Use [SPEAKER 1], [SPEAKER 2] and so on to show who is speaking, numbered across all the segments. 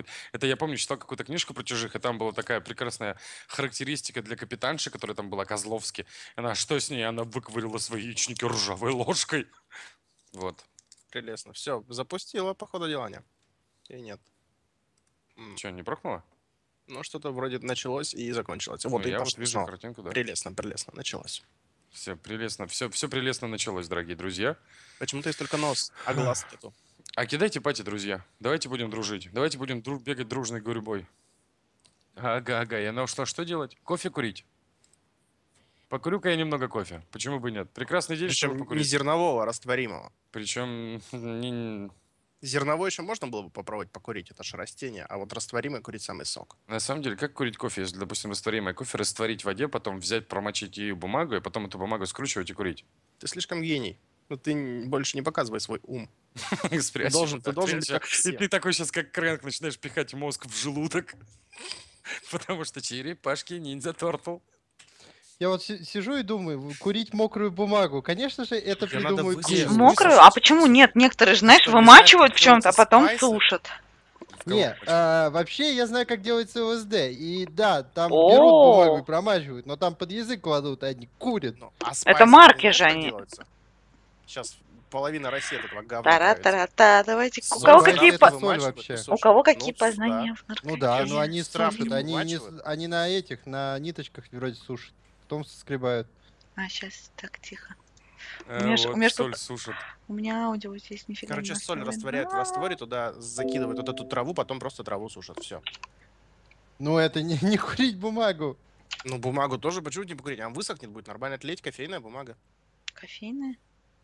[SPEAKER 1] быть. Это я помню, читал какую-то книжку про чужих, и там была такая прекрасная характеристика для капитанши, которая там была Козловски. Она, что с ней? Она выковырила свои яичники ржавой ложкой. Вот.
[SPEAKER 2] Прелестно. Все, запустила, по ходу дела, не? И нет.
[SPEAKER 1] Че, не прохнуло?
[SPEAKER 2] Ну, что-то вроде началось и закончилось.
[SPEAKER 1] Ну,
[SPEAKER 2] Вот, и
[SPEAKER 1] я вот
[SPEAKER 2] пошло
[SPEAKER 1] вижу
[SPEAKER 2] снова.
[SPEAKER 1] картинку, да.
[SPEAKER 2] Прелестно, прелестно, началось.
[SPEAKER 1] Все прелестно, все прелестно началось, дорогие друзья.
[SPEAKER 2] Почему-то есть только нос, а глаз нету.
[SPEAKER 1] А кидайте пати, друзья. Давайте будем дружить. Давайте будем бегать дружной гурьбой. Ага, и она ушла что делать? Кофе курить. Покурю-ка я немного кофе. Почему бы и нет? Прекрасный день, чтобы
[SPEAKER 2] Причем не
[SPEAKER 1] покурить.
[SPEAKER 2] зернового, а растворимого.
[SPEAKER 1] Причем
[SPEAKER 2] Зерновой еще можно было бы попробовать покурить, это же растение, а вот растворимый курить самый сок.
[SPEAKER 1] на самом деле, как курить кофе, если, допустим, растворимое кофе растворить в воде, потом взять, промочить ее бумагу, и потом эту бумагу скручивать и курить?
[SPEAKER 2] Ты слишком гений. Ну ты больше не показывай свой ум.
[SPEAKER 1] Спрячь
[SPEAKER 2] должен-
[SPEAKER 1] его,
[SPEAKER 2] ты должен быть
[SPEAKER 1] спрячь.
[SPEAKER 2] как
[SPEAKER 1] И
[SPEAKER 2] все.
[SPEAKER 1] ты такой сейчас, как Крэнк, начинаешь пихать мозг в желудок. Потому что черепашки ниндзя тортл.
[SPEAKER 3] Я вот сижу и думаю, курить мокрую бумагу. Конечно же, это
[SPEAKER 2] Её надо
[SPEAKER 3] придумают
[SPEAKER 2] высушить.
[SPEAKER 3] гении.
[SPEAKER 4] Мокрую? А почему нет? Некоторые, знаешь,
[SPEAKER 2] Что, не
[SPEAKER 4] вымачивают в
[SPEAKER 2] знаешь, как
[SPEAKER 4] чем-то, а потом
[SPEAKER 2] делается спайсы?
[SPEAKER 4] сушат.
[SPEAKER 3] Не, вообще я знаю, как делается ЛСД. И да, там
[SPEAKER 4] О.
[SPEAKER 3] берут бумагу и промачивают, но там под язык кладут, а они курят.
[SPEAKER 2] Ну, а
[SPEAKER 4] Это
[SPEAKER 2] спайсы,
[SPEAKER 4] марки
[SPEAKER 2] знаешь,
[SPEAKER 4] же
[SPEAKER 2] как
[SPEAKER 4] они.
[SPEAKER 2] делаются? Сейчас половина России от этого говна
[SPEAKER 4] Тара-тара-та, давайте. У
[SPEAKER 2] Соль,
[SPEAKER 4] кого
[SPEAKER 3] Соль,
[SPEAKER 4] какие,
[SPEAKER 3] это
[SPEAKER 4] по-
[SPEAKER 3] соль вообще.
[SPEAKER 4] у кого какие
[SPEAKER 2] Ну,
[SPEAKER 4] познания в
[SPEAKER 3] Ну да,
[SPEAKER 4] наркотике?
[SPEAKER 3] но они
[SPEAKER 2] Страф
[SPEAKER 3] сушат,
[SPEAKER 2] не
[SPEAKER 3] они,
[SPEAKER 2] вымачивают?
[SPEAKER 3] они на этих, на ниточках вроде сушат. Потом соскребают.
[SPEAKER 4] А, сейчас, так, тихо.
[SPEAKER 1] А,
[SPEAKER 4] меня ж- у
[SPEAKER 1] вот,
[SPEAKER 4] меня ж
[SPEAKER 1] соль
[SPEAKER 4] тут-
[SPEAKER 1] сушат.
[SPEAKER 4] У меня аудио здесь нифига
[SPEAKER 2] Короче,
[SPEAKER 4] не
[SPEAKER 2] соль
[SPEAKER 4] настроено.
[SPEAKER 2] растворяют в растворе, туда закидывают вот эту траву, потом просто траву сушат. Все.
[SPEAKER 3] Ну это не курить бумагу.
[SPEAKER 2] Ну, бумагу тоже почему не покурить? Она высохнет, будет нормально тлеть, кофейная бумага.
[SPEAKER 4] Кофейная?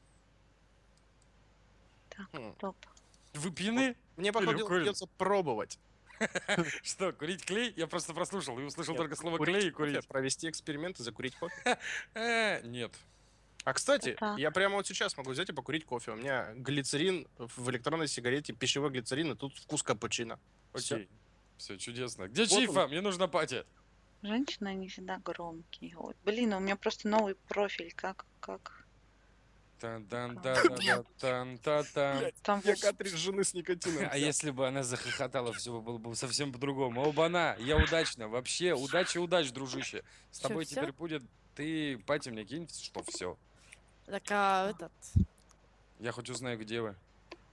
[SPEAKER 4] Так,
[SPEAKER 2] Хм.
[SPEAKER 4] стоп.
[SPEAKER 1] Вы пьяны?
[SPEAKER 2] Мне, походу,
[SPEAKER 1] Или курят?
[SPEAKER 2] придется пробовать.
[SPEAKER 1] Что, курить клей? Я просто прослушал и услышал
[SPEAKER 2] Нет,
[SPEAKER 1] только слово
[SPEAKER 2] курить
[SPEAKER 1] клей и
[SPEAKER 2] кофе,
[SPEAKER 1] курить.
[SPEAKER 2] провести эксперимент и закурить кофе.
[SPEAKER 1] Нет.
[SPEAKER 2] А, кстати,
[SPEAKER 4] Так.
[SPEAKER 2] я прямо вот сейчас могу взять и покурить кофе. У меня глицерин в электронной сигарете, пищевой глицерин, и тут вкус капучино. Всё.
[SPEAKER 1] Окей. Все чудесно. Где
[SPEAKER 2] Вот он.
[SPEAKER 1] Чифа? Мне нужна пати.
[SPEAKER 4] Женщины, они всегда громкие. Вот. Блин, у меня просто новый профиль. Как?
[SPEAKER 1] Тан-тан-та-та-тан-та-тан.
[SPEAKER 4] Там
[SPEAKER 2] Я
[SPEAKER 4] вот-
[SPEAKER 2] картридж жены с никотином.
[SPEAKER 1] А если бы она захохотала, все было бы совсем по-другому. Оба-на, я удачно. Вообще, удач, дружище. С
[SPEAKER 5] Чё,
[SPEAKER 1] тобой
[SPEAKER 5] всё?
[SPEAKER 1] теперь будет... Ты, пати, мне кинь, что все.
[SPEAKER 5] Так, а этот...
[SPEAKER 1] Я хоть узнаю, где вы.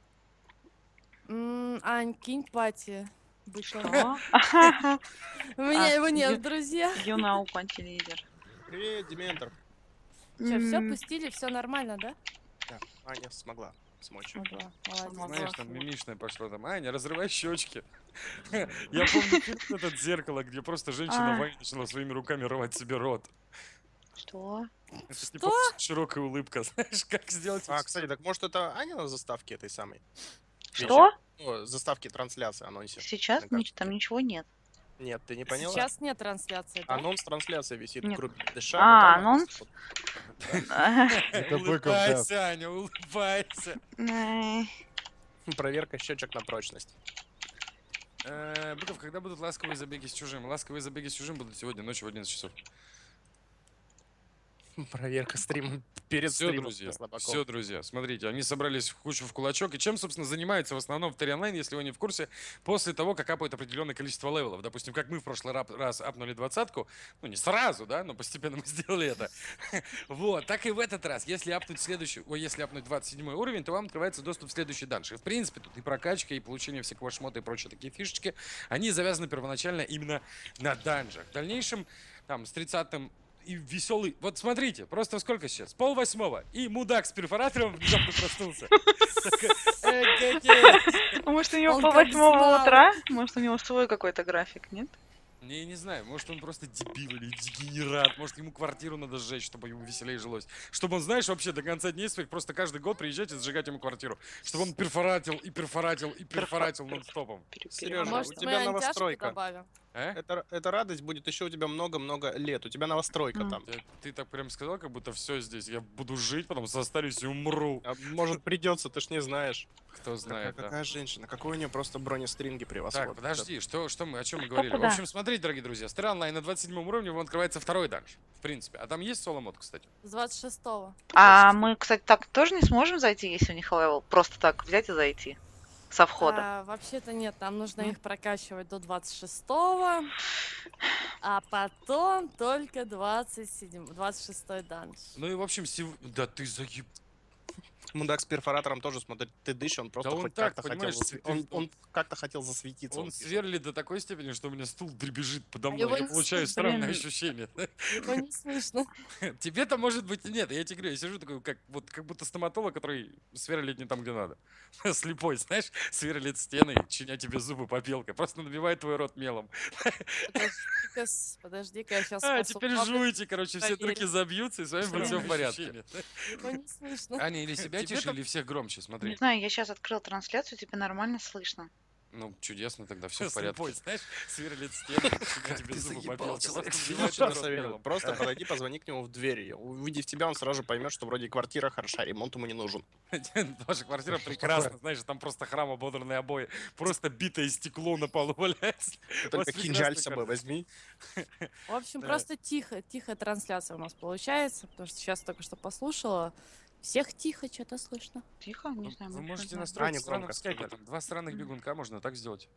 [SPEAKER 5] Ань, кинь пати. Бычок.
[SPEAKER 4] Что?
[SPEAKER 5] У меня его
[SPEAKER 4] Ю-
[SPEAKER 5] нет, друзья.
[SPEAKER 4] Юнаук антилидер.
[SPEAKER 2] Привет, Дементор.
[SPEAKER 5] Че, все пустили, все нормально, да?
[SPEAKER 2] Да, Аня смогла смочь.
[SPEAKER 5] Ага, молодец.
[SPEAKER 1] Знаешь, там мимишное пошло там. Аня, разрывай щечки. Я помню фильм этот «Зеркало», где просто женщина
[SPEAKER 4] А.
[SPEAKER 1] Ваня начала своими руками рвать себе рот.
[SPEAKER 4] Что?
[SPEAKER 1] Это типа широкая улыбка, знаешь, как сделать...
[SPEAKER 2] А, кстати, так может это Аня на заставке этой самой?
[SPEAKER 4] Что?
[SPEAKER 2] Ну, заставки трансляции, анонсе.
[SPEAKER 4] Сейчас
[SPEAKER 2] На карте.
[SPEAKER 4] там ничего нет.
[SPEAKER 2] Нет, ты не поняла?
[SPEAKER 5] Сейчас нет трансляции, да?
[SPEAKER 2] Анонс трансляции висит
[SPEAKER 4] Нет.
[SPEAKER 2] в группе Дыша.
[SPEAKER 4] А,
[SPEAKER 2] вот там
[SPEAKER 4] анонс?
[SPEAKER 2] вот.
[SPEAKER 3] Это быков, да.
[SPEAKER 1] Улыбайся, Аня, улыбайся.
[SPEAKER 4] Ай,
[SPEAKER 2] Проверка щечек на прочность.
[SPEAKER 1] Быков, когда будут ласковые забеги с чужим? Ласковые забеги с чужим будут сегодня ночью в 11 часов.
[SPEAKER 2] Проверка стрима перед
[SPEAKER 1] Все,
[SPEAKER 2] стримом.
[SPEAKER 1] друзья,
[SPEAKER 2] для слабаков.
[SPEAKER 1] все, друзья, смотрите, они собрались в кучу в кулачок. И чем, собственно, занимаются в основном в Terry Online, если вы не в курсе, после того, как апают определенное количество левелов. Допустим, как мы в прошлый раз апнули 20-ку, ну не сразу, да, но постепенно мы сделали это. Вот, так и в этот раз. Если апнуть если апнуть 27 уровень, то вам открывается доступ в следующий данж. И, в принципе, тут и прокачка, и получение всякого шмота, и прочие такие фишечки, они завязаны первоначально именно на данжах. В дальнейшем, там, с 30-м и веселый. Вот смотрите, просто сколько сейчас? 7:30. И мудак с перфоратором внезапно проснулся.
[SPEAKER 4] А может у него
[SPEAKER 5] Он
[SPEAKER 4] по
[SPEAKER 5] как
[SPEAKER 4] 8
[SPEAKER 5] знал.
[SPEAKER 4] утра? Может у него свой какой-то график, нет?
[SPEAKER 1] Не знаю, может он просто дебил или дегенерат, может ему квартиру надо сжечь, чтобы ему веселее жилось. Чтобы он, знаешь, вообще до конца дней своих просто каждый год приезжать и сжигать ему квартиру. Чтобы он перфоратил нон-стопом.
[SPEAKER 2] Серёжа,
[SPEAKER 5] А
[SPEAKER 2] у
[SPEAKER 5] может,
[SPEAKER 2] тебя
[SPEAKER 5] мы антяшку
[SPEAKER 2] новостройка.
[SPEAKER 5] добавим?
[SPEAKER 1] А?
[SPEAKER 2] Эта радость будет еще у тебя много-много лет. У тебя новостройка
[SPEAKER 4] М.
[SPEAKER 2] там.
[SPEAKER 1] Ты так прям сказал, как будто все здесь. Я буду жить, потом состарюсь и умру.
[SPEAKER 2] А может придется, ты ж не знаешь.
[SPEAKER 1] Кто знает, да.
[SPEAKER 2] Какая женщина, какой у нее просто бронестринги превосходные.
[SPEAKER 1] Так, подожди, о чем мы говорили?
[SPEAKER 4] куда?
[SPEAKER 1] В общем, смотрите, дорогие друзья, Star Online на 27 уровне вам открывается второй данж, в принципе. А там есть соло-мод, кстати?
[SPEAKER 5] С 26-го.
[SPEAKER 4] А мы, кстати, так тоже не сможем зайти, если у них левел? Просто так взять и зайти. Со входа.
[SPEAKER 5] Вообще-то нет, нам нужно их прокачивать до 26-го, а потом только 26-й данж.
[SPEAKER 1] Ну и в общем, да ты заеб...
[SPEAKER 2] Мудак с перфоратором тоже, смотри, ты дышишь, он просто
[SPEAKER 1] он
[SPEAKER 2] хоть
[SPEAKER 1] так,
[SPEAKER 2] как-то хотел,
[SPEAKER 1] понимаешь,
[SPEAKER 2] он как-то хотел засветиться.
[SPEAKER 1] Он
[SPEAKER 2] вот пишет.
[SPEAKER 1] сверлит до такой степени, что у меня стул дребезжит подо мной.
[SPEAKER 5] его
[SPEAKER 1] Я
[SPEAKER 5] не
[SPEAKER 1] получаю
[SPEAKER 5] слышно,
[SPEAKER 1] странное
[SPEAKER 4] блин.
[SPEAKER 1] ощущение.
[SPEAKER 5] Его не слышно.
[SPEAKER 1] Тебе-то может быть и нет. Я тебе говорю, я сижу такой, как будто стоматолог, который сверлит не там, где надо. Слепой, знаешь, сверлит стены, чиня тебе зубы попелкой. Просто набивает твой рот мелом.
[SPEAKER 5] Подожди-ка, я сейчас
[SPEAKER 1] А, теперь жуйте, короче, все
[SPEAKER 5] проверить.
[SPEAKER 1] трюки забьются, и с вами будет все в порядке.
[SPEAKER 5] Его не слышно.
[SPEAKER 1] Аня, или себя
[SPEAKER 2] Тебе
[SPEAKER 1] тише,
[SPEAKER 2] там-
[SPEAKER 1] или всех громче,
[SPEAKER 4] Не
[SPEAKER 1] смотри.
[SPEAKER 4] знаю, я сейчас открыл трансляцию, тебе нормально слышно.
[SPEAKER 1] Ну, чудесно тогда, все в порядке.
[SPEAKER 2] Слепой,
[SPEAKER 1] знаешь, сверлит стены, чиня тебе
[SPEAKER 2] Ты
[SPEAKER 1] зубы
[SPEAKER 2] заебал,
[SPEAKER 1] попелкой.
[SPEAKER 2] человек.
[SPEAKER 1] Просто
[SPEAKER 2] Я
[SPEAKER 1] набивает
[SPEAKER 2] тебе
[SPEAKER 1] твой рот
[SPEAKER 2] советую,
[SPEAKER 1] мелом.
[SPEAKER 2] просто подойди, позвони к нему в дверь. Увидев тебя, он сразу же поймет, что вроде квартира хороша, ремонт ему не нужен.
[SPEAKER 1] Ваша квартира прекрасна, знаешь, там просто храм, ободранные обои, просто битое стекло на полу валяется.
[SPEAKER 2] Ты
[SPEAKER 1] У
[SPEAKER 2] только
[SPEAKER 1] вас
[SPEAKER 2] кинжаль
[SPEAKER 1] прекрасная
[SPEAKER 2] с собой возьми.
[SPEAKER 5] В общем,
[SPEAKER 1] Да.
[SPEAKER 5] просто тихая трансляция у нас получается, потому что сейчас только что послушала. Всех тихо, что-то слышно.
[SPEAKER 4] Тихо, не знаю.
[SPEAKER 1] Вы
[SPEAKER 4] мы
[SPEAKER 1] можете
[SPEAKER 4] что знаем.
[SPEAKER 1] настроить
[SPEAKER 2] Аня
[SPEAKER 1] в странном
[SPEAKER 2] громко
[SPEAKER 1] скайпе,
[SPEAKER 2] сказала.
[SPEAKER 1] там два странных бегунка, можно так сделать.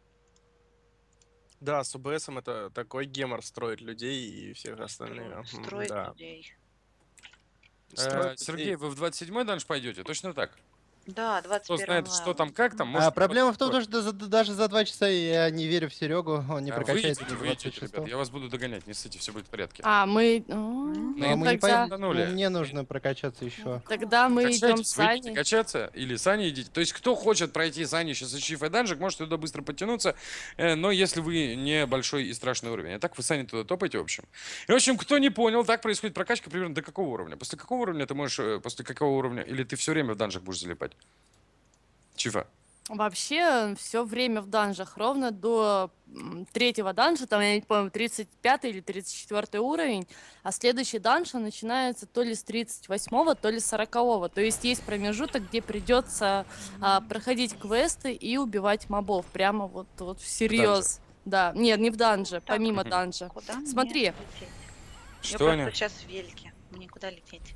[SPEAKER 2] Да, с ОБСом это такой гемор строить людей и всех остальных.
[SPEAKER 4] Строить
[SPEAKER 2] Да.
[SPEAKER 4] людей.
[SPEAKER 2] Строить
[SPEAKER 1] Сергей,
[SPEAKER 2] людей.
[SPEAKER 1] вы в 27-й данж пойдете? Точно так?
[SPEAKER 4] Да, 21
[SPEAKER 1] Кто знает, что там, как там,
[SPEAKER 3] А
[SPEAKER 1] может...
[SPEAKER 3] проблема в том,
[SPEAKER 1] кто-
[SPEAKER 3] что даже за 2 часа я не верю в Серегу, он не прокачается до
[SPEAKER 1] Выйдите,
[SPEAKER 3] 26.
[SPEAKER 1] ребят, я вас буду догонять, не ссыте, все будет в порядке.
[SPEAKER 5] Мы...
[SPEAKER 3] Ну,
[SPEAKER 1] Ну,
[SPEAKER 3] а мы не
[SPEAKER 5] тогда,
[SPEAKER 3] пойдем,
[SPEAKER 1] Нули.
[SPEAKER 3] мне нужно прокачаться еще.
[SPEAKER 5] тогда мы идем
[SPEAKER 1] Качайтесь,
[SPEAKER 5] с
[SPEAKER 1] выйдите
[SPEAKER 5] Аней.
[SPEAKER 1] качаться, или с Аней идите. То есть, кто хочет пройти с Аней сейчас Achieve данжик, можете туда быстро подтянуться, но если вы не большой и страшный уровень. А так вы с Аней туда топаете, в общем. И, в общем, кто не понял, так происходит прокачка примерно до какого уровня? После какого уровня ты можешь, после какого уровня, или ты все время в данжик будешь залипать? Чифа.
[SPEAKER 5] Вообще, все время в данжах, ровно до 3-го данжа, там, я не помню, 35 или 34 уровень, а следующий данж он начинается то ли с 38-го, то ли с 40-го. То есть есть промежуток, где придется проходить квесты и убивать мобов. Прямо вот всерьез. Да, нет, не в данже, помимо
[SPEAKER 1] Мгм.
[SPEAKER 5] данжа.
[SPEAKER 4] Куда мне
[SPEAKER 5] Смотри.
[SPEAKER 4] лететь? Я
[SPEAKER 1] Что, Аня?
[SPEAKER 4] просто сейчас в вельке. Мне куда лететь?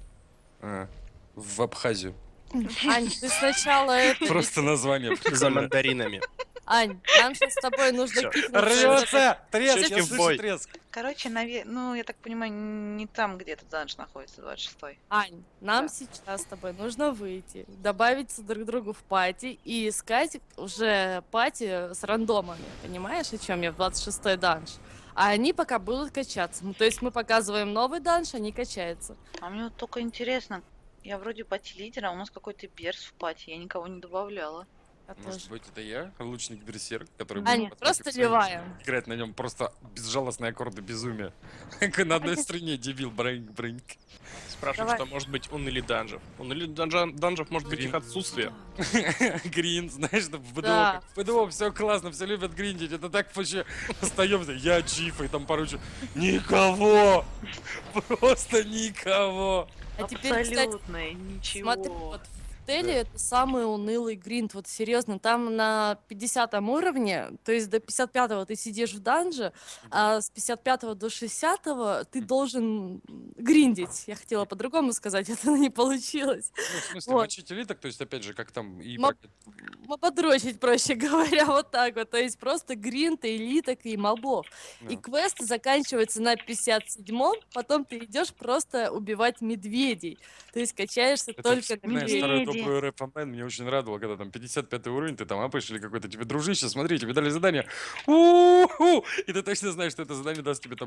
[SPEAKER 1] В Абхазию.
[SPEAKER 5] Ань, ты сначала это...
[SPEAKER 1] Просто название.
[SPEAKER 2] За мандаринами.
[SPEAKER 5] Ань, нам сейчас с тобой нужно
[SPEAKER 2] Всё.
[SPEAKER 5] кикнуться.
[SPEAKER 1] Рвется! Треск,
[SPEAKER 2] Щечки
[SPEAKER 1] я
[SPEAKER 2] в
[SPEAKER 1] слышу
[SPEAKER 2] бой.
[SPEAKER 1] треск.
[SPEAKER 4] Короче, ну, я так понимаю, не там где-то данж находится, 26-й.
[SPEAKER 5] Ань, нам
[SPEAKER 4] Да.
[SPEAKER 5] сейчас с тобой нужно выйти, добавиться друг другу в пати и искать уже пати с рандомами. Понимаешь, о чем я? В 26-й данж. А они пока будут качаться. Ну, то есть мы показываем новый данж, они качаются.
[SPEAKER 4] А мне вот только интересно, я вроде пати-лидера, а у нас какой-то берс в пати, я никого не добавляла.
[SPEAKER 5] Я
[SPEAKER 1] Может
[SPEAKER 5] тоже.
[SPEAKER 1] быть, это я, лучник Берсерк, который
[SPEAKER 5] Аня,
[SPEAKER 1] будет
[SPEAKER 5] просто
[SPEAKER 1] потом
[SPEAKER 5] ливаем.
[SPEAKER 1] играть на нем просто безжалостные аккорды безумия. Как на одной струне дебил брынк.
[SPEAKER 2] Спрашиваю,
[SPEAKER 5] Давай.
[SPEAKER 2] что может быть унили данжев. Унили данжев может быть их отсутствие.
[SPEAKER 1] Грин, знаешь, в БДО,
[SPEAKER 5] Да.
[SPEAKER 1] как в БДО все классно, все любят гриндить. Это так вообще остаем, я Чифа, и там порой никого, просто никого.
[SPEAKER 5] А теперь, кстати,
[SPEAKER 4] Абсолютно ничего.
[SPEAKER 5] смотри, вот в Теле это самый унылый гринд, вот серьезно, там на 50 уровне, то есть до 55-го ты сидишь в данже, а с 55 до 60 ты должен гриндить. Я хотела по-другому сказать, это не получилось.
[SPEAKER 1] Ну, в смысле,
[SPEAKER 5] Вот.
[SPEAKER 1] мочить элиток, то есть, опять же, как там и
[SPEAKER 5] Мо- Подрочить, проще говоря, вот так вот. То есть просто гринд, элиток и мобов. И
[SPEAKER 1] Да.
[SPEAKER 5] квест заканчивается на 57-м, потом ты идешь просто убивать медведей. То есть качаешься
[SPEAKER 1] Это
[SPEAKER 5] только на
[SPEAKER 1] вспоминаю
[SPEAKER 5] медведей.
[SPEAKER 1] старую
[SPEAKER 4] Медведи.
[SPEAKER 1] добрую рэп онлайн, мне очень радовало, когда там 55 уровень, ты там апаешь или какой-то тебе дружище, смотри, тебе дали задание, у-ху! И ты точно знаешь, что это задание даст тебе там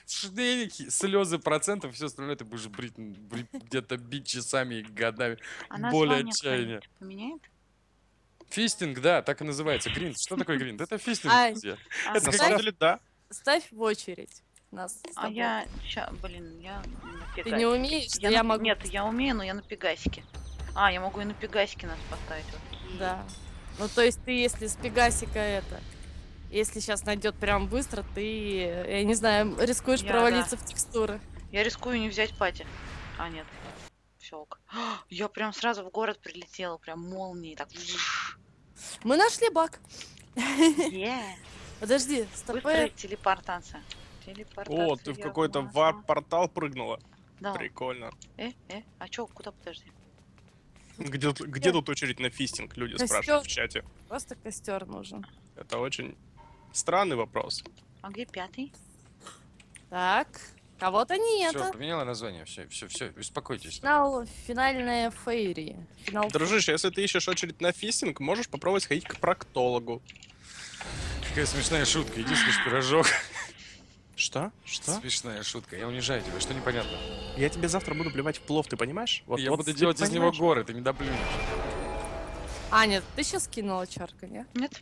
[SPEAKER 1] слезы процентов, все остальное ты будешь где-то бить часами и годами.
[SPEAKER 4] А
[SPEAKER 1] боль
[SPEAKER 4] название
[SPEAKER 1] отчаяния.
[SPEAKER 4] кто-нибудь поменяет?
[SPEAKER 1] Фистинг, да, так и называется. Гринд. Что такое гринд? Это фистинг,
[SPEAKER 5] Ай.
[SPEAKER 1] друзья.
[SPEAKER 4] А,
[SPEAKER 1] Это
[SPEAKER 2] На
[SPEAKER 1] как
[SPEAKER 2] самом
[SPEAKER 1] раз-
[SPEAKER 2] деле, да.
[SPEAKER 5] Ставь в очередь нас с
[SPEAKER 4] а
[SPEAKER 5] тобой.
[SPEAKER 4] я... блин, я на
[SPEAKER 5] Ты
[SPEAKER 4] Пегасике.
[SPEAKER 5] не умеешь,
[SPEAKER 4] Я
[SPEAKER 5] я
[SPEAKER 4] на-
[SPEAKER 5] могу.
[SPEAKER 4] Нет, я умею, но я на Пегасике. А, я могу и на Пегасике нас поставить. окей.
[SPEAKER 5] Да. Ну, то есть ты, если с Пегасика это... Если сейчас найдет прям быстро, ты, я не знаю, рискуешь
[SPEAKER 4] Я,
[SPEAKER 5] провалиться в текстуры.
[SPEAKER 4] Я рискую не взять пати. А, нет. Все ок. Я прям сразу в город прилетела, прям молнией. Так.
[SPEAKER 5] Мы нашли баг.
[SPEAKER 4] Е,
[SPEAKER 5] Подожди,
[SPEAKER 4] Быстрая
[SPEAKER 5] стопэ.
[SPEAKER 4] телепортация.
[SPEAKER 2] О, ты в какой-то варп-портал прыгнула.
[SPEAKER 4] Да.
[SPEAKER 2] Прикольно.
[SPEAKER 4] А чё, куда, подожди?
[SPEAKER 2] Где тут очередь на фистинг? Люди
[SPEAKER 5] Костёр.
[SPEAKER 2] спрашивают в чате.
[SPEAKER 5] Просто костер нужен.
[SPEAKER 2] Это очень странный вопрос.
[SPEAKER 4] А где 5-й?
[SPEAKER 5] Так, кого-то нет.
[SPEAKER 1] Все, поменяла название. Все, успокойтесь.
[SPEAKER 5] Финальная фейри. Финал.
[SPEAKER 2] Дружище, если ты ищешь очередь на фистинг, можешь попробовать сходить к проктологу.
[SPEAKER 1] Какая смешная шутка. Иди съешь пирожок.
[SPEAKER 2] Что? Что?
[SPEAKER 1] Смешная шутка. Я унижаю тебя, что непонятно.
[SPEAKER 2] Я тебе завтра буду плевать в плов, ты понимаешь?
[SPEAKER 1] Я буду
[SPEAKER 2] ты
[SPEAKER 1] делать из него
[SPEAKER 2] понимаешь?
[SPEAKER 1] горы, ты не доплюнешь.
[SPEAKER 5] А, нет, ты сейчас кинула чарка, не?
[SPEAKER 4] Нет.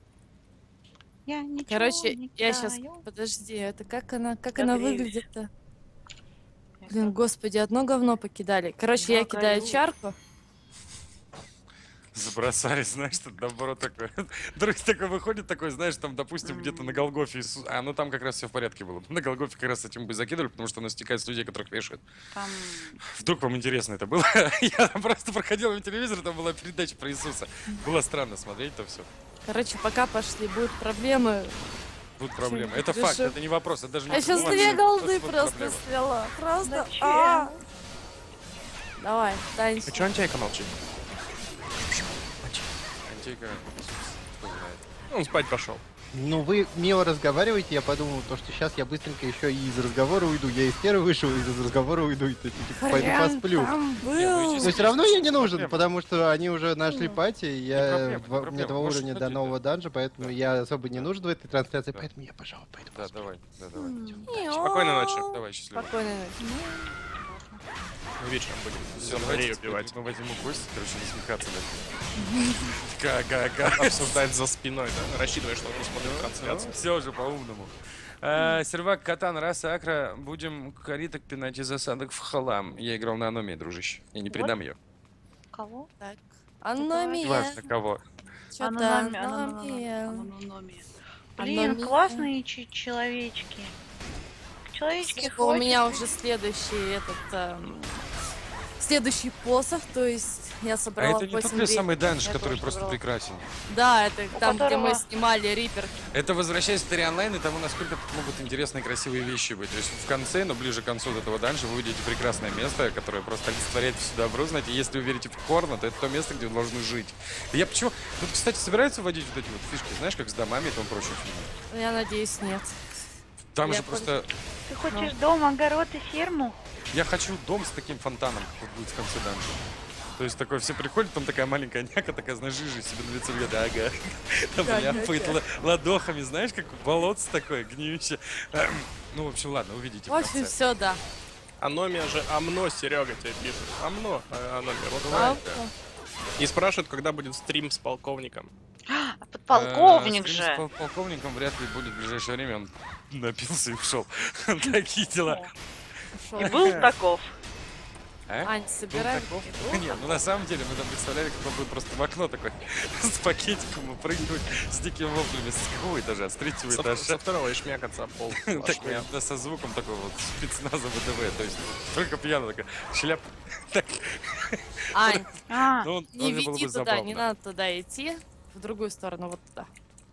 [SPEAKER 4] Я ничего
[SPEAKER 5] Короче,
[SPEAKER 4] не
[SPEAKER 5] я сейчас...
[SPEAKER 4] кидаю.
[SPEAKER 5] Подожди, это как она
[SPEAKER 4] Я греюсь.
[SPEAKER 5] выглядит-то?
[SPEAKER 4] Я
[SPEAKER 5] Блин,
[SPEAKER 4] сам-
[SPEAKER 5] господи, одно говно покидали. Короче, я кидаю
[SPEAKER 4] горю.
[SPEAKER 5] чарку.
[SPEAKER 1] Забросали, знаешь, тут наоборот такой. Друг такой выходит, такой, знаешь, там, допустим, где-то на Голгофе Иисус. А, ну там как раз все в порядке было. На Голгофе как раз с этим бы закидывали, потому что оно стекает с людей, которых вешают.
[SPEAKER 4] Там
[SPEAKER 1] Вдруг вам интересно это было? Я просто проходил на телевизор, там была передача про Иисуса. Было странно смотреть то все.
[SPEAKER 5] Короче, пока пошли, будут проблемы.
[SPEAKER 1] Будут проблемы. Это
[SPEAKER 5] решил?
[SPEAKER 1] факт, это не вопрос, это даже не
[SPEAKER 5] Я сейчас
[SPEAKER 1] вопрос,
[SPEAKER 5] 2
[SPEAKER 1] это
[SPEAKER 5] голды
[SPEAKER 1] будут
[SPEAKER 5] просто
[SPEAKER 1] проблемы.
[SPEAKER 5] слила. Просто.
[SPEAKER 4] Зачем?
[SPEAKER 5] Давай, танец.
[SPEAKER 2] А чё Антяйка молчит?
[SPEAKER 1] Антейка, кто знает.
[SPEAKER 2] Он спать пошел.
[SPEAKER 3] Ну, вы мило разговариваете, я подумал, то, что сейчас я быстренько еще и из разговора уйду. Я из первого вышел, и из разговора уйду, и типа, пойду
[SPEAKER 5] Хрен
[SPEAKER 3] посплю.
[SPEAKER 5] там
[SPEAKER 1] ну,
[SPEAKER 5] был.
[SPEAKER 1] иди
[SPEAKER 3] Но все равно я не нужен,
[SPEAKER 1] проблема.
[SPEAKER 3] потому что они уже нашли пати, я,
[SPEAKER 1] проблема, не
[SPEAKER 3] у меня
[SPEAKER 1] проблема.
[SPEAKER 3] 2
[SPEAKER 1] Можешь
[SPEAKER 3] уровня до
[SPEAKER 1] ходить,
[SPEAKER 3] нового
[SPEAKER 1] да.
[SPEAKER 3] данжа, поэтому
[SPEAKER 1] Да.
[SPEAKER 3] я особо не
[SPEAKER 1] Да.
[SPEAKER 3] нужен в этой трансляции,
[SPEAKER 1] Да.
[SPEAKER 3] поэтому я, пожалуй, пойду
[SPEAKER 1] Да,
[SPEAKER 3] посплю.
[SPEAKER 1] давай, да, давай.
[SPEAKER 2] Спокойной ночи.
[SPEAKER 1] Давай, счастливо.
[SPEAKER 5] Спокойной ночи.
[SPEAKER 2] Мы вечером будем
[SPEAKER 1] Все,
[SPEAKER 2] зеленую
[SPEAKER 1] давайте
[SPEAKER 2] Марию
[SPEAKER 1] теперь
[SPEAKER 2] убивать.
[SPEAKER 1] мы возьму кость, короче, насмехаться дальше. Ка-ка-ка.
[SPEAKER 2] Обсуждать за спиной, да? Рассчитывая, что он не смотрит трансляцию.
[SPEAKER 1] Все уже по-умному. Сервак, Катан, Раса, Акра. Будем кориток пинать из засадок в халам. Я играл на Аномии, дружище. Я не предам ее.
[SPEAKER 4] кого?
[SPEAKER 5] Так.
[SPEAKER 1] Неважно
[SPEAKER 5] Аномия.
[SPEAKER 1] кого.
[SPEAKER 5] Что-то
[SPEAKER 4] Анономия.
[SPEAKER 5] аномия.
[SPEAKER 4] Блин,
[SPEAKER 5] Аномия.
[SPEAKER 4] классные человечки. Человечки
[SPEAKER 5] У меня
[SPEAKER 4] хочется.
[SPEAKER 5] уже следующий посох, то есть я
[SPEAKER 1] А
[SPEAKER 5] собрала
[SPEAKER 1] это не тот
[SPEAKER 5] 8
[SPEAKER 1] ли самый
[SPEAKER 5] рейдов.
[SPEAKER 1] данж,
[SPEAKER 4] Я
[SPEAKER 1] который
[SPEAKER 4] тоже
[SPEAKER 1] просто
[SPEAKER 4] брала.
[SPEAKER 1] прекрасен?
[SPEAKER 5] Да, это там, где мы
[SPEAKER 4] которого-
[SPEAKER 5] снимали Рипер.
[SPEAKER 1] Это возвращаясь в Terran Online, и тому, насколько тут могут интересные, красивые вещи быть. То есть в конце, но ближе к концу вот этого данжа, вы увидите прекрасное место, которое просто олицетворяет всю добро. Знаете, если вы верите в Хорна, то это то место, где вы должны жить. И я почему... Тут, кстати, собираются вводить вот эти вот фишки, знаешь, как с домами и тому прочим фильме.
[SPEAKER 5] Я надеюсь, нет.
[SPEAKER 1] Там
[SPEAKER 5] Я
[SPEAKER 1] же просто...
[SPEAKER 4] Ты хочешь дом, огород и ферму?
[SPEAKER 1] Я хочу дом с таким фонтаном, как будет в конце данжа. То есть такой, все приходят, там такая маленькая няка, такая, знаешь, жижа себе на лице бьет, ага. Там
[SPEAKER 5] Да,
[SPEAKER 1] ляпает
[SPEAKER 5] да,
[SPEAKER 1] ладохами, знаешь, как болотце такое, гниющее. Ну, в общем, ладно, увидите
[SPEAKER 5] В
[SPEAKER 1] в
[SPEAKER 5] общем,
[SPEAKER 1] конце.
[SPEAKER 5] все, да.
[SPEAKER 2] Аномия же Амно, Серега тебе пишет. Амно, Аномия. Вот
[SPEAKER 5] А,
[SPEAKER 2] давай. И спрашивают, когда будет стрим с полковником.
[SPEAKER 4] А подполковник
[SPEAKER 1] Стрим
[SPEAKER 4] же.
[SPEAKER 1] с полковником вряд ли будет в ближайшее время, он напился и ушел. Такие дела.
[SPEAKER 5] ушел.
[SPEAKER 4] И был таков.
[SPEAKER 1] А?
[SPEAKER 5] Ань,
[SPEAKER 1] Был
[SPEAKER 5] собирай.
[SPEAKER 1] таков? Нет, ну на самом деле мы там представляли, как он будет просто в окно такой с пакетиком и прыгнуть с дикими воплями. С какого этажа? С третьего
[SPEAKER 2] Со
[SPEAKER 1] этажа.
[SPEAKER 2] второго и шмякаться об пол.
[SPEAKER 1] Такой, да, со звуком такой вот спецназа ВДВ. То есть только пьяно такой шляп. Так,
[SPEAKER 5] Ань,
[SPEAKER 4] А,
[SPEAKER 1] ну,
[SPEAKER 5] не
[SPEAKER 1] вполне было
[SPEAKER 5] веди
[SPEAKER 1] бы
[SPEAKER 5] туда,
[SPEAKER 1] забавно.
[SPEAKER 5] не надо туда идти. В другую сторону, вот туда.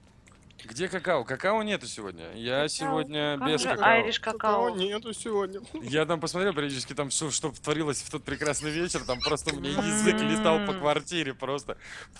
[SPEAKER 1] Где какао? Какао нету сегодня. Я
[SPEAKER 5] Какао.
[SPEAKER 1] сегодня
[SPEAKER 4] как
[SPEAKER 1] без
[SPEAKER 4] же
[SPEAKER 1] какао.
[SPEAKER 4] Айриш
[SPEAKER 2] Какого
[SPEAKER 4] какао.
[SPEAKER 2] нету сегодня.
[SPEAKER 1] Я там посмотрел периодически, там что творилось в тот прекрасный вечер, там просто у меня язык летал по квартире просто.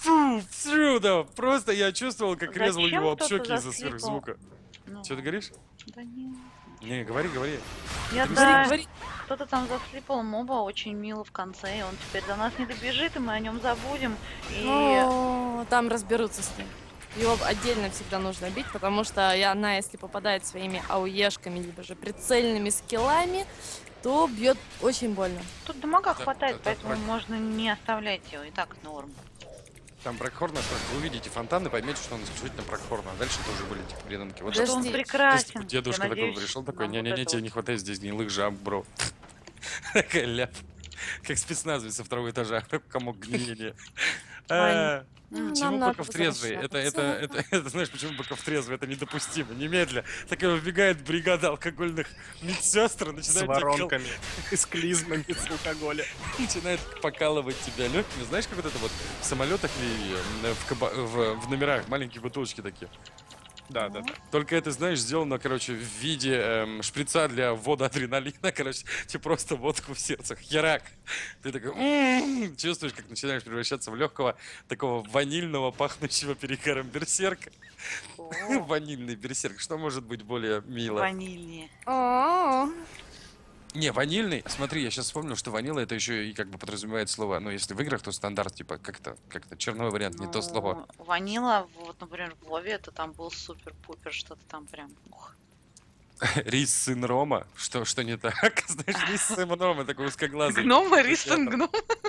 [SPEAKER 1] Фу, да, просто я чувствовал, как резал
[SPEAKER 4] Зачем
[SPEAKER 1] его об
[SPEAKER 4] кто-то
[SPEAKER 1] щеки из-за
[SPEAKER 4] заслипал?
[SPEAKER 1] сверхзвука.
[SPEAKER 4] Ну,
[SPEAKER 1] Что ты говоришь?
[SPEAKER 4] да нет.
[SPEAKER 1] Не, говори.
[SPEAKER 4] Я
[SPEAKER 1] Говори,
[SPEAKER 4] да,
[SPEAKER 5] Говори,
[SPEAKER 4] кто-то там заслипал моба очень мило в конце, и он теперь до нас не добежит, и мы о нем забудем. И
[SPEAKER 5] ну, там разберутся с ним. Его отдельно всегда нужно бить, потому что она, если попадает своими ауешками, либо же прицельными скиллами, то бьет очень больно.
[SPEAKER 4] тут дамага
[SPEAKER 1] Да,
[SPEAKER 4] хватает,
[SPEAKER 1] да,
[SPEAKER 4] поэтому
[SPEAKER 1] правильно.
[SPEAKER 4] можно не оставлять его, и так норм.
[SPEAKER 1] Там Бракхорна, вы увидите фонтан и поймете, что он исключительно Бракхорна. А дальше тоже были типа преданки. Вот
[SPEAKER 5] Подожди.
[SPEAKER 4] Что он
[SPEAKER 5] То есть,
[SPEAKER 4] прекрасен.
[SPEAKER 1] дедушка
[SPEAKER 4] Я
[SPEAKER 1] такой
[SPEAKER 4] надеюсь,
[SPEAKER 1] пришел,
[SPEAKER 4] нам
[SPEAKER 1] такой,
[SPEAKER 4] вот
[SPEAKER 1] не-не-не,
[SPEAKER 4] это
[SPEAKER 1] тебе
[SPEAKER 4] вот.
[SPEAKER 1] не хватает здесь гнилых жаб, бро. Такая ляп. Как спецназовец со второго этажа, комок гниения.
[SPEAKER 5] Ань,
[SPEAKER 4] М.
[SPEAKER 1] Почему
[SPEAKER 5] нам надо
[SPEAKER 1] Быков трезвый?
[SPEAKER 5] возвращаться.
[SPEAKER 1] Это, знаешь, почему Быков трезвый? Это недопустимо. Немедля. Такая выбегает бригада алкогольных медсестр,
[SPEAKER 2] С
[SPEAKER 1] начинает,
[SPEAKER 2] воронками, с клизмами, с алкоголя.
[SPEAKER 1] начинает покалывать тебя легкими. Знаешь, как вот это вот в самолетах или в номерах маленькие бутылочки такие.
[SPEAKER 2] Да, да, да.
[SPEAKER 1] Только это, знаешь, сделано, короче, в виде шприца для ввода адреналина, короче, тебе просто водку в сердце, херак. Ты такой чувствуешь, как начинаешь превращаться в легкого такого ванильного, пахнущего перегаром берсерка.
[SPEAKER 4] О,
[SPEAKER 1] Ванильный берсерк, что может быть более мило?
[SPEAKER 4] ванильнее.
[SPEAKER 5] А,
[SPEAKER 1] Не, ванильный, смотри, я сейчас вспомнил, что ванила это еще и как бы подразумевает слово, ну, если в играх, то стандарт, типа, как-то черновой вариант, не то слово.
[SPEAKER 4] Ну, ванила, вот, например, в Вове это там был супер-пупер, что-то там прям. Ух.
[SPEAKER 1] Рис сын Рома, что не так? Знаешь, рис сын Рома такой узкоглазый.
[SPEAKER 4] Гном, Ристон, гном.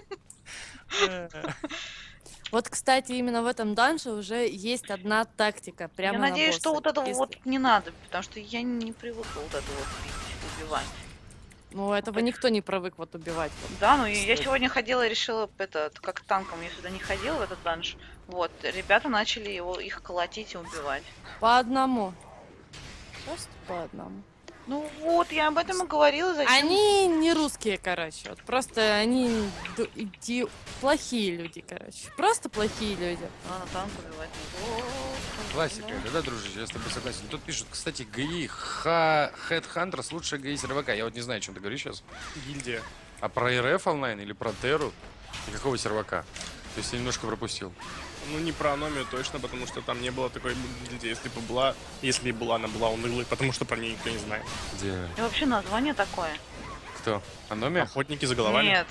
[SPEAKER 5] Вот, кстати, именно в этом данже уже есть одна тактика. Прямо
[SPEAKER 4] Я
[SPEAKER 5] на
[SPEAKER 4] надеюсь, что
[SPEAKER 5] босса.
[SPEAKER 4] вот этого
[SPEAKER 5] Если-
[SPEAKER 4] вот не надо, потому что я не привыкла вот это вот видеть, убивать.
[SPEAKER 5] Ну, этого никто не привык вот убивать. Вот.
[SPEAKER 4] Да, ну и я сегодня ходила и решила, это, как танком, я сюда не ходила в этот данж. Вот, ребята начали их колотить и убивать.
[SPEAKER 5] По одному. Просто по одному.
[SPEAKER 4] Ну вот, я об этом и говорила, зачем?
[SPEAKER 5] Они не русские, короче. Вот просто они плохие люди, короче. Просто плохие люди.
[SPEAKER 4] Надо танк убивать. Вот.
[SPEAKER 1] Классика, да, дружище, я с тобой согласен. Тут пишут, кстати, ГИ Headhunters лучшая ГИ сервака. Я вот не знаю, о чем ты говоришь сейчас.
[SPEAKER 2] Гильдия.
[SPEAKER 1] А про РФ онлайн или про Терру? И какого сервака? То есть я немножко пропустил.
[SPEAKER 2] Ну, не про Аномию точно, потому что там не было такой гильдии. Если и была, она была унылой, потому что про нее никто не знает.
[SPEAKER 1] Где?
[SPEAKER 4] И вообще название такое.
[SPEAKER 1] Кто? Аномия?
[SPEAKER 2] Охотники за головами.
[SPEAKER 4] Нет.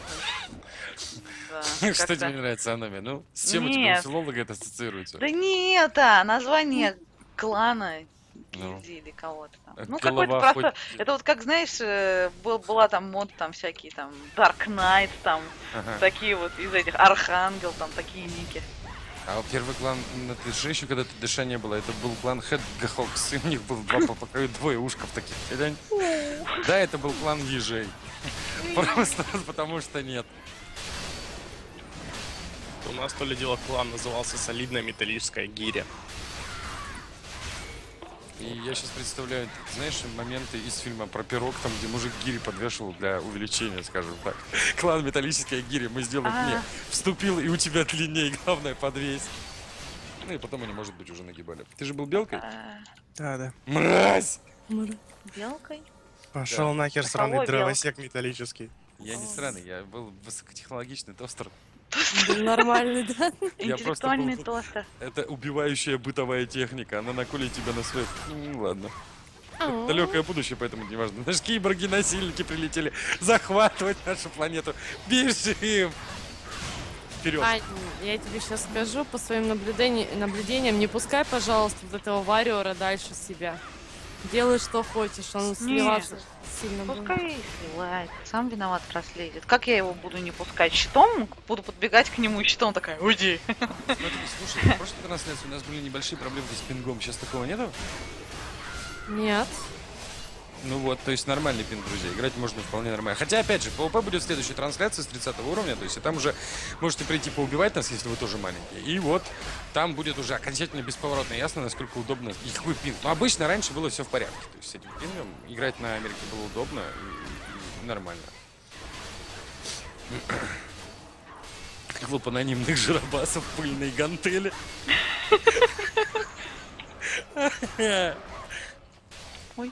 [SPEAKER 4] Да,
[SPEAKER 1] Что
[SPEAKER 4] как-то-
[SPEAKER 1] тебе не нравится Аномия? Ну, с чем у тебя
[SPEAKER 4] Нет.
[SPEAKER 1] у филолога это ассоциируется?
[SPEAKER 4] Да нет, а название клана,
[SPEAKER 1] Ну.
[SPEAKER 4] гильдии или кого-то там.
[SPEAKER 1] А
[SPEAKER 4] Ну,
[SPEAKER 1] голова
[SPEAKER 4] какой-то просто...
[SPEAKER 1] хоть-
[SPEAKER 4] Это вот как, знаешь, была там мод, там всякие, там, Dark Knight, там,
[SPEAKER 1] Ага.
[SPEAKER 4] такие вот из этих, Архангел, там, такие ники.
[SPEAKER 1] А первый клан на ТДШ еще когда ТДШ не было, это был клан Хэдгахокс, и у них было по краю двое ушков таких. Глянь. Да, это был клан ежей. Просто потому что нет.
[SPEAKER 2] У нас то ли дело клан назывался «Солидная металлическая гиря».
[SPEAKER 1] И я сейчас представляю, знаешь, моменты из фильма про пирог, там, где мужик гири подвешивал для увеличения, скажем так. Клан металлическая гири, мы сделаем мне. Вступил, и у тебя длиннее, главное, подвесь. Ну и потом они, может быть, уже нагибали. Ты же был белкой?
[SPEAKER 2] Да.
[SPEAKER 1] Мразь!
[SPEAKER 4] Белкой?
[SPEAKER 2] Пошел нахер
[SPEAKER 4] А
[SPEAKER 2] сраный
[SPEAKER 4] кого
[SPEAKER 2] дровосек металлический.
[SPEAKER 1] Я не сраный, я был высокотехнологичный тостер.
[SPEAKER 5] Нормальный, да?
[SPEAKER 1] Я просто
[SPEAKER 4] Интеллектуальный
[SPEAKER 1] был-
[SPEAKER 4] тостер.
[SPEAKER 1] Это убивающая бытовая техника. Она наколет тебя на свет. Ладно. Далекое будущее, поэтому не важно. Наши киборги-насильники прилетели захватывать нашу планету. Бежим! Вперед!
[SPEAKER 5] Ань, я тебе сейчас скажу по своим наблюдениям, не пускай, пожалуйста, вот этого вариора дальше себя. Делай, что хочешь, он сливаться сильно будет.
[SPEAKER 4] Пускай сливает. Сам виноват, раз лезет. Как я его буду не пускать? Щитом? Буду подбегать к нему и щитом такая, уйди.
[SPEAKER 1] Смотри, слушай, в прошлой трансляции у нас были небольшие проблемы с пингом. Сейчас такого нету?
[SPEAKER 5] Нет.
[SPEAKER 1] Ну вот, то есть нормальный пинг, друзья. Играть можно вполне нормально. Хотя, опять же, PvP будет в следующей трансляции с 30 уровня. То есть и там уже можете прийти поубивать нас, если вы тоже маленькие. И вот там будет уже окончательно бесповоротно ясно, насколько удобно и какой пинг. Но обычно раньше было все в порядке. То есть с этим пингом играть на Америке было удобно и нормально. Клуб анонимных жиробасов, пыльные гантели.
[SPEAKER 4] Ой.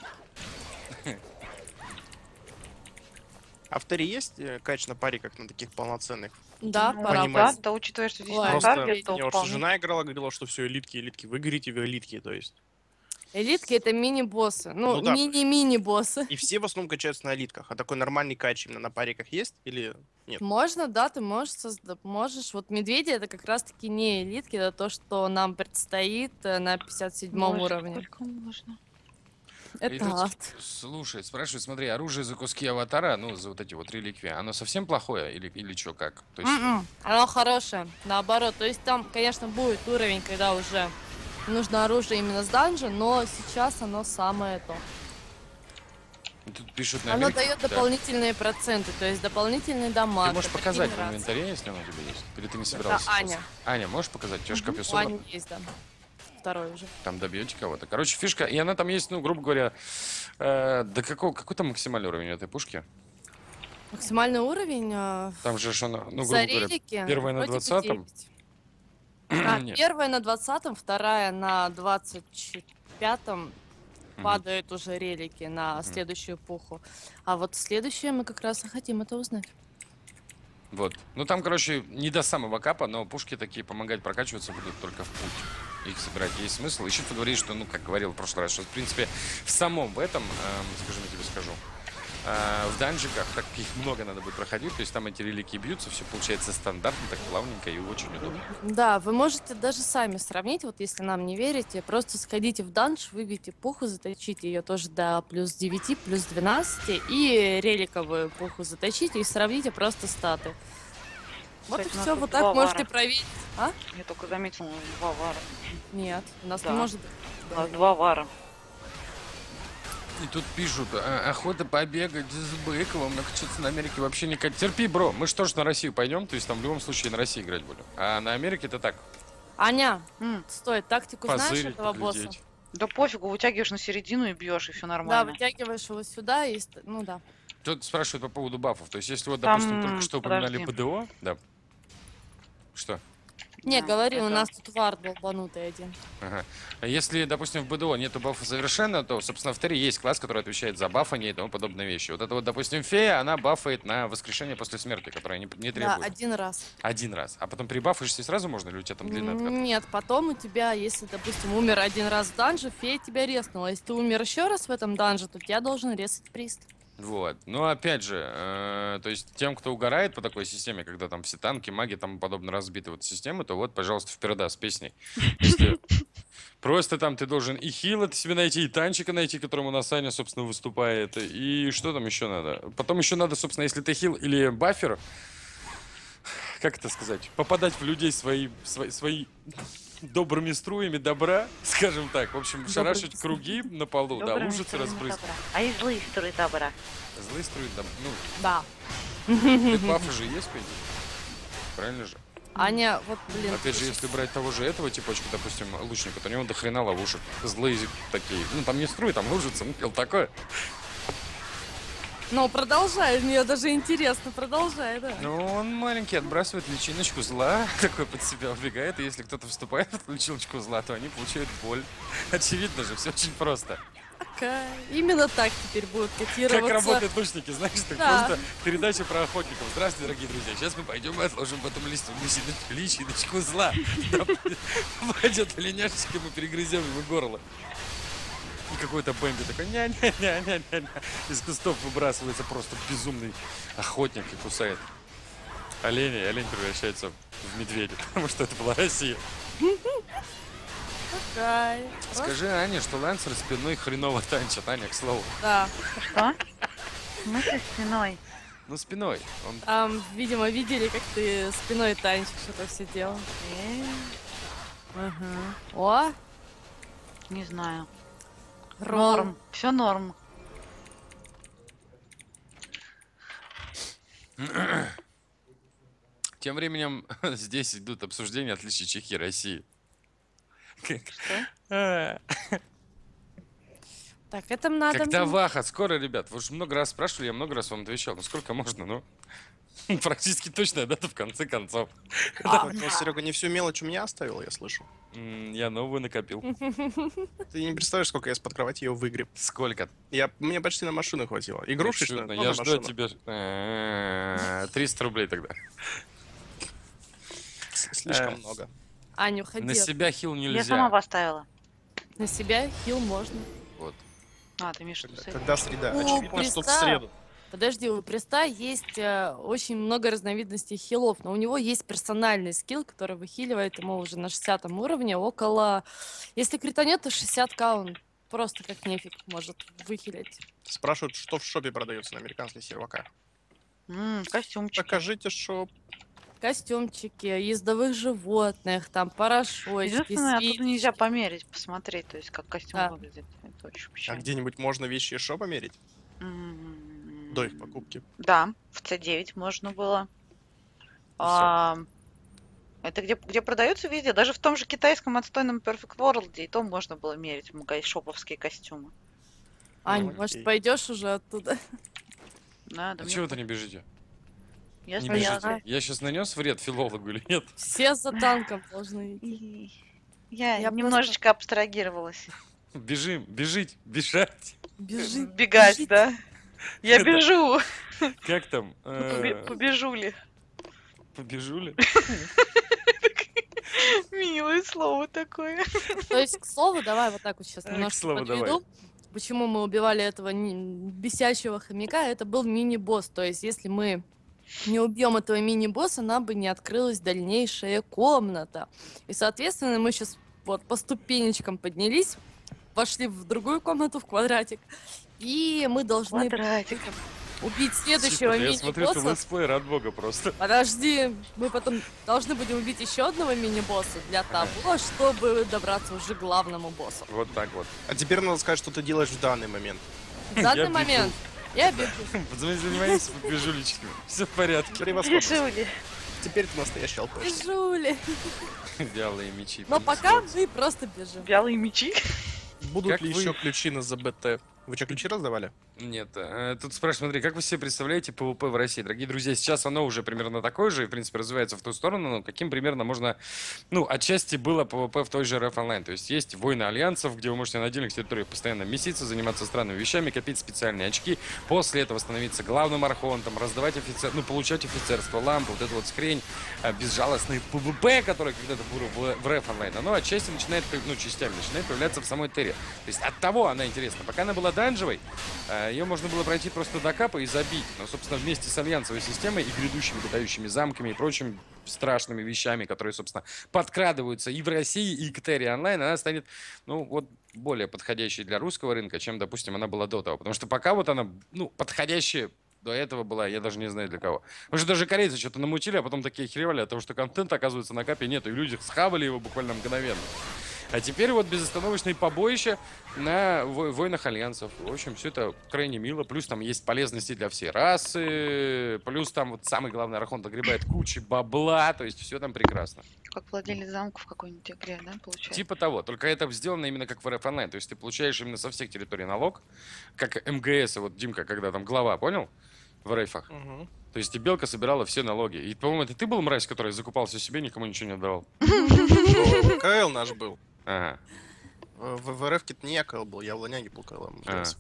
[SPEAKER 2] А в Терре есть кач на паре, как на таких полноценных?
[SPEAKER 5] Да,
[SPEAKER 4] Ну,
[SPEAKER 5] пора.
[SPEAKER 2] понимаю.
[SPEAKER 4] да, учитывая, что здесь
[SPEAKER 5] Ой,
[SPEAKER 4] на
[SPEAKER 2] Просто
[SPEAKER 4] таргет, то
[SPEAKER 2] мне вот
[SPEAKER 4] вполне.
[SPEAKER 2] жена играла, говорила, что все элитки. Вы говорите, вы элитки, то есть.
[SPEAKER 5] Элитки это мини-боссы. Ну,
[SPEAKER 2] Ну да.
[SPEAKER 5] мини-мини-боссы.
[SPEAKER 2] И все в основном качаются на элитках. А такой нормальный кач именно на париках есть? Или нет?
[SPEAKER 5] Можно, да, ты можешь. Вот медведи это как раз-таки не элитки, это то, что нам предстоит на 57-м
[SPEAKER 4] Боже,
[SPEAKER 5] уровне.
[SPEAKER 4] сколько можно?
[SPEAKER 1] И
[SPEAKER 5] Это
[SPEAKER 1] тут,
[SPEAKER 5] ад.
[SPEAKER 1] слушай, спрашивают, смотри, оружие за куски аватара, ну, за вот эти вот реликвии, оно совсем плохое или что, как? То есть,
[SPEAKER 5] Оно хорошее, наоборот. То есть там, конечно, будет уровень, когда уже нужно оружие именно с данжа, но сейчас оно самое то.
[SPEAKER 1] тут пишут на
[SPEAKER 5] Оно
[SPEAKER 1] Америке,
[SPEAKER 5] дает
[SPEAKER 1] да.
[SPEAKER 5] дополнительные проценты, то есть дополнительный дамаг.
[SPEAKER 1] Ты можешь
[SPEAKER 5] это
[SPEAKER 1] показать в
[SPEAKER 5] регенерация.
[SPEAKER 1] инвентаре, если оно у тебя есть? Или ты не
[SPEAKER 5] Да,
[SPEAKER 1] собирался? сейчас?
[SPEAKER 5] Аня.
[SPEAKER 1] Аня, можешь показать? У тебя же копье
[SPEAKER 5] У
[SPEAKER 1] собрано.
[SPEAKER 5] Ани есть, да. Второй уже.
[SPEAKER 1] Там добьете кого-то. Короче, фишка, и она там есть, ну, грубо говоря, какой там максимальный уровень этой пушки?
[SPEAKER 5] Максимальный уровень
[SPEAKER 1] Там же ж она, ну,
[SPEAKER 5] за
[SPEAKER 1] грубо говоря,
[SPEAKER 5] релики
[SPEAKER 1] первая на
[SPEAKER 5] вроде бы
[SPEAKER 1] 20-м.
[SPEAKER 5] 9.
[SPEAKER 1] Нет.
[SPEAKER 5] Первая на 20-м, вторая на 25-м
[SPEAKER 1] Мгм.
[SPEAKER 5] падают уже релики на
[SPEAKER 1] Мгм.
[SPEAKER 5] следующую эпоху. А вот следующее мы как раз и хотим это узнать.
[SPEAKER 1] Вот. Ну там, короче, не до самого капа, но пушки такие помогать прокачиваться будут только в путь. Их собирать есть смысл. Еще ты говоришь, что, ну, как говорил в прошлый раз, что, в принципе, в самом в этом, скажем, я тебе скажу, в данжиках, так как их много надо будет проходить, то есть там эти реликии бьются, все получается стандартно, так плавненько и очень удобно.
[SPEAKER 5] Да, вы можете даже сами сравнить, вот если нам не верите, просто сходите в данж, выбейте пуху, заточите ее тоже до плюс 9, плюс 12, и реликовую пуху заточите и сравните просто статы. Вот и
[SPEAKER 4] Кстати, у нас
[SPEAKER 5] все,
[SPEAKER 4] тут
[SPEAKER 5] вот
[SPEAKER 4] два
[SPEAKER 5] так можете
[SPEAKER 4] вара.
[SPEAKER 5] проверить. А?
[SPEAKER 4] Я только заметила 2 вара.
[SPEAKER 5] Нет, у нас
[SPEAKER 4] Да.
[SPEAKER 5] не может быть.
[SPEAKER 4] У нас 2 вара.
[SPEAKER 1] И тут пишут, охота побегать с Быковым, но что-то на Америке вообще не катит. Терпи, бро, мы же тоже на Россию пойдем, то есть там в любом случае на России играть будем. А на Америке это так,
[SPEAKER 5] Аня,
[SPEAKER 4] М,
[SPEAKER 5] стой, тактику знаешь
[SPEAKER 1] позырить,
[SPEAKER 5] этого босса?
[SPEAKER 1] поглядеть.
[SPEAKER 4] Да пофигу, вытягиваешь на середину и бьешь, и все
[SPEAKER 5] Да,
[SPEAKER 4] нормально.
[SPEAKER 5] вытягиваешь его сюда и... Ну да.
[SPEAKER 1] Тут спрашивают по поводу бафов. То есть, если вот,
[SPEAKER 4] Там,
[SPEAKER 1] допустим, только что упоминали
[SPEAKER 4] подожди.
[SPEAKER 1] БДО, да. Что?
[SPEAKER 5] Не,
[SPEAKER 4] Да,
[SPEAKER 5] говори, у
[SPEAKER 4] это-
[SPEAKER 5] нас тут вар долбанутый один.
[SPEAKER 1] Ага. А если, допустим, в БДО нету бафа совершенно, то, собственно, в Терри есть класс, который отвечает за бафание и тому подобные вещи. Вот это вот, допустим, фея, она бафает на воскрешение после смерти, которое не
[SPEAKER 5] Да,
[SPEAKER 1] требует.
[SPEAKER 5] один раз.
[SPEAKER 1] Один раз. А потом прибафаешься и сразу можно, или у тебя там длинный откат?
[SPEAKER 5] Нет, потом у тебя, если, допустим, умер один раз в данже, фея тебя резнула. Если ты умер еще раз в этом данже, то тебя должен резать прист.
[SPEAKER 1] Вот. Но опять же, то есть тем, кто угорает по такой системе, когда там все танки, маги, тому подобное разбиты вот системы, то вот, пожалуйста, впереда с песней. Если просто там ты должен и хила ты себе найти, и танчика найти, которому на Саня, собственно, выступает. И что там еще надо? Потом еще надо, собственно, если ты хил или бафер, как это сказать, попадать в людей свои добрыми струями добра, скажем так. В общем, шарашить круги на полу, да,
[SPEAKER 4] Добрыми
[SPEAKER 1] ужасы
[SPEAKER 4] струями
[SPEAKER 1] разбрызгивать.
[SPEAKER 4] добра. А и злые струи добра.
[SPEAKER 1] Злые струи, да, ну,
[SPEAKER 5] Да.
[SPEAKER 1] бафы же есть, по идее. Правильно же?
[SPEAKER 5] Аня, вот, блин.
[SPEAKER 1] Опять же, если брать того же этого типочка, допустим, лучника, то у него до хрена ловушек. Злые такие. Ну, там не струи, там лужица, ну, такое.
[SPEAKER 5] Ну, продолжай, мне даже интересно, продолжай, да.
[SPEAKER 1] Ну, он маленький, отбрасывает личиночку зла, такой под себя убегает, и если кто-то вступает в эту личиночку зла, то они получают боль. Очевидно же, все очень просто.
[SPEAKER 5] Такая. Именно так теперь будут котироваться.
[SPEAKER 1] Как работают лучники, знаешь, так
[SPEAKER 5] Да.
[SPEAKER 1] просто передача про охотников. Здравствуйте, дорогие друзья, сейчас мы пойдем и отложим потом личиночку зла. Пойдет оленяшечка, мы перегрызем ему горло. И какой-то Бэмби такой ня-ня-ня-ня-ня. Из кустов выбрасывается просто безумный охотник и кусает оленя, и олень превращается в медведя, потому что это была Россия.
[SPEAKER 5] Такая.
[SPEAKER 1] Скажи Ане, что Лансер спиной хреново танчит, Аня, к слову.
[SPEAKER 5] Да.
[SPEAKER 4] Что? В смысле спиной?
[SPEAKER 1] Ну, спиной. Он
[SPEAKER 5] Там, видимо, видели, как ты спиной танчишь это все дело. Ага. О,
[SPEAKER 4] Не знаю.
[SPEAKER 5] ром.
[SPEAKER 4] Норм. Все норм.
[SPEAKER 1] Тем временем здесь идут обсуждения отличий Чехии и России. А,
[SPEAKER 5] Так, это надо...
[SPEAKER 1] Когда Ваха, скоро, ребят, вы уже много раз спрашивали, я много раз вам отвечал. Ну сколько можно, ну? Практически точная дата в конце концов.
[SPEAKER 2] Серега, не всю мелочь у меня оставил, я слышу.
[SPEAKER 1] Я новую накопил.
[SPEAKER 2] Ты не представляешь, сколько я из-под кровати ее выгреб.
[SPEAKER 1] Сколько?
[SPEAKER 2] Мне почти на машину хватило. Игрушечную,
[SPEAKER 1] Чудно,
[SPEAKER 2] но
[SPEAKER 1] я
[SPEAKER 2] на
[SPEAKER 1] жду
[SPEAKER 2] машину.
[SPEAKER 1] от тебя 300 рублей тогда.
[SPEAKER 2] Слишком много.
[SPEAKER 5] Аню, ходи.
[SPEAKER 1] На себя хил
[SPEAKER 4] Я сама
[SPEAKER 1] нельзя.
[SPEAKER 4] поставила.
[SPEAKER 5] На себя хил можно.
[SPEAKER 1] Вот.
[SPEAKER 4] А, ты имеешь в виду с этим?
[SPEAKER 2] Когда среда?
[SPEAKER 5] О,
[SPEAKER 2] Очевидно, что в
[SPEAKER 5] представь.
[SPEAKER 2] среду.
[SPEAKER 5] Подожди, у Преста есть очень много разновидностей хилов, но у него есть персональный скилл, который выхиливает ему уже на 60 уровне около... Если кританет, то 60к он просто как нефиг может выхилить.
[SPEAKER 2] Спрашивают, что в шопе продается на американских серваках.
[SPEAKER 4] Костюмчик.
[SPEAKER 2] Покажите шоп.
[SPEAKER 5] Костюмчики, ездовых животных, там порошочки,
[SPEAKER 4] Единственное, тут
[SPEAKER 5] свитки.
[SPEAKER 4] нельзя померить, посмотреть, то есть как костюм
[SPEAKER 5] Да.
[SPEAKER 4] выглядит. Это очень
[SPEAKER 2] А
[SPEAKER 4] печально.
[SPEAKER 2] где-нибудь можно вещи из шопа мерить? До их покупки.
[SPEAKER 4] Да, в C9 можно было. А, это где продаются везде, даже в том же китайском отстойном Perfect World, и то можно было мерить шоповские костюмы.
[SPEAKER 5] Ань,
[SPEAKER 2] Ну, окей.
[SPEAKER 5] может, пойдешь уже оттуда?
[SPEAKER 4] Да, да
[SPEAKER 1] А
[SPEAKER 4] мне
[SPEAKER 1] чего вы-то не бежите?
[SPEAKER 4] Я
[SPEAKER 1] Не
[SPEAKER 4] стояла.
[SPEAKER 1] бежите. Я сейчас нанес вред филологу или нет?
[SPEAKER 5] Все за танком должны идти.
[SPEAKER 4] И Я
[SPEAKER 5] Я
[SPEAKER 4] немножечко абстрагировалась.
[SPEAKER 1] Бежим, бежить, бежать.
[SPEAKER 5] Бежи.
[SPEAKER 4] Бегать,
[SPEAKER 5] бежите.
[SPEAKER 4] да. Я
[SPEAKER 1] Это-
[SPEAKER 4] бежу.
[SPEAKER 1] Как там?
[SPEAKER 4] Побежу ли?
[SPEAKER 1] Побежули?
[SPEAKER 4] Милое слово такое.
[SPEAKER 5] То есть, к слову, давай вот так вот сейчас
[SPEAKER 1] К
[SPEAKER 5] немножко
[SPEAKER 1] слову, давай.
[SPEAKER 5] подведу. Почему мы убивали этого бесячего хомяка? Это был мини-босс. То есть, если мы не убьем этого мини-босса, нам бы не открылась дальнейшая комната. И, соответственно, мы сейчас вот по ступенечкам поднялись, вошли в другую комнату, в квадратик. И мы должны
[SPEAKER 4] Квадратик.
[SPEAKER 5] убить следующего
[SPEAKER 1] Я смотрю, ты
[SPEAKER 5] мини-босса.
[SPEAKER 1] летсплей, рад бога просто.
[SPEAKER 5] Подожди, мы потом должны будем убить еще одного мини-босса для того, чтобы добраться уже к главному боссу.
[SPEAKER 1] Вот так вот.
[SPEAKER 2] А теперь надо сказать, что ты делаешь в данный момент.
[SPEAKER 5] В данный
[SPEAKER 1] Я бегу.
[SPEAKER 5] момент я бегу.
[SPEAKER 1] Занимаемся бежулечками. Все в порядке.
[SPEAKER 2] Превосходно.
[SPEAKER 4] Бежу ли?
[SPEAKER 2] Теперь ты настоящий алпеш.
[SPEAKER 5] Бежули.
[SPEAKER 1] Вялые мечи.
[SPEAKER 5] Но пока мы просто бежим.
[SPEAKER 4] Вялые мечи.
[SPEAKER 2] Будут
[SPEAKER 1] Как
[SPEAKER 2] ли
[SPEAKER 1] вы-
[SPEAKER 2] еще ключи на ЗБТ? Вы что, ключи раздавали?
[SPEAKER 1] Нет, тут спрашивают, смотри, как вы себе представляете ПВП в России? Дорогие друзья, сейчас оно уже примерно такое же, и, в принципе, развивается в ту сторону, но каким примерно можно, ну, отчасти было ПВП в той же РФ онлайн. То есть есть войны альянсов, где вы можете на отдельных территориях постоянно меситься, заниматься странными вещами, копить специальные очки, после этого становиться главным архонтом, раздавать получать офицерство, лампы, вот эту вот скрень, безжалостный ПВП, который когда-то был в РФ онлайн, оно отчасти начинает, ну, частями начинает появляться в самой Терре. То есть от того она интересна. Пока она была данжевой, ее можно было пройти просто до капа и забить. Но, собственно, вместе с альянсовой системой и грядущими летающими замками и прочими страшными вещами, которые, собственно, подкрадываются и в России, и к Терре онлайн, она станет, ну, вот, более подходящей для русского рынка, чем, допустим, она была до того. Потому что пока вот она, ну, подходящая до этого была, я даже не знаю для кого. Потому что даже корейцы что-то намутили, а потом такие охеревали от того, что контента, оказывается, на капе нету, и люди схавали его буквально мгновенно. А теперь вот безостановочные побоища на войнах альянсов. В общем, все это крайне мило. Плюс там есть полезности для всей расы. Плюс там вот самый главный архонт огребает кучи бабла. То есть все там прекрасно.
[SPEAKER 4] Как владелец замка в какой-нибудь игре, да, получается?
[SPEAKER 1] Типа того. Только это сделано именно как в РФ онлайн. То есть ты получаешь именно со всех территорий налог. Как МГС, вот Димка, когда там глава, понял? В рейфах.
[SPEAKER 2] Угу.
[SPEAKER 1] То есть и Белка собирала все налоги. И, по-моему, это ты был мразь, который закупал все себе, никому ничего не отдавал?
[SPEAKER 2] КЛ наш был.
[SPEAKER 1] Ага.
[SPEAKER 2] В РФ-ке не я КЛ был, я в Ланяге был КЛ.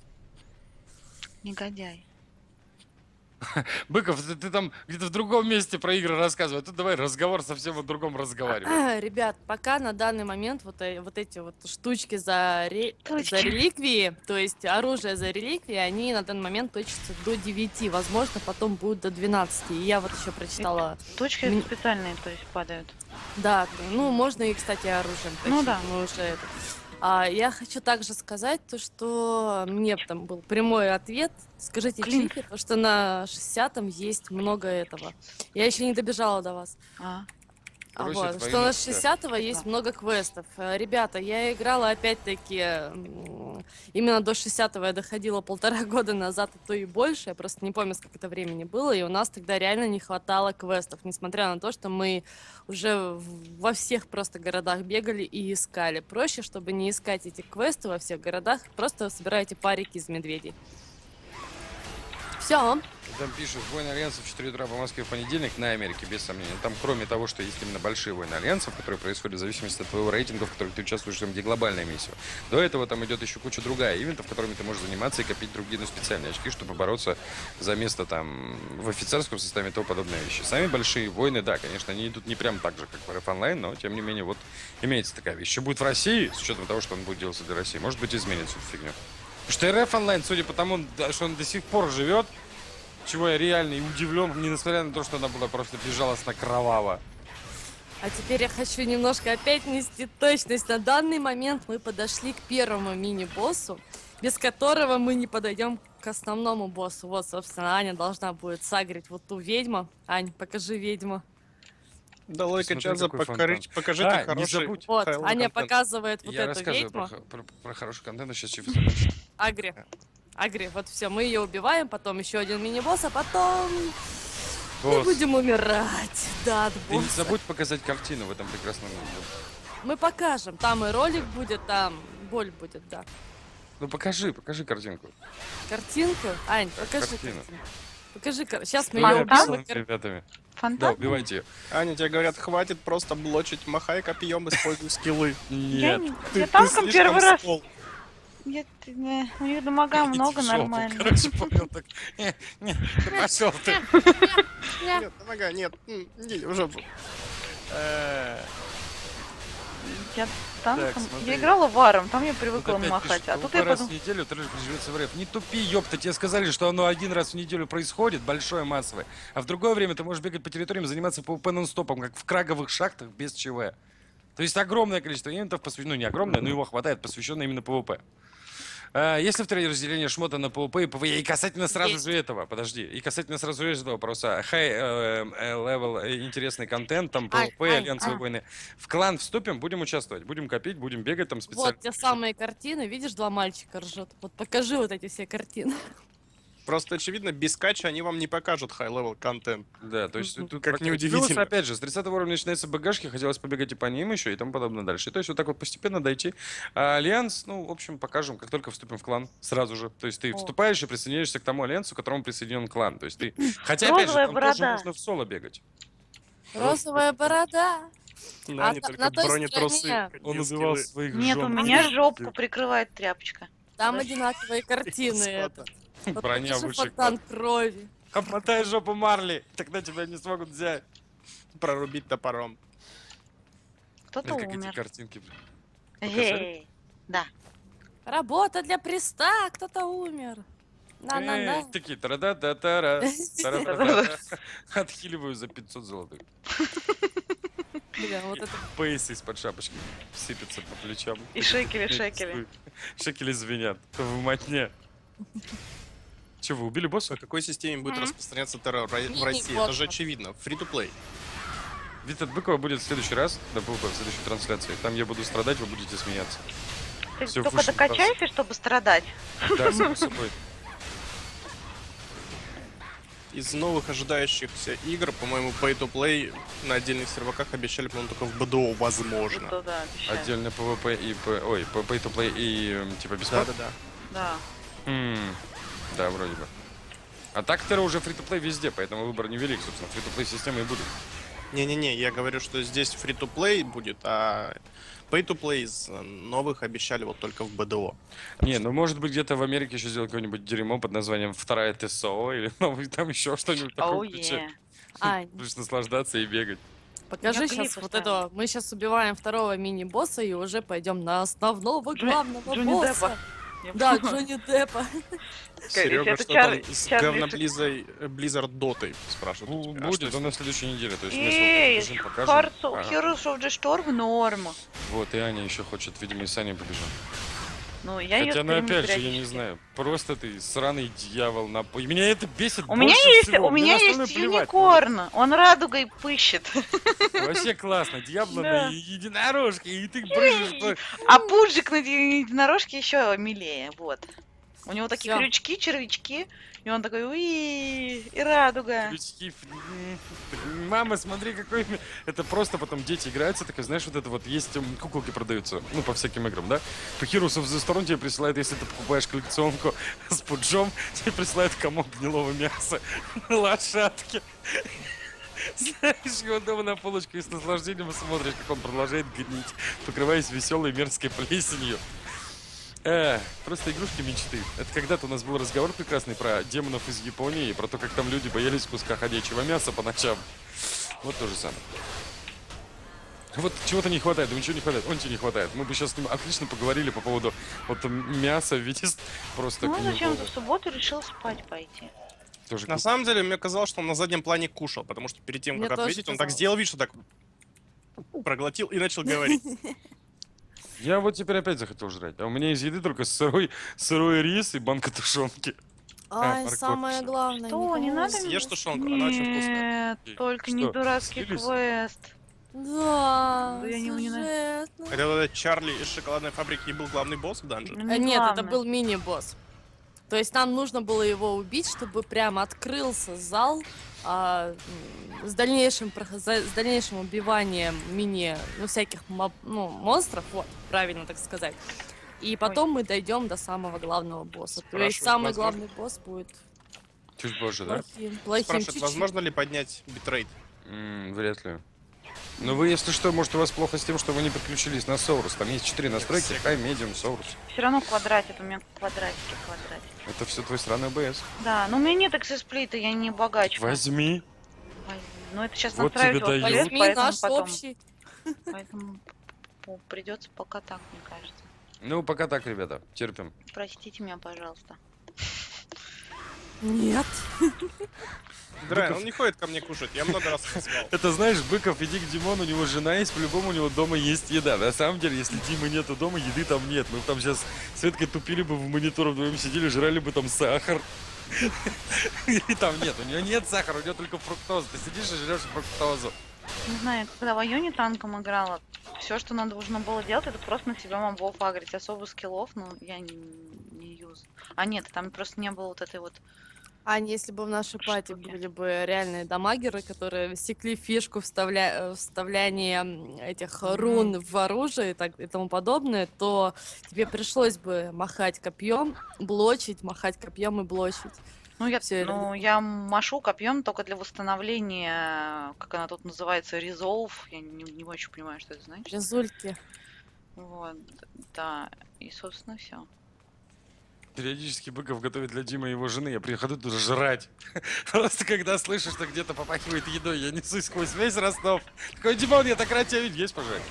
[SPEAKER 4] Негодяй.
[SPEAKER 1] Быков, ты там где-то в другом месте про игры рассказывай. А тут давай разговор совсем о другом разговаривай.
[SPEAKER 5] Ребят, пока на данный момент вот эти вот штучки за
[SPEAKER 4] Точки.
[SPEAKER 5] реликвии, то есть оружие за реликвии, они на данный момент точатся до 9, возможно, потом будут до 12. И я вот еще прочитала,
[SPEAKER 4] Точки
[SPEAKER 5] Мне-
[SPEAKER 4] специальные, то есть, падают.
[SPEAKER 5] да, ну можно и, кстати, оружием точить,
[SPEAKER 4] Ну да.
[SPEAKER 5] мы уже это. Я хочу также сказать то, что мне там был прямой ответ. Скажите
[SPEAKER 4] Клин.
[SPEAKER 5] Чифе, то, что на 60-м есть много этого. Я еще не добежала до вас.
[SPEAKER 1] Короче,
[SPEAKER 5] Вот,
[SPEAKER 1] твои
[SPEAKER 5] что на
[SPEAKER 1] мысли.
[SPEAKER 5] 60-го есть много квестов. Ребята, я играла опять-таки именно до 60-го, я доходила 1,5 года назад, а то и больше. Я просто не помню, сколько это времени было. И у нас тогда реально не хватало квестов, несмотря на то, что мы уже во всех просто городах бегали и искали. Проще, чтобы не искать эти квесты во всех городах, просто собирайте парики из медведей. Все.
[SPEAKER 1] Там пишут, войны альянсов в 4 утра по Москве в понедельник на Америке, без сомнения. Там, кроме того, что есть именно большие войны альянсов, которые происходят в зависимости от твоего рейтинга, в которых ты участвуешь, там, где глобальная миссия. До этого там идет еще куча другая ивентов, которыми ты можешь заниматься и копить другие, ну, специальные очки, чтобы бороться за место там в офицерском составе и тому подобные вещи. Сами большие войны, да, конечно, они идут не прям так же, как в РФ онлайн, но, тем не менее, вот имеется такая вещь. Что будет в России, с учетом того, что он будет делаться для России, может быть, изменит всю эту фигню. Потому что РФ онлайн, судя по тому, что он до сих пор живет, чего я реально и удивлен, несмотря на то, что она была просто безжалостно кровава.
[SPEAKER 5] А теперь я хочу немножко опять нести точность. На данный момент мы подошли к первому мини-боссу, без которого мы не подойдем к основному боссу. Вот, собственно, Аня должна будет сагрить вот ту ведьму. Ань, покажи ведьму.
[SPEAKER 2] Да, лойка
[SPEAKER 1] Смотри,
[SPEAKER 2] Чаза,
[SPEAKER 1] какой
[SPEAKER 2] покажите
[SPEAKER 1] не
[SPEAKER 2] хороший
[SPEAKER 1] забудь.
[SPEAKER 5] Вот,
[SPEAKER 2] Хайло
[SPEAKER 5] Аня
[SPEAKER 2] контент.
[SPEAKER 5] показывает вот
[SPEAKER 1] Я
[SPEAKER 5] эту
[SPEAKER 1] рассказываю
[SPEAKER 5] ведьму.
[SPEAKER 1] про хороший контент, а сейчас Чиф закончит.
[SPEAKER 5] Агри. Агри, вот все, мы ее убиваем, потом еще один мини-босс, а потом мы
[SPEAKER 1] Босс,
[SPEAKER 5] будем умирать. Да, от
[SPEAKER 1] ты не
[SPEAKER 5] босса.
[SPEAKER 1] забудь показать картину в этом прекрасном видео.
[SPEAKER 5] Мы покажем. Там и ролик будет, там боль будет, да.
[SPEAKER 1] Ну покажи картинку.
[SPEAKER 5] Картинку? Ань, покажи
[SPEAKER 1] Картину.
[SPEAKER 5] картинку. Покажи, сейчас мы
[SPEAKER 1] С
[SPEAKER 5] ее
[SPEAKER 4] Фонтан?
[SPEAKER 5] убьем.
[SPEAKER 1] ребятами. Да,
[SPEAKER 4] Фонтан?
[SPEAKER 1] убивайте ее.
[SPEAKER 2] Аня, тебе говорят, хватит просто блочить, махай копьем, используй скиллы.
[SPEAKER 4] Я,
[SPEAKER 1] Нет.
[SPEAKER 4] не-
[SPEAKER 2] Ты-
[SPEAKER 4] я
[SPEAKER 2] ты
[SPEAKER 4] танком
[SPEAKER 2] слишком
[SPEAKER 4] первый раз.
[SPEAKER 2] стол.
[SPEAKER 4] У них дамага
[SPEAKER 1] Идите
[SPEAKER 4] много,
[SPEAKER 1] в жопу.
[SPEAKER 4] нормально.
[SPEAKER 1] Короче, понял так. Не, пошел ты.
[SPEAKER 2] Нет, нога, нет, иди в жопу.
[SPEAKER 4] Я танком.
[SPEAKER 1] смотри.
[SPEAKER 4] Я играла варом, там я
[SPEAKER 1] Вот
[SPEAKER 4] привыкла
[SPEAKER 1] опять
[SPEAKER 4] махать.
[SPEAKER 1] пишут,
[SPEAKER 4] А тут
[SPEAKER 1] PvP
[SPEAKER 4] я
[SPEAKER 1] раз в
[SPEAKER 4] подумала.
[SPEAKER 1] неделю трэш приживется в РФ. Не тупи, ёпта, тебе сказали, что оно один раз в неделю происходит, большое, массовое. А в другое время ты можешь бегать по территориям, заниматься PvP нон-стопом, как в краговых шахтах без ЧВ. То есть огромное количество ивентов, ну не огромное, но его хватает, посвященное именно PvP. Есть ли второе разделение шмота на PvP и PvE? И касательно сразу
[SPEAKER 5] Есть.
[SPEAKER 1] же этого, подожди, и касательно сразу же этого вопроса. High-level интересный контент, там PvP, альянсовые войны. В клан вступим, будем участвовать, будем копить, будем бегать там специально.
[SPEAKER 5] Вот те самые картины, видишь, два мальчика ржут. Вот покажи вот эти все картины.
[SPEAKER 2] Просто, очевидно, без кача они вам не покажут high-level контент.
[SPEAKER 1] Да, то есть тут
[SPEAKER 2] Как
[SPEAKER 1] практически-
[SPEAKER 2] неудивительно.
[SPEAKER 1] Плюс, опять же, с 30 уровня начинаются багажки, хотелось побегать и по ним еще и тому подобное дальше. То есть вот так вот постепенно дойти. А альянс, ну, в общем, покажем, как только вступим в клан, сразу же. То есть ты
[SPEAKER 5] О.
[SPEAKER 1] вступаешь и присоединяешься к тому альянсу, к которому присоединен клан. То есть ты... Хотя, опять же,
[SPEAKER 4] Розовая
[SPEAKER 1] там тоже
[SPEAKER 4] борода.
[SPEAKER 1] можно в соло бегать.
[SPEAKER 5] Розовая борода.
[SPEAKER 2] Да,
[SPEAKER 5] А
[SPEAKER 2] не
[SPEAKER 5] та-
[SPEAKER 2] только
[SPEAKER 5] на той
[SPEAKER 2] бронетрусы.
[SPEAKER 5] стороне
[SPEAKER 2] какие скиллы.
[SPEAKER 1] своих
[SPEAKER 4] Нет, у
[SPEAKER 1] жен.
[SPEAKER 4] меня жопку прикрывает тряпочка.
[SPEAKER 5] Там одинаковые картины.
[SPEAKER 2] Скота.
[SPEAKER 5] Вот
[SPEAKER 1] Броня
[SPEAKER 5] покажи
[SPEAKER 1] выше
[SPEAKER 5] фонтан крови.
[SPEAKER 1] Обмотай жопу Марли, тогда тебя не смогут взять.
[SPEAKER 2] Прорубить топором.
[SPEAKER 4] Кто-то
[SPEAKER 1] Как эти
[SPEAKER 4] умер.
[SPEAKER 1] картинки. Показали?
[SPEAKER 4] Эй, да.
[SPEAKER 5] Работа для приста, кто-то умер. На-на-на.
[SPEAKER 1] Такие тара-да-да-тара. тара-да-да-да. Отхиливаю за 500 золотых.
[SPEAKER 5] Бля, вот это.
[SPEAKER 1] Пейс из-под шапочки сыпется по плечам.
[SPEAKER 4] И шекели, шекели.
[SPEAKER 1] Шекели звенят. В мотне. Че, вы убили босса?
[SPEAKER 2] По какой системе будет
[SPEAKER 5] Мгм.
[SPEAKER 2] распространяться террор в
[SPEAKER 5] Мини-бот.
[SPEAKER 2] России? Это же очевидно. Free-to-play.
[SPEAKER 1] Витат Быкова будет в следующий раз, да, в следующей трансляции. Там я буду страдать, вы будете смеяться.
[SPEAKER 4] Ты
[SPEAKER 1] Всё,
[SPEAKER 4] только
[SPEAKER 1] вышел
[SPEAKER 4] докачайся, чтобы страдать.
[SPEAKER 1] Да, само собой.
[SPEAKER 2] Из новых ожидающихся игр, по-моему, Pay-to-Play на отдельных серваках обещали, по-моему, только в БДО, возможно.
[SPEAKER 4] Да, да, обещаю.
[SPEAKER 1] Отдельно PvP и... Ой, Pay-to-play и типа бесплатно?
[SPEAKER 2] Да-да-да.
[SPEAKER 4] Да.
[SPEAKER 1] Да, вроде бы. А так Терра уже фри-то-плей везде, поэтому выбор невелик, собственно. Фри-то-плей системы и будут.
[SPEAKER 2] Не-не-не, я говорю, что здесь free-to-play будет, а Pay-to-play из новых обещали вот только в БДО.
[SPEAKER 1] Не, ну может быть где-то в Америке еще сделать какое-нибудь дерьмо под названием «Вторая ТСО» или новый там еще что-нибудь такое.
[SPEAKER 4] Оу,
[SPEAKER 1] ключе.
[SPEAKER 5] Ань,
[SPEAKER 1] Будешь наслаждаться и бегать.
[SPEAKER 5] покажи
[SPEAKER 4] Я
[SPEAKER 5] сейчас
[SPEAKER 4] клипы
[SPEAKER 5] вот
[SPEAKER 4] ставила.
[SPEAKER 5] этого. Мы сейчас убиваем второго мини-босса и уже пойдем на основного главного
[SPEAKER 4] Джонни
[SPEAKER 5] босса.
[SPEAKER 4] Деппа. Я
[SPEAKER 5] Да,
[SPEAKER 4] поняла.
[SPEAKER 5] Джонни Деппа.
[SPEAKER 2] Серега,
[SPEAKER 4] это
[SPEAKER 2] что
[SPEAKER 4] Чарли-
[SPEAKER 2] там с
[SPEAKER 4] Чарли
[SPEAKER 2] говноблизой Blizzard Дотой, спрашивают. у тебя. А
[SPEAKER 1] Будет
[SPEAKER 2] что
[SPEAKER 1] он на следующей неделе, то есть мы
[SPEAKER 4] Эй,
[SPEAKER 1] режим покажем.
[SPEAKER 4] Heroes of the Storm норм.
[SPEAKER 1] Вот, и Аня еще хочет, видимо, и с Аней побежим.
[SPEAKER 4] Ну, я ее
[SPEAKER 1] Хотя, ну
[SPEAKER 4] стримлю
[SPEAKER 1] опять же, я не
[SPEAKER 4] периодически.
[SPEAKER 1] знаю, просто ты сраный дьявол на... И меня это бесит
[SPEAKER 4] У меня
[SPEAKER 1] больше
[SPEAKER 4] есть,
[SPEAKER 1] всего.
[SPEAKER 4] у
[SPEAKER 1] Мне
[SPEAKER 4] меня
[SPEAKER 1] на остальное
[SPEAKER 4] есть
[SPEAKER 1] плевать.
[SPEAKER 4] юникорн, он радугой пыщет.
[SPEAKER 1] Вообще классно, Диабло
[SPEAKER 4] Да.
[SPEAKER 1] на единорожке, и ты брыжешь. что-
[SPEAKER 4] А пуджик на единорожке еще милее, вот. У него такие
[SPEAKER 5] Всё.
[SPEAKER 4] крючки, червячки, и он такой, уи, и радуга.
[SPEAKER 1] Крючки. Мама, смотри, какой... Это просто потом дети играются, такой, знаешь, вот это вот есть куколки продаются, ну, по всяким играм, да? По Heroes of the Storm тебе присылают, если ты покупаешь коллекционку с пуджом, тебе присылают комок гнилого мяса на лошадке. Знаешь, его дома на полочку и с наслаждением смотришь, как он продолжает гнить, покрываясь веселой мерзкой плесенью. Просто игрушки мечты. Это когда-то у нас был разговор прекрасный про демонов из Японии, и про то, как там люди боялись куска ходячего мяса по ночам. Вот то же самое. Вот чего-то не хватает, да ничего не хватает, он тебе не хватает. Мы бы сейчас с ним отлично поговорили по поводу вот мяса в виде просто
[SPEAKER 4] Ну, зачем
[SPEAKER 1] гнилого.
[SPEAKER 4] в субботу решил спать пойти?
[SPEAKER 1] Тоже
[SPEAKER 2] На самом деле, мне казалось, что он на заднем плане кушал, потому что перед тем,
[SPEAKER 5] Мне
[SPEAKER 2] как
[SPEAKER 5] тоже
[SPEAKER 2] ответить, он так
[SPEAKER 5] казалось.
[SPEAKER 2] сделал вид, что так проглотил и начал говорить.
[SPEAKER 1] Я вот теперь опять захотел жрать. А у меня из еды только сырой рис и банка тушенки.
[SPEAKER 5] Ай,
[SPEAKER 1] морковь.
[SPEAKER 5] самое главное.
[SPEAKER 4] Что, не надо
[SPEAKER 2] Съешь
[SPEAKER 4] мне-
[SPEAKER 2] тушенку, она очень вкусная.
[SPEAKER 4] Нет, только
[SPEAKER 1] Что,
[SPEAKER 4] не дурацкий
[SPEAKER 1] слились?
[SPEAKER 4] квест.
[SPEAKER 5] Да,
[SPEAKER 4] Да я не
[SPEAKER 5] сюжетно.
[SPEAKER 2] Это вот этот Чарли из шоколадной фабрики и был главный босс в данже?
[SPEAKER 4] Ну, не
[SPEAKER 5] Нет, это
[SPEAKER 4] главное.
[SPEAKER 5] был мини-босс. То есть нам нужно было его убить, чтобы прям открылся зал с дальнейшим убиванием всяких монстров, вот, правильно так сказать. И потом мы дойдем до самого главного босса. То есть
[SPEAKER 2] Спрашивают
[SPEAKER 5] самый
[SPEAKER 2] возможно?
[SPEAKER 5] главный босс будет.
[SPEAKER 1] Чуть позже, да?
[SPEAKER 5] Плохим
[SPEAKER 2] Спрашивает,
[SPEAKER 5] чуть-чуть.
[SPEAKER 2] возможно ли поднять битрейт?
[SPEAKER 1] Вряд ли. Но вы, если что, может, у вас плохо с тем, что вы не подключились на Source. Там есть 4 настройки: High, Medium, Source.
[SPEAKER 4] Все равно квадратит, у меня квадратики.
[SPEAKER 1] Это все твой странный OBS.
[SPEAKER 4] Да, но у меня нет эксесплита, я не богач.
[SPEAKER 1] Возьми.
[SPEAKER 4] Ну это сейчас
[SPEAKER 1] Вот
[SPEAKER 4] настраивать
[SPEAKER 1] тебе
[SPEAKER 4] вот
[SPEAKER 1] даю.
[SPEAKER 4] полез,
[SPEAKER 5] Возьми
[SPEAKER 4] поэтому
[SPEAKER 5] наш
[SPEAKER 4] потом.
[SPEAKER 5] общий.
[SPEAKER 4] Поэтому придется пока так, мне кажется.
[SPEAKER 1] Ну, пока так, ребята. Терпим.
[SPEAKER 4] Простите меня, пожалуйста.
[SPEAKER 5] Нет.
[SPEAKER 2] Драйн, он не ходит ко мне кушать, я много раз назвал.
[SPEAKER 1] Это, знаешь, Быков, иди к Димону, у него жена есть, по-любому у него дома есть еда. На самом деле, если Димы нету дома, еды там нет. Мы бы там сейчас с Светкой тупили бы в монитор, вдвоем сидели, жрали бы там сахар. И там нет, у него нет сахара, у него только фруктоза. Ты сидишь и жрешь фруктозу.
[SPEAKER 4] Не знаю, когда в Айоне танком играла, все, что нам нужно было делать, это просто на себя мобов агрить. Особо скиллов, ну, я не юз. А нет, там просто не было вот этой вот...
[SPEAKER 5] Ань, если бы в нашей пати
[SPEAKER 4] Штуки.
[SPEAKER 5] были бы реальные дамагеры, которые секли фишку вставляние этих рун в оружие и тому подобное, то тебе пришлось бы махать копьем, блочить, махать копьем и блочить.
[SPEAKER 4] Ну,
[SPEAKER 5] Всё это-
[SPEAKER 4] я машу копьем только для восстановления, как она тут называется, resolve. Я не очень понимаю, что это значит.
[SPEAKER 5] Резульки.
[SPEAKER 4] Вот, да. И, собственно, все.
[SPEAKER 1] Периодически Быков готовит для Димы и его жены. Я приходу туда жрать. Просто когда слышу, что где-то попахивает едой, я несусь сквозь весь Ростов. Такой: Димон, я так рад тебя видеть. Есть пожрать?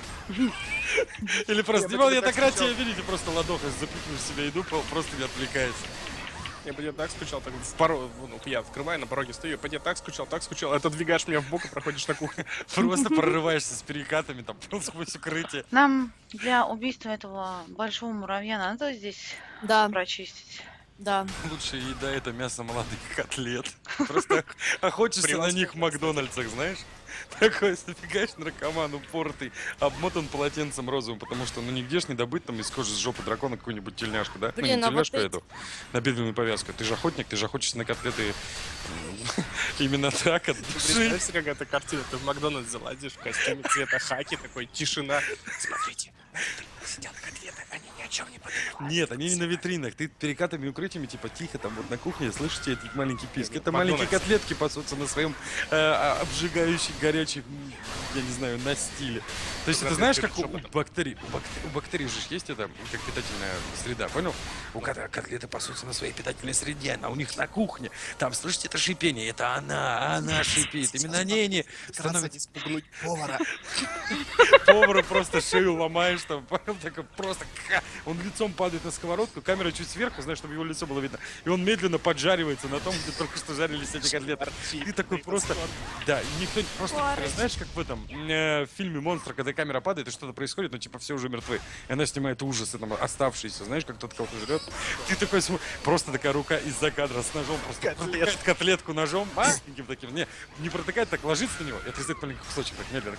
[SPEAKER 1] Или просто:
[SPEAKER 2] Я бы
[SPEAKER 1] Димон,
[SPEAKER 2] тебе
[SPEAKER 1] я
[SPEAKER 2] так
[SPEAKER 1] так рад
[SPEAKER 2] скучал.
[SPEAKER 1] тебя видеть. И просто ладохой запихнешь в себя еду, просто не отвлекается.
[SPEAKER 2] Я по тебе так скучал, так в порог, ну, я открываю, на пороге стою, я по тебе так скучал, отодвигаешь меня в бок и проходишь на кухню.
[SPEAKER 1] Просто прорываешься с перекатами там сквозь укрытие.
[SPEAKER 4] Нам для убийства этого большого муравья надо здесь
[SPEAKER 5] Да,
[SPEAKER 4] прочистить.
[SPEAKER 5] да.
[SPEAKER 1] Лучшая еда — это мясо молодых котлет. Просто охотишься на них в Макдональдсах, знаешь? Такой забегаешь, наркоман упоротый, обмотан полотенцем розовым, потому что, ну, нигде ж не добыть там из кожи с жопы дракона какую-нибудь тельняшку, да?
[SPEAKER 5] Блин,
[SPEAKER 1] ну,
[SPEAKER 5] а
[SPEAKER 1] не
[SPEAKER 5] вот
[SPEAKER 1] тельняшку,
[SPEAKER 5] эти-
[SPEAKER 1] эту, набедренную повязку. Ты же охотник, ты же охотишься на котлеты именно так, от души.
[SPEAKER 2] Представь себе, какая-то картина, ты в Макдональдс залазишь в костюме цвета хаки, такой, тишина. Смотрите, сидят котлеты, они ни о чем не подумают.
[SPEAKER 1] Нет, они не на витринах. Ты перекатами и укрытиями, типа, тихо, там вот на кухне, слышите этот маленький писк. Это маленькие
[SPEAKER 2] Макдональдс.
[SPEAKER 1] котлетки пасутся на своем обжигающей, горячей, я не знаю, настиле. То есть это знаешь, как у бактерий, у бактерий же есть это, как питательная среда, понял? У котлеты пасутся на своей питательной среде, она у них на кухне. Там, слышите, это шипение, это она шипит. Именно они
[SPEAKER 2] Стараться
[SPEAKER 1] становятся...
[SPEAKER 2] не спугнуть повара.
[SPEAKER 1] Повару просто шею ломаешь, там, понял, такой просто... Он лицом падает на сковородку, камера чуть сверху, знаешь, чтобы его лицо было видно. И он медленно поджаривается на том, где только что жарились эти котлеты. Ты такой просто... Да, и никто не... Просто, знаешь, как в этом в фильме «Монстр», когда камера падает и что-то происходит, но типа все уже мертвы. И она снимает ужасы, там, оставшиеся, знаешь, как кто-то кого-то жрет. Ты такой, просто такая рука из-за кадра с ножом, просто протыкает котлетку ножом, маленьким таким. Не протыкает, так ложится на него и отрезает маленький кусочек, так медленно.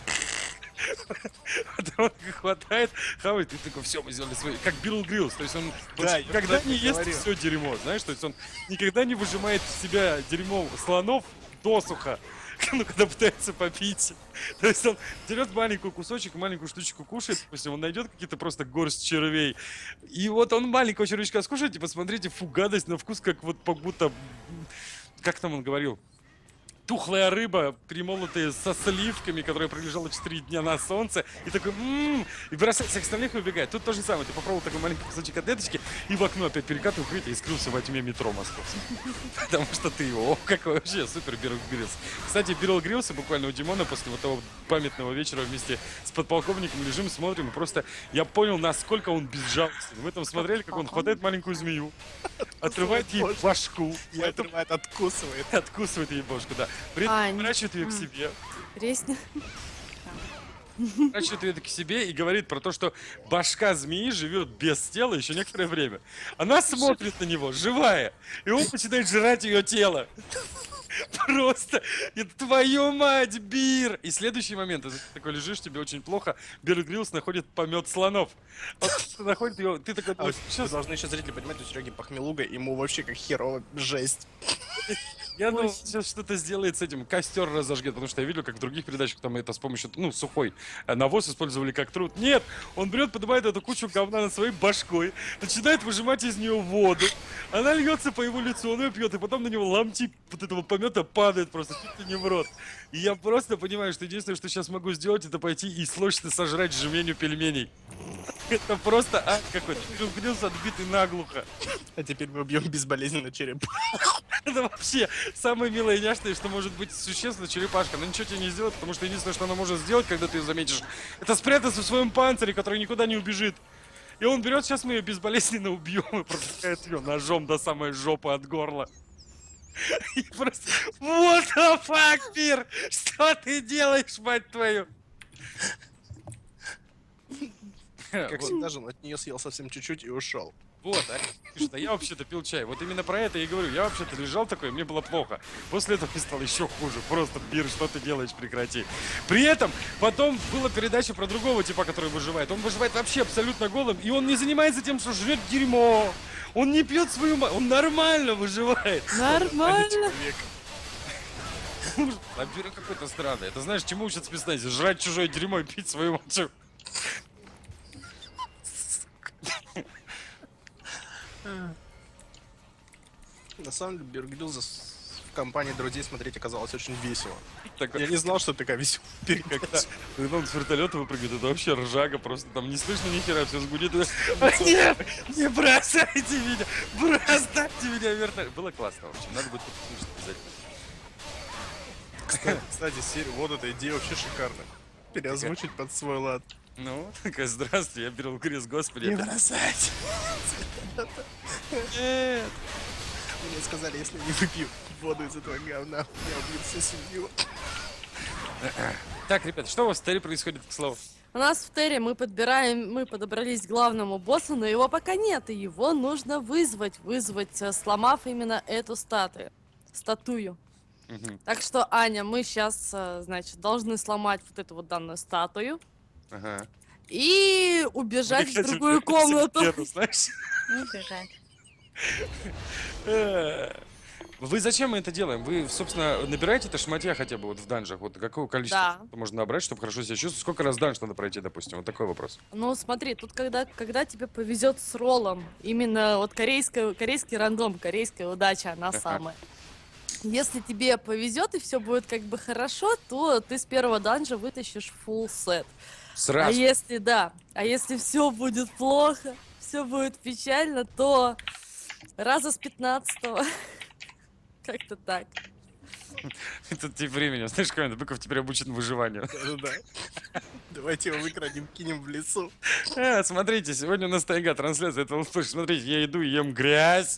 [SPEAKER 1] Потом он хватает, хавает, и такой: все, мы сделали свой. Как Билл Гриллс, то есть он
[SPEAKER 2] Да, я
[SPEAKER 1] никогда
[SPEAKER 2] про
[SPEAKER 1] не
[SPEAKER 2] это
[SPEAKER 1] ест
[SPEAKER 2] говорил.
[SPEAKER 1] все дерьмо, знаешь, то есть он никогда не выжимает из себя дерьмо слонов досуха, ну, когда пытается попить. То есть он берет маленький кусочек, маленькую штучку кушает, допустим, он найдет какие-то просто горсть червей, и вот он маленького червячка скушает, и посмотрите, фу, гадость на вкус, как вот как будто, как там он говорил, тухлая рыба, перемолотая со сливками, которая пролежала 4 дня на солнце, и такой и бросает всех остальных и убегает. Тут то же самое, ты попробовал такой маленький кусочек котлеточки, и в окно опять перекат укрытие, и скрылся во тьме метро московского. Потому что ты его, какой вообще супер Билл Гриллс. Кстати, Билл Гриллс, буквально у Димона после вот того памятного вечера вместе с подполковником лежим, смотрим, и просто я понял, насколько он безжалостен. Мы там смотрели, как он хватает маленькую змею, отрывает ей башку,
[SPEAKER 2] И отрывает, откусывает.
[SPEAKER 1] откусывает ей бошку, да. При этом
[SPEAKER 5] Ань.
[SPEAKER 1] поворачивает ее к себе.
[SPEAKER 5] Пресня.
[SPEAKER 1] Поворачивает ее к себе и говорит про то, что башка змеи живет без тела еще некоторое время. Она смотрит на него, живая, и он начинает жрать ее тело. Просто, это твою мать, Бир! И следующий момент, ты такой лежишь, тебе очень плохо, Билл Гриллс находит помет слонов. Он находит ее, ты такой,
[SPEAKER 2] А вот
[SPEAKER 1] сейчас
[SPEAKER 2] должны еще зрители понимать, у Сереги похмелуга, ему вообще как херово жесть.
[SPEAKER 1] Я думал,
[SPEAKER 5] Очень.
[SPEAKER 1] сейчас что-то сделает с этим, костер разожгет, потому что я видел, как в других передачах там это с помощью, ну, сухой навоз использовали как труд. Нет, он берет, поднимает эту кучу говна над своей башкой, начинает выжимать из нее воду, она льется по его лицу, он ее пьет, и потом на него ломти вот этого помета падает просто чуть ли не в рот. И я просто понимаю, что единственное, что сейчас могу сделать, это пойти и срочно сожрать жменю пельменей. Это просто какой-то. Грился отбитый наглухо.
[SPEAKER 2] А теперь мы убьем безболезненно череп.
[SPEAKER 1] Это вообще самое милое и няшное, что может быть существенно черепашка. Она ничего тебе не сделает, потому что единственное, что она может сделать, когда ты ее заметишь, это спрятаться в своем панцире, который никуда не убежит. И он берет, сейчас мы ее безболезненно убьем и протыкает ее ножом до самой жопы от горла. И просто, what the fuck, Пир? Что ты делаешь, мать твою?
[SPEAKER 2] Как
[SPEAKER 1] Вот.
[SPEAKER 2] всегда же, он от нее съел совсем чуть-чуть и ушел.
[SPEAKER 1] Вот, пишет, а я вообще-то пил чай. Вот именно про это я и говорю. Я вообще-то лежал такой, мне было плохо. После этого мне стало еще хуже. Просто, Бир, что ты делаешь, прекрати. При этом потом была передача про другого типа, который выживает. Он выживает вообще абсолютно голым, и он не занимается тем, что жрет дерьмо. Он не пьет свою он нормально выживает.
[SPEAKER 5] Нормально.
[SPEAKER 2] Человек.
[SPEAKER 1] А Бир какой-то странный. Это знаешь, чему учат спецназе? Жрать чужое дерьмо и пить свою мочу.
[SPEAKER 2] На самом деле, Бергдюза в компании друзей смотреть оказалось очень весело.
[SPEAKER 1] Такой-
[SPEAKER 2] Я не знал, что такая веселая передача.
[SPEAKER 1] Когда он с вертолета выпрыгивает, это вообще ржака, просто там не слышно ни хера, все сгудит. Нет, не бросайте меня, бросайте меня, вертолет. Было классно, в общем, надо будет послушать обязательно.
[SPEAKER 2] Кстати, вот эта идея вообще шикарная. Переозвучить под свой лад.
[SPEAKER 1] Ну, такая, здравствуйте, я беру крест, господи.
[SPEAKER 2] Не бросать!
[SPEAKER 1] Нет.
[SPEAKER 2] Мне сказали, если не выпью воду из этого говна, я убью всю семью.
[SPEAKER 1] Так, ребята, что у вас в Терри происходит, к слову?
[SPEAKER 5] У нас в Терре мы подобрались к главному боссу, но его пока нет, и его нужно вызвать, сломав именно эту статую.
[SPEAKER 1] Мгм.
[SPEAKER 5] Так что, Аня, мы сейчас, значит, должны сломать вот эту вот данную статую
[SPEAKER 1] Ага.
[SPEAKER 5] и убежать в другую комнату.
[SPEAKER 1] Нету, знаешь?
[SPEAKER 4] Не бежать.
[SPEAKER 1] Вы зачем мы это делаем? Вы, собственно, набираете это шматья хотя бы вот в данжах? Вот какое количество
[SPEAKER 5] Да.
[SPEAKER 1] можно набрать, чтобы хорошо себя чувствовать? Сколько раз данж надо пройти, допустим? Вот такой вопрос.
[SPEAKER 5] Ну, смотри, тут когда тебе повезет с роллом, именно вот корейский рандом, корейская удача, она самая. Если тебе повезет и все будет как бы хорошо, то ты с первого данжа вытащишь full сет. А
[SPEAKER 1] Сразу.
[SPEAKER 5] если все будет плохо, все будет печально, то раза с 15-го. Как-то так.
[SPEAKER 1] Это тип времени. Знаешь, какой Быков теперь обучен выживанию.
[SPEAKER 2] Да. Давайте его выкрадем, кинем в лесу.
[SPEAKER 1] Смотрите, сегодня у нас тайга, трансляция этого слышь, смотрите, я иду и ем грязь.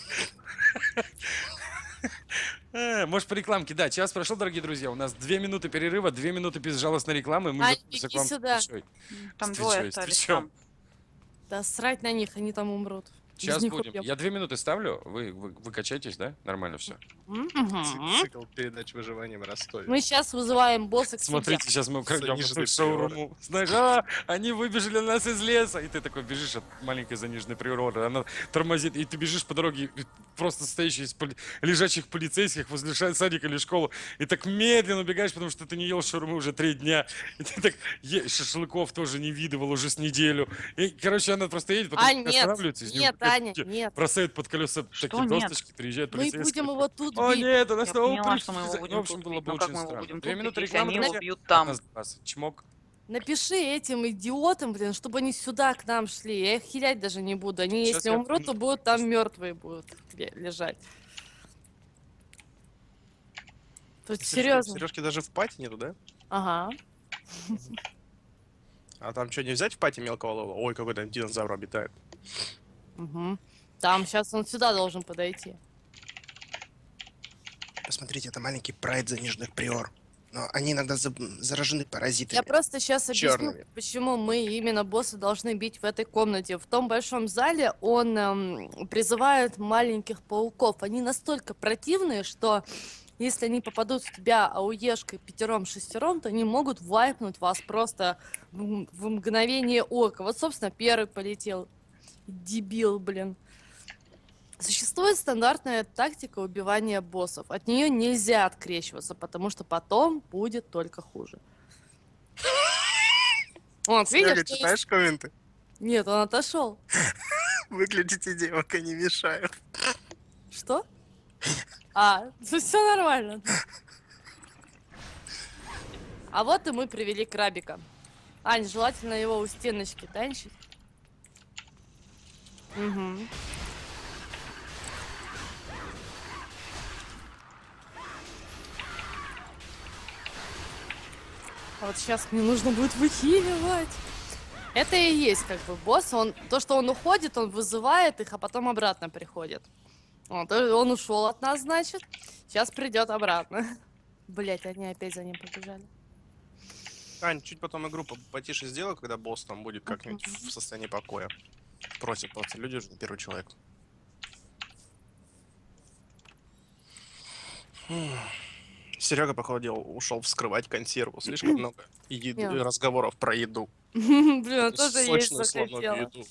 [SPEAKER 1] Может, по рекламке, да, час прошел, дорогие друзья, у нас 2 минуты перерыва, 2 минуты безжалостной рекламы, и мы
[SPEAKER 5] Ань,
[SPEAKER 1] вернемся к
[SPEAKER 5] иди
[SPEAKER 1] вам с
[SPEAKER 5] сюда.
[SPEAKER 1] встречой.
[SPEAKER 4] Там
[SPEAKER 1] Ты
[SPEAKER 4] двое
[SPEAKER 1] чё,
[SPEAKER 4] остались
[SPEAKER 1] ты чё?
[SPEAKER 4] там.
[SPEAKER 5] Да срать на них, они там умрут. Без
[SPEAKER 1] Сейчас
[SPEAKER 5] них
[SPEAKER 1] будем.
[SPEAKER 5] убьем.
[SPEAKER 1] Я 2 минуты ставлю, вы качаетесь, да? Нормально все.
[SPEAKER 5] Мгм.
[SPEAKER 2] Цикл передач выживания в Ростове.
[SPEAKER 5] Мы сейчас вызываем босса к себе.
[SPEAKER 1] Смотрите, сейчас мы украдем
[SPEAKER 2] Заниженный
[SPEAKER 1] эту шаурму. Знаешь, они выбежали на нас из леса. И ты такой бежишь от маленькой заниженной природы. Она тормозит, и ты бежишь по дороге, и просто стоящий из лежачих полицейских возле садика или школы. И так медленно убегаешь, потому что ты не ел шаурму уже 3 дня. И ты так шашлыков тоже не видывал уже с неделю. И, короче, она просто едет, потом
[SPEAKER 5] Ань, нет,
[SPEAKER 1] останавливается. из него
[SPEAKER 5] нет,
[SPEAKER 1] какая-то
[SPEAKER 5] Аня, нет.
[SPEAKER 1] бросает под колеса
[SPEAKER 4] Что
[SPEAKER 1] такие
[SPEAKER 4] нет?
[SPEAKER 1] досточки, приезжает
[SPEAKER 5] Мы
[SPEAKER 1] полицейский.
[SPEAKER 5] будем его тут
[SPEAKER 1] О
[SPEAKER 5] бить.
[SPEAKER 1] нет, у нас
[SPEAKER 4] Я
[SPEAKER 1] снова
[SPEAKER 4] поняла, что мы его
[SPEAKER 1] полицейский.
[SPEAKER 4] будем
[SPEAKER 1] В общем,
[SPEAKER 4] тут
[SPEAKER 1] было
[SPEAKER 4] бить,
[SPEAKER 1] бы
[SPEAKER 4] но как
[SPEAKER 1] очень
[SPEAKER 4] мы его
[SPEAKER 1] странно.
[SPEAKER 4] будем
[SPEAKER 1] 2
[SPEAKER 4] тут
[SPEAKER 1] минуты
[SPEAKER 4] бить, если
[SPEAKER 1] рекламы,
[SPEAKER 4] они его
[SPEAKER 1] друзья.
[SPEAKER 4] бьют
[SPEAKER 1] От
[SPEAKER 4] там?
[SPEAKER 1] нас до вас. Чмок.
[SPEAKER 5] Напиши этим идиотам, блин, чтобы они сюда к нам шли. Я их хилять даже не буду. Они,
[SPEAKER 1] Сейчас
[SPEAKER 5] если
[SPEAKER 1] я
[SPEAKER 5] умрут, то будут там мертвые будут лежать. Тут серьезно.
[SPEAKER 2] Сережки даже в пати нету, да?
[SPEAKER 5] Ага.
[SPEAKER 2] А там что, не взять в пати мелкого лола? Ой, какой там динозавр обитает.
[SPEAKER 5] Угу. Там сейчас он сюда должен подойти.
[SPEAKER 2] Посмотрите, это маленький прайд заниженных приор. Но они иногда заражены паразитами.
[SPEAKER 5] Я просто сейчас объясню,
[SPEAKER 2] Чёрными.
[SPEAKER 5] почему мы именно босса должны бить в этой комнате. В том большом зале он призывает маленьких пауков. Они настолько противные, что если они попадут в тебя ауешкой 5-6, то они могут вайпнуть вас просто в мгновение ока. Вот, собственно, первый полетел. Дебил, блин. Существует стандартная тактика убивания боссов. От нее нельзя открещиваться, потому что потом будет только хуже. Вот, видишь,
[SPEAKER 2] Серега,
[SPEAKER 5] то есть-
[SPEAKER 2] читаешь комменты?
[SPEAKER 5] Нет, он отошел.
[SPEAKER 2] Выглядите девок, они мешают.
[SPEAKER 5] Что? А, все нормально. А вот и мы привели крабика. Ань, желательно его у стеночки танчить. Угу. А вот сейчас мне нужно будет выхиливать. Это и есть как бы босс. То, что он уходит, он вызывает их, а потом обратно приходит. Вот, он ушел от нас, значит. Сейчас придет обратно. Блять, они опять за ним побежали.
[SPEAKER 2] Ань, чуть потом игру потише сделай, когда босс там будет как-нибудь в состоянии покоя. Просит просто, люди же не первый человек. Серега, походу, ушел вскрывать консерву. Слишком много
[SPEAKER 5] Я.
[SPEAKER 2] разговоров про еду.
[SPEAKER 5] Блин, тоже есть
[SPEAKER 2] Сочную слоновую
[SPEAKER 5] захотела.
[SPEAKER 2] еду.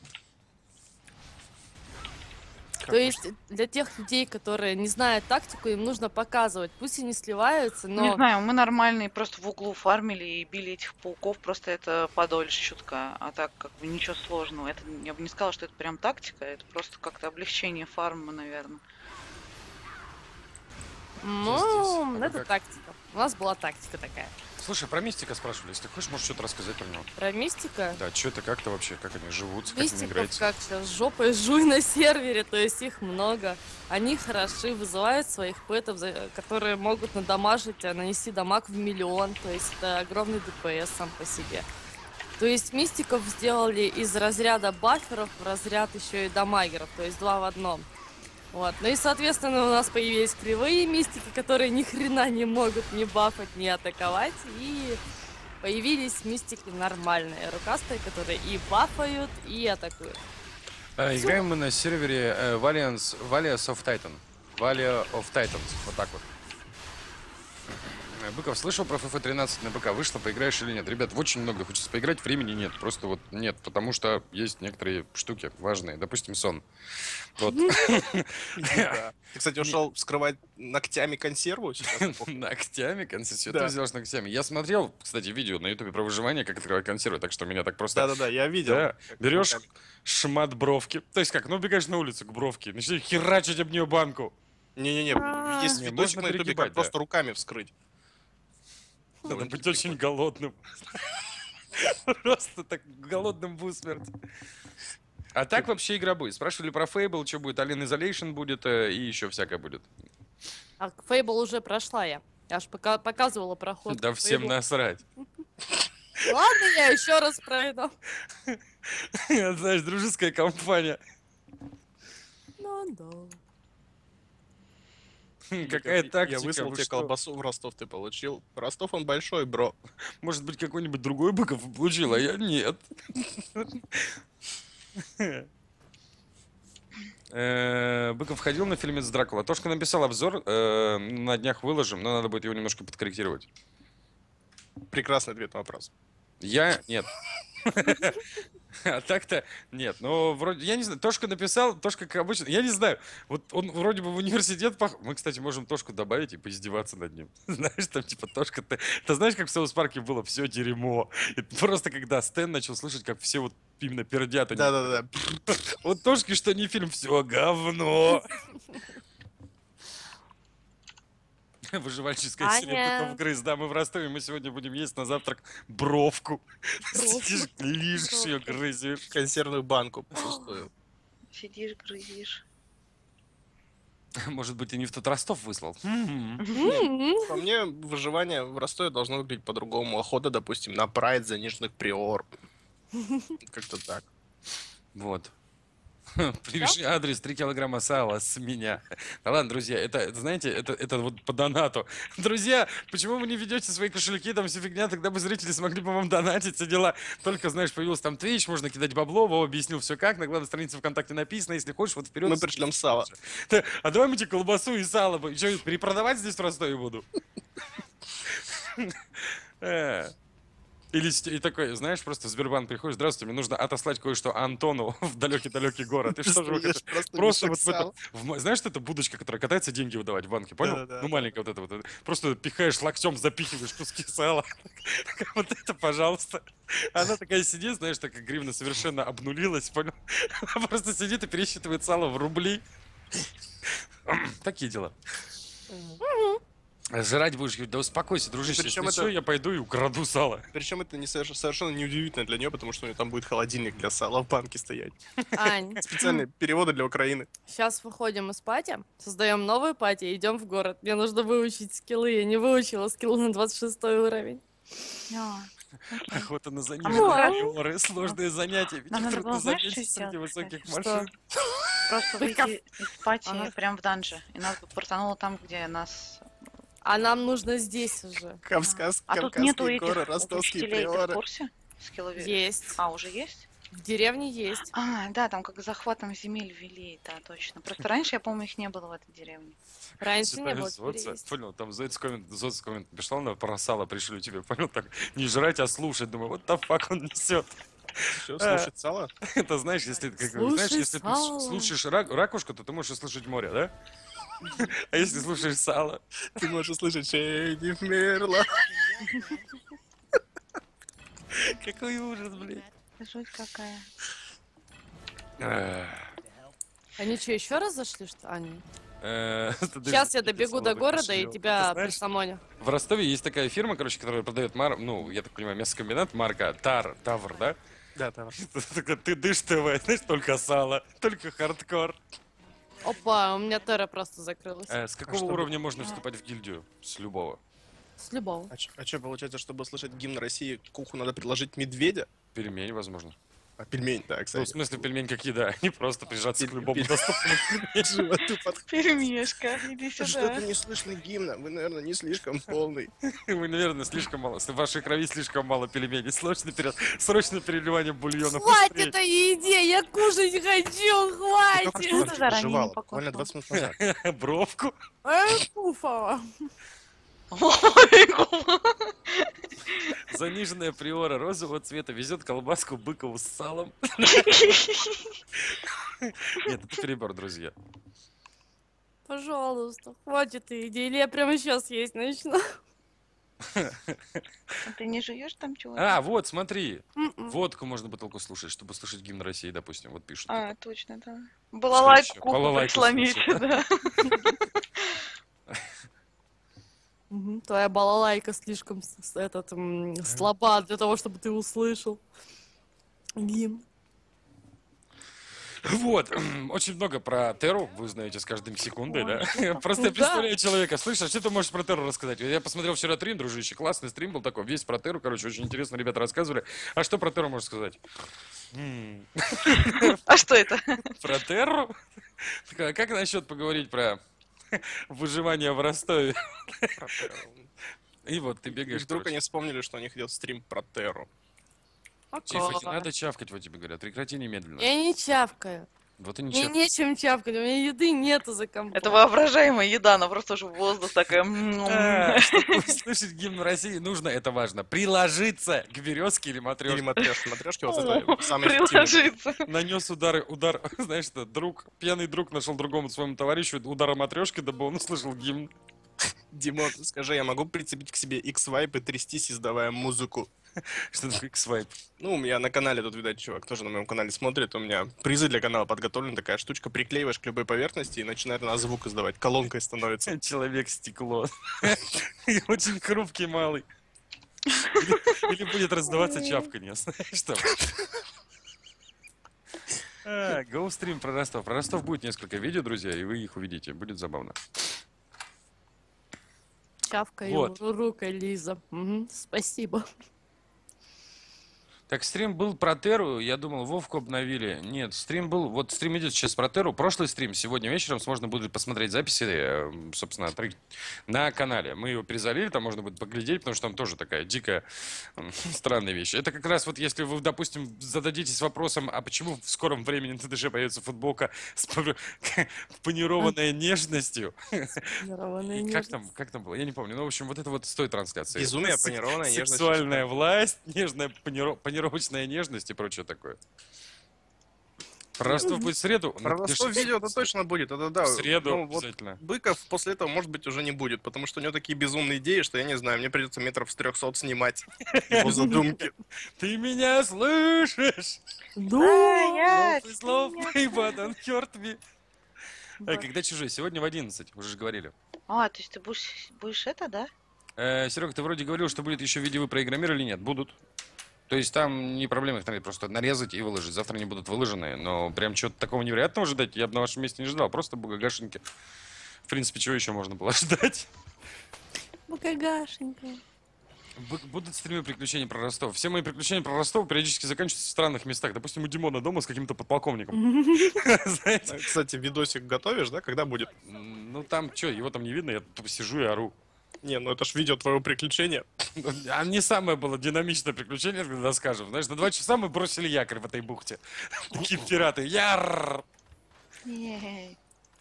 [SPEAKER 5] То есть для тех людей, которые не знают тактику, им нужно показывать. Пусть и не сливаются,
[SPEAKER 4] Не
[SPEAKER 5] но...
[SPEAKER 4] знаю, мы нормальные просто в углу фармили и били этих пауков, просто это подольше чутка, а так как бы ничего сложного. Это, я бы не сказала, что это прям тактика, это просто как-то облегчение фарма, наверное.
[SPEAKER 5] Ну,
[SPEAKER 1] здесь?
[SPEAKER 5] это
[SPEAKER 1] Как?
[SPEAKER 5] тактика. У нас была тактика такая.
[SPEAKER 1] Слушай, про Мистика спрашивали. Если хочешь, можешь что-то рассказать про него.
[SPEAKER 5] Про мистика.
[SPEAKER 1] Да, что это, как-то вообще, как они живут, как они
[SPEAKER 5] Мистиков
[SPEAKER 1] играются.
[SPEAKER 5] как сейчас жопой жуй на сервере, то есть их много. Они хороши, вызывают своих пэтов, которые могут надамажить, нанести дамаг в 1 000 000, то есть это огромный ДПС сам по себе. То есть мистиков сделали из разряда баферов в разряд еще и дамагеров, то есть 2 в 1. Вот. Ну и, соответственно, у нас появились кривые мистики, которые ни хрена не могут ни бафать, ни атаковать. И появились мистики нормальные, рукастые, которые и бафают, и атакуют.
[SPEAKER 1] Играем мы на сервере Valiance of Titan. Valley of Titans. Вот так вот. Быков, слышал про FF13 на ПК? Вышло, поиграешь или нет? Ребят, очень много хочется поиграть, времени нет. Просто вот нет, потому что есть некоторые штуки важные. Допустим, сон. Вот.
[SPEAKER 2] Да. Ты, кстати, ушел вскрывать ногтями консерву сейчас?
[SPEAKER 1] Ногтями консервы.
[SPEAKER 2] Да.
[SPEAKER 1] Ты сделаешь ногтями. Я смотрел, кстати, видео на ютубе про выживание, как открывать консервы, так что меня так просто...
[SPEAKER 2] Да-да-да, я видел.
[SPEAKER 1] Да,
[SPEAKER 2] как
[SPEAKER 1] берешь
[SPEAKER 2] руками.
[SPEAKER 1] шмат бровки. То есть как, ну убегаешь на улицу к бровке, начинаешь херачить об нее банку.
[SPEAKER 2] Не-не-не, есть
[SPEAKER 1] Не,
[SPEAKER 2] видосик
[SPEAKER 1] можно
[SPEAKER 2] на ютубе,
[SPEAKER 1] перегибать,
[SPEAKER 2] как просто руками вскрыть.
[SPEAKER 1] Надо быть очень голодным. Просто так голодным в усмерть. А так вообще игра будет. Спрашивали про Fable, что будет, Alien Isolation будет и еще всякое будет.
[SPEAKER 5] А Фейбл уже прошла я. Я аж показывала проход.
[SPEAKER 1] Да
[SPEAKER 5] к
[SPEAKER 1] всем
[SPEAKER 5] Fable.
[SPEAKER 1] насрать.
[SPEAKER 5] Ладно, я еще раз пройду.
[SPEAKER 1] Знаешь, дружеская компания.
[SPEAKER 5] Ну да.
[SPEAKER 1] Какая тактика?
[SPEAKER 2] Я выслал
[SPEAKER 1] вы
[SPEAKER 2] тебе
[SPEAKER 1] что?
[SPEAKER 2] колбасу в Ростов, ты получил. Ростов он большой, бро.
[SPEAKER 1] Может быть, какой-нибудь другой Быков получил, а я нет. Быков ходил на фильмец Дракула. Тошка написал обзор, на днях выложим, но надо будет его немножко подкорректировать.
[SPEAKER 2] Прекрасный ответ на вопрос.
[SPEAKER 1] Я нет. А так-то нет. Но вроде, я не знаю, Тошка написал, Тошка, как обычно, я не знаю. Вот он вроде бы в университет Мы, кстати, можем Тошку добавить и поиздеваться над ним. Знаешь, там типа Тошка, ты знаешь, как в Саус Парке было все дерьмо. И просто когда Стэн начал слышать, как все вот именно пердят.
[SPEAKER 2] Да-да-да.
[SPEAKER 1] Вот Тошки, что не фильм, все говно. Выживальческая серия
[SPEAKER 5] Аня.
[SPEAKER 1] Быков крыс. Да, мы в Ростове, мы сегодня будем есть на завтрак бровку.
[SPEAKER 5] Бровку.
[SPEAKER 1] Сидишь, лижешь ее, грызешь.
[SPEAKER 2] Консервную банку пустую.
[SPEAKER 4] Сидишь, грызишь.
[SPEAKER 1] Может быть, и не в тот Ростов выслал.
[SPEAKER 2] По мне, выживание в Ростове должно выглядеть по-другому. Охота, допустим, на прайд заниженных приор. Как-то так.
[SPEAKER 1] Вот. Привези адрес 3 килограмма сала с меня. Да ладно, друзья, это знаете, это вот по донату. Друзья, почему вы не ведете свои кошельки, там все фигня, тогда бы зрители смогли бы вам донатить, все дела. Только, знаешь, появился там Twitch, можно кидать бабло, Вова объяснил все как, на главной странице ВКонтакте написано, если хочешь, вот вперед.
[SPEAKER 2] Мы пришлем сало.
[SPEAKER 1] А давай мы тебе колбасу и сало, что, перепродавать здесь в Ростове буду? Или и такой, знаешь, просто в Сбербанк приходишь, здравствуйте, мне нужно отослать кое-что Антону в далекий-далекий город. И что же вы
[SPEAKER 2] Достаешь
[SPEAKER 1] хотите?
[SPEAKER 2] просто
[SPEAKER 1] Просто
[SPEAKER 2] мешок
[SPEAKER 1] вот в этом,
[SPEAKER 2] сала.
[SPEAKER 1] знаешь, что это будочка, которая катается, деньги выдавать в банке, понял?
[SPEAKER 2] Да-да-да,
[SPEAKER 1] Ну, маленькая вот эта вот. Просто пихаешь локтем, запихиваешь куски сала. Вот это, пожалуйста. Она такая сидит, знаешь, так как гривна совершенно обнулилась, понял? Она просто сидит и пересчитывает сало в рубли. Такие дела. Жрать будешь, говорит, да успокойся, дружище,
[SPEAKER 2] Причем
[SPEAKER 1] если
[SPEAKER 2] это-
[SPEAKER 1] что, я пойду и украду сало.
[SPEAKER 2] Причем это не совершенно неудивительно для нее, потому что у нее там будет холодильник для сала в банке стоять.
[SPEAKER 5] Ань,
[SPEAKER 2] Специальные переводы для Украины.
[SPEAKER 5] сейчас выходим из пати, создаем новую пати и идем в город. Мне нужно выучить скиллы. Я не выучила скиллы на 26 уровень.
[SPEAKER 4] А, окей.
[SPEAKER 1] Охота на
[SPEAKER 4] мы
[SPEAKER 1] заниженные
[SPEAKER 4] как раз-
[SPEAKER 1] приоры, сложные занятия, ведь
[SPEAKER 4] Нам
[SPEAKER 1] их
[SPEAKER 4] надо
[SPEAKER 1] трудно
[SPEAKER 4] было, знаешь,
[SPEAKER 1] заметить
[SPEAKER 4] что
[SPEAKER 1] среди
[SPEAKER 4] сделать,
[SPEAKER 1] высоких
[SPEAKER 4] кстати?
[SPEAKER 1] машин.
[SPEAKER 4] Просто
[SPEAKER 5] Только-
[SPEAKER 4] выйти из пати
[SPEAKER 5] Ага.
[SPEAKER 4] прям в данже. И нас бы портануло там, где нас...
[SPEAKER 5] А нам нужно здесь уже.
[SPEAKER 2] Кавказ,
[SPEAKER 4] А тут нету
[SPEAKER 2] Кавказские
[SPEAKER 4] этих
[SPEAKER 2] горы, ростовские
[SPEAKER 4] учителей, ты в
[SPEAKER 2] приоры.
[SPEAKER 4] курсе? Скилловик?
[SPEAKER 5] Есть.
[SPEAKER 4] А, уже есть?
[SPEAKER 5] В деревне есть.
[SPEAKER 4] А, да, там как захватом земель ввели, да, точно. Просто раньше, я помню, их не было в этой деревне.
[SPEAKER 5] Раньше не было, теперь
[SPEAKER 1] Зодца,
[SPEAKER 5] есть.
[SPEAKER 1] понял, там Зодц коммент пришла, на про сало пришлю тебе, понял, так, не жрать, а слушать, думаю, вот the fuck он несет.
[SPEAKER 2] Что, слушать сало?
[SPEAKER 1] Это знаешь, если, знаешь,
[SPEAKER 5] Слушай
[SPEAKER 1] если ты
[SPEAKER 5] сало.
[SPEAKER 1] слушаешь ракушку, то ты можешь услышать море, да? А если слушаешь сало,
[SPEAKER 2] Ты можешь слышать «Шейди вмерла».
[SPEAKER 1] какой ужас, блин.
[SPEAKER 4] Жуть какая.
[SPEAKER 5] Они что, еще раз зашли, что Аня?
[SPEAKER 1] Сейчас
[SPEAKER 5] Сейчас я добегу до города и тебя присамоню.
[SPEAKER 1] В Ростове есть такая фирма, короче, которая продает, ну, я так понимаю, мясокомбинат, марка Тавр, да?
[SPEAKER 2] Да, да.
[SPEAKER 1] Ты дышь ТВ, знаешь, только сало, только хардкор.
[SPEAKER 5] Опа, у меня Терра просто закрылась.
[SPEAKER 1] С какого
[SPEAKER 2] что
[SPEAKER 1] уровня можно вступать в гильдию? С любого.
[SPEAKER 5] С любого.
[SPEAKER 2] А что, получается, чтобы услышать гимн России, к уху надо приложить медведя?
[SPEAKER 1] Пельмень, возможно.
[SPEAKER 2] А пельмень, да,
[SPEAKER 1] Ну, в
[SPEAKER 2] кстати.
[SPEAKER 1] смысле, пельмень как еда, а не просто прижаться к
[SPEAKER 2] Пель-
[SPEAKER 1] любому
[SPEAKER 2] пель-
[SPEAKER 1] доступному.
[SPEAKER 2] Животу под-
[SPEAKER 4] Перемешка, иди
[SPEAKER 2] Что-то не слышно гимна, вы, наверное, не слишком полный.
[SPEAKER 1] Вы, наверное, слишком мало. В вашей крови слишком мало пельменей. Срочно переливание бульона.
[SPEAKER 5] Хватит о еде, я кушать хочу, хватит!
[SPEAKER 4] что ты заранее не
[SPEAKER 2] Жевала,
[SPEAKER 4] покушала?
[SPEAKER 2] буквально 20 минут назад.
[SPEAKER 1] Быстрее. Бровку.
[SPEAKER 5] Пуфова.
[SPEAKER 1] Заниженная приора розового цвета везет колбаску Быкову с салом. Нет, это перебор, друзья.
[SPEAKER 5] Пожалуйста, хватит еде, или я прямо сейчас есть начну.
[SPEAKER 4] Ты не жуешь там чего-то?
[SPEAKER 1] А, вот, смотри.
[SPEAKER 5] М-м.
[SPEAKER 1] Водку можно бутылку слушать, чтобы слушать гимн России, допустим. Вот пишут.
[SPEAKER 4] А, точно, да. Балалайку
[SPEAKER 1] еще?
[SPEAKER 4] куклу
[SPEAKER 1] Балалайку
[SPEAKER 4] прислонить,
[SPEAKER 1] слушать,
[SPEAKER 4] да.
[SPEAKER 5] Мгм, твоя балалайка слишком слаба для того, чтобы ты услышал. Гимн.
[SPEAKER 1] Вот, очень много про Терру вы узнаете с каждым секундой, да?
[SPEAKER 4] Ой,
[SPEAKER 1] Просто я
[SPEAKER 5] да.
[SPEAKER 1] представляю человека. Слышь, а что ты можешь про Терру рассказать? Я посмотрел вчера стрим, дружище, классный стрим был такой, весь про Терру, короче, очень интересно ребята рассказывали. А что про Терру можешь сказать?
[SPEAKER 4] А что это?
[SPEAKER 1] Про Терру? Так, а как насчет поговорить про выживание в Ростове? И вот ты
[SPEAKER 2] И
[SPEAKER 1] бегаешь,
[SPEAKER 2] вдруг
[SPEAKER 1] короче.
[SPEAKER 2] они вспомнили, что у них идет стрим про Терру.
[SPEAKER 1] Тихо, не надо чавкать, вот тебе говорят. Прекрати немедленно.
[SPEAKER 5] Я не чавкаю.
[SPEAKER 1] Вот и не
[SPEAKER 5] Мне
[SPEAKER 1] чавкай.
[SPEAKER 5] нечем чавкать, у меня еды нету за компом.
[SPEAKER 4] Это воображаемая еда, она просто уже в воздух такая.
[SPEAKER 1] Чтобы услышать гимн России, нужно, это важно, приложиться к березке или
[SPEAKER 2] Или
[SPEAKER 1] матрешке.
[SPEAKER 2] матрешки. Матрешки вот это самое эффективное.
[SPEAKER 4] Приложиться.
[SPEAKER 1] Нанес удар, знаешь что, пьяный друг нашел другому своему товарищу удар матрешки, дабы он услышал гимн.
[SPEAKER 2] Димон, скажи, я могу прицепить к себе X-Vibe и трястись, издавая музыку?
[SPEAKER 1] Что такое свайп?
[SPEAKER 2] Ну, у меня на канале тут, видать, чувак тоже на моем канале смотрит. У меня призы для канала подготовлены. Такая штучка, приклеиваешь к любой поверхности и начинает она звук издавать. Колонкой становится.
[SPEAKER 1] Человек-стекло. И очень хрупкий малый. Или будет раздаваться чавканье, знаешь что? Гоустрим про Ростов. Про Ростов будет несколько видео, друзья, и вы их увидите. Будет забавно.
[SPEAKER 5] Чавкаю
[SPEAKER 1] Вот.
[SPEAKER 5] рукой, Лиза. Мгм, спасибо.
[SPEAKER 1] Так, стрим был про Терру, я думал, Вовку обновили. Нет, стрим был, вот стрим идет сейчас про Терру. Прошлый стрим сегодня вечером можно будет посмотреть записи, собственно, на канале. Мы его перезалили, там можно будет поглядеть, потому что там тоже такая дикая, странная вещь. Это как раз вот если вы, допустим, зададитесь вопросом, а почему в скором времени на ТДЖ появится футболка с панированной нежностью?
[SPEAKER 5] Здорованная
[SPEAKER 1] И
[SPEAKER 5] нежность.
[SPEAKER 1] как там было? Я не помню. Ну, в общем, вот это вот с той трансляции.
[SPEAKER 2] Безумие, панированная нежность.
[SPEAKER 1] Сексуальная власть, нежная панировочная нежность и прочее такое. Про Ростов будет в среду.
[SPEAKER 2] Про Ростов видео-то точно будет, это да.
[SPEAKER 1] В среду
[SPEAKER 2] Ну, вот
[SPEAKER 1] обязательно.
[SPEAKER 2] Быков после этого, может быть, уже не будет, потому что у него такие безумные идеи, что я не знаю, мне придется метров с 300 снимать его задумки.
[SPEAKER 1] Ты меня слышишь?
[SPEAKER 4] я
[SPEAKER 1] Слов,
[SPEAKER 4] тебя
[SPEAKER 1] baby, don't hurt me.
[SPEAKER 5] Да.
[SPEAKER 1] Когда чужой? Сегодня в 11, уже же говорили.
[SPEAKER 4] А, то есть ты будешь это, да?
[SPEAKER 1] Серега, ты вроде говорил, что будет еще видео про Игромир или нет? Будут. То есть там не проблема их просто нарезать и выложить. Завтра они будут выложены, но прям чего-то такого невероятного ждать я бы на вашем месте не ждал. Просто бугагашеньки. В принципе, чего еще можно было ждать?
[SPEAKER 5] Букагашенька.
[SPEAKER 1] Будут стримы приключений про Ростов. Все мои приключения про Ростов периодически заканчиваются в странных местах. Допустим, у Димона дома с каким-то подполковником. Знаете?
[SPEAKER 2] Кстати, видосик готовишь, да? Когда будет?
[SPEAKER 1] Ну там, что, его там не видно, я тупо сижу и ору.
[SPEAKER 2] Не, ну это ж видео твоего приключения.
[SPEAKER 1] А не самое было динамичное приключение, когда скажем. Знаешь, на 2 часа мы бросили якорь в этой бухте. Такие пираты. Яр!
[SPEAKER 4] Ей.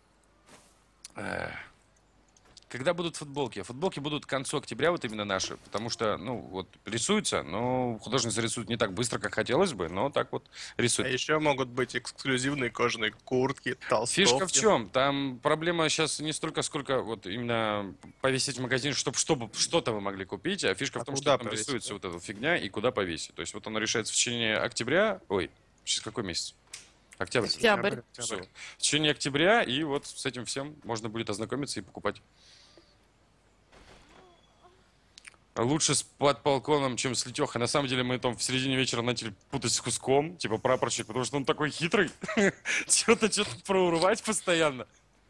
[SPEAKER 1] Когда будут футболки? Футболки будут к концу октября, вот именно наши. Потому что, ну, вот, рисуются, но художницы рисуют не так быстро, как хотелось бы, но так вот
[SPEAKER 2] А
[SPEAKER 1] рисуют.
[SPEAKER 2] еще могут быть эксклюзивные кожаные куртки, толстовки.
[SPEAKER 1] Фишка в чем? Там проблема сейчас не столько, сколько вот именно повесить в магазин, чтобы что-то вы могли купить, а фишка
[SPEAKER 2] А
[SPEAKER 1] в том,
[SPEAKER 2] куда
[SPEAKER 1] что там
[SPEAKER 2] повесить,
[SPEAKER 1] рисуется
[SPEAKER 2] да?
[SPEAKER 1] вот эта фигня и куда повесить. То есть вот оно решается в течение октября, ой, сейчас какой месяц? Октябрь.
[SPEAKER 5] Октябрь.
[SPEAKER 1] Всё. В течение октября, и вот с этим всем можно будет ознакомиться и покупать. Лучше с подполковным, чем с Летехой. На самом деле мы там в середине вечера начали путать с Куском, типа прапорщик, потому что он такой хитрый. Что-то проурывать постоянно.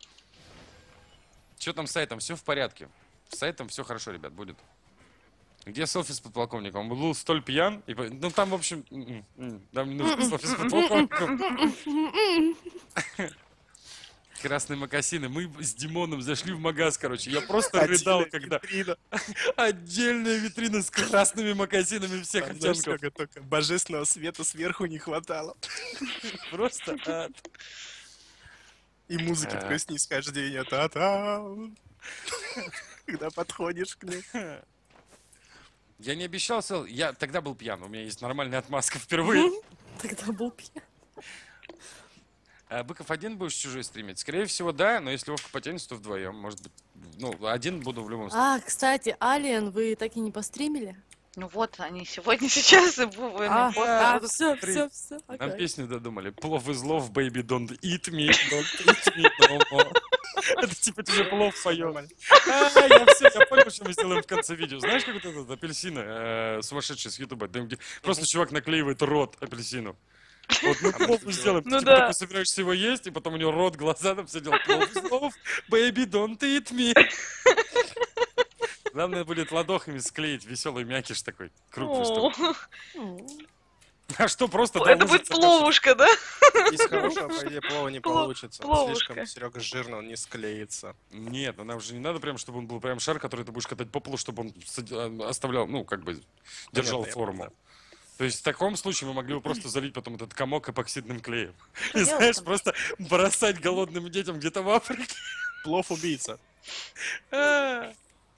[SPEAKER 1] Что там с сайтом? Все в порядке. С сайтом все хорошо, ребят, будет. Где селфи с подполковником? Он был столь пьян. Ну там, в общем, там не нужно селфи с подполковником. Красные мокасины. Мы с Димоном зашли в магаз, короче. Я просто рыдал, когда... Отдельная витрина с красными мокасинами всех
[SPEAKER 2] Там, знаешь,
[SPEAKER 1] оттенков.
[SPEAKER 2] сколько только божественного света сверху не хватало.
[SPEAKER 1] Просто ад.
[SPEAKER 2] И музыки такое снисхождение. Та-та. Когда подходишь к ним.
[SPEAKER 1] Я не обещал, я тогда был пьян. У меня есть нормальная отмазка впервые.
[SPEAKER 5] Тогда был пьян.
[SPEAKER 1] А Быков один будешь чужой стримить? Скорее всего, да, но если Вовка потянется, то вдвоем. Может быть, ну, один буду в любом случае.
[SPEAKER 5] А, кстати, Алien вы так и не постримили?
[SPEAKER 4] Ну вот, они сегодня, сейчас и будут.
[SPEAKER 5] Все,
[SPEAKER 1] смотри.
[SPEAKER 5] все.
[SPEAKER 1] Нам песню додумали. Плов из лов, baby, don't eat me, don't eat me no more. Это типа тебе плов поем. Я понял, что мы сделаем в конце видео. Знаешь, как вот этот апельсин сумасшедший с Ютуба? Где просто чувак наклеивает рот апельсину. Вот мы плов сделаем. Ты
[SPEAKER 4] Ну
[SPEAKER 1] типа
[SPEAKER 4] да.
[SPEAKER 1] такой собираешься его есть, и потом у него рот, глаза, там все делают. Плов из лов, baby, don't eat me. Главное будет ладохами склеить веселый мякиш такой, крупный, чтобы... А что просто...
[SPEAKER 4] Это будет пловушка, да?
[SPEAKER 2] Из хорошего, по идее, плова не получится.
[SPEAKER 4] пловушка.
[SPEAKER 2] Слишком Серега жирный, он не склеится.
[SPEAKER 1] Нет, ну нам же не надо прям, чтобы он был прям шар, который ты будешь катать по полу, чтобы он оставлял, ну, как бы, держал
[SPEAKER 2] Понятно, я
[SPEAKER 1] форму.
[SPEAKER 2] понял.
[SPEAKER 1] То есть в таком случае мы могли бы просто залить потом этот комок эпоксидным клеем. И
[SPEAKER 4] делать
[SPEAKER 1] знаешь,
[SPEAKER 4] там?
[SPEAKER 1] просто бросать голодным детям где-то в Африке.
[SPEAKER 2] Плов-убийца.
[SPEAKER 1] А.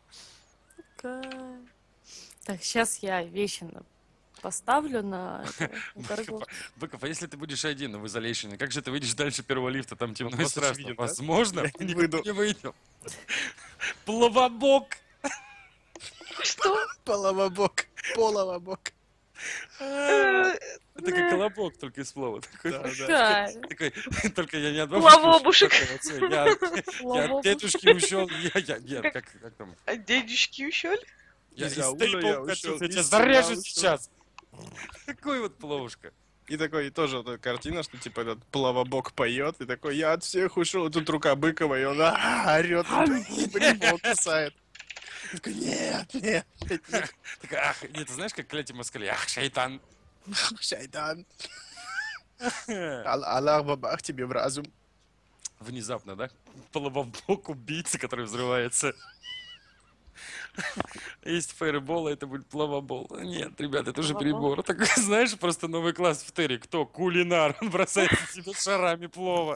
[SPEAKER 5] Так, сейчас я вещи поставлю на торговку.
[SPEAKER 1] Быков, а если ты будешь один в изолейшене, как же ты выйдешь дальше первого лифта? Там темно и
[SPEAKER 2] просто
[SPEAKER 1] страшно.
[SPEAKER 2] очевиден, да?
[SPEAKER 1] Возможно,
[SPEAKER 2] Я
[SPEAKER 1] мы
[SPEAKER 2] не
[SPEAKER 1] никуда
[SPEAKER 2] выйду.
[SPEAKER 1] не выйдем. Плавобок!
[SPEAKER 4] Что?
[SPEAKER 2] Половобок. Половобок.
[SPEAKER 1] Это как колобок, только из плова. Такой,
[SPEAKER 2] Да, да.
[SPEAKER 5] Какая?
[SPEAKER 1] такой, только я не от бабушки
[SPEAKER 4] Лавобушек.
[SPEAKER 1] ушел, такого, я от
[SPEAKER 5] Лавобушек.
[SPEAKER 1] дедушки ушел. Нет, как там?
[SPEAKER 4] А дедушки ушел?
[SPEAKER 1] Я
[SPEAKER 2] Из
[SPEAKER 1] из
[SPEAKER 2] аула
[SPEAKER 1] тейпа
[SPEAKER 2] я
[SPEAKER 1] укатился,
[SPEAKER 2] ушел,
[SPEAKER 1] я тебя
[SPEAKER 2] из
[SPEAKER 1] зарежу
[SPEAKER 2] села ушел.
[SPEAKER 1] сейчас. Такой вот пловушка.
[SPEAKER 2] И такой, и тоже вот эта картина, что типа этот плавобок поет, и такой, я от всех ушел, и тут рука Быкова, и он орет, и кусает. Такой, нет.
[SPEAKER 1] Так, ах, нет, ты знаешь, как Кляти Москале? Ах, шайтан.
[SPEAKER 2] Шайдан. Аллах бабах тебе в разум.
[SPEAKER 1] Внезапно, да? Полубок убийцы, который взрывается. Есть фейербол, а это будет плавабол. Нет, ребят, это уже
[SPEAKER 4] Плавабол?
[SPEAKER 1] перебор. Так, знаешь, просто новый класс в Терри. Кто? Кулинар. Он бросается себе шарами плова.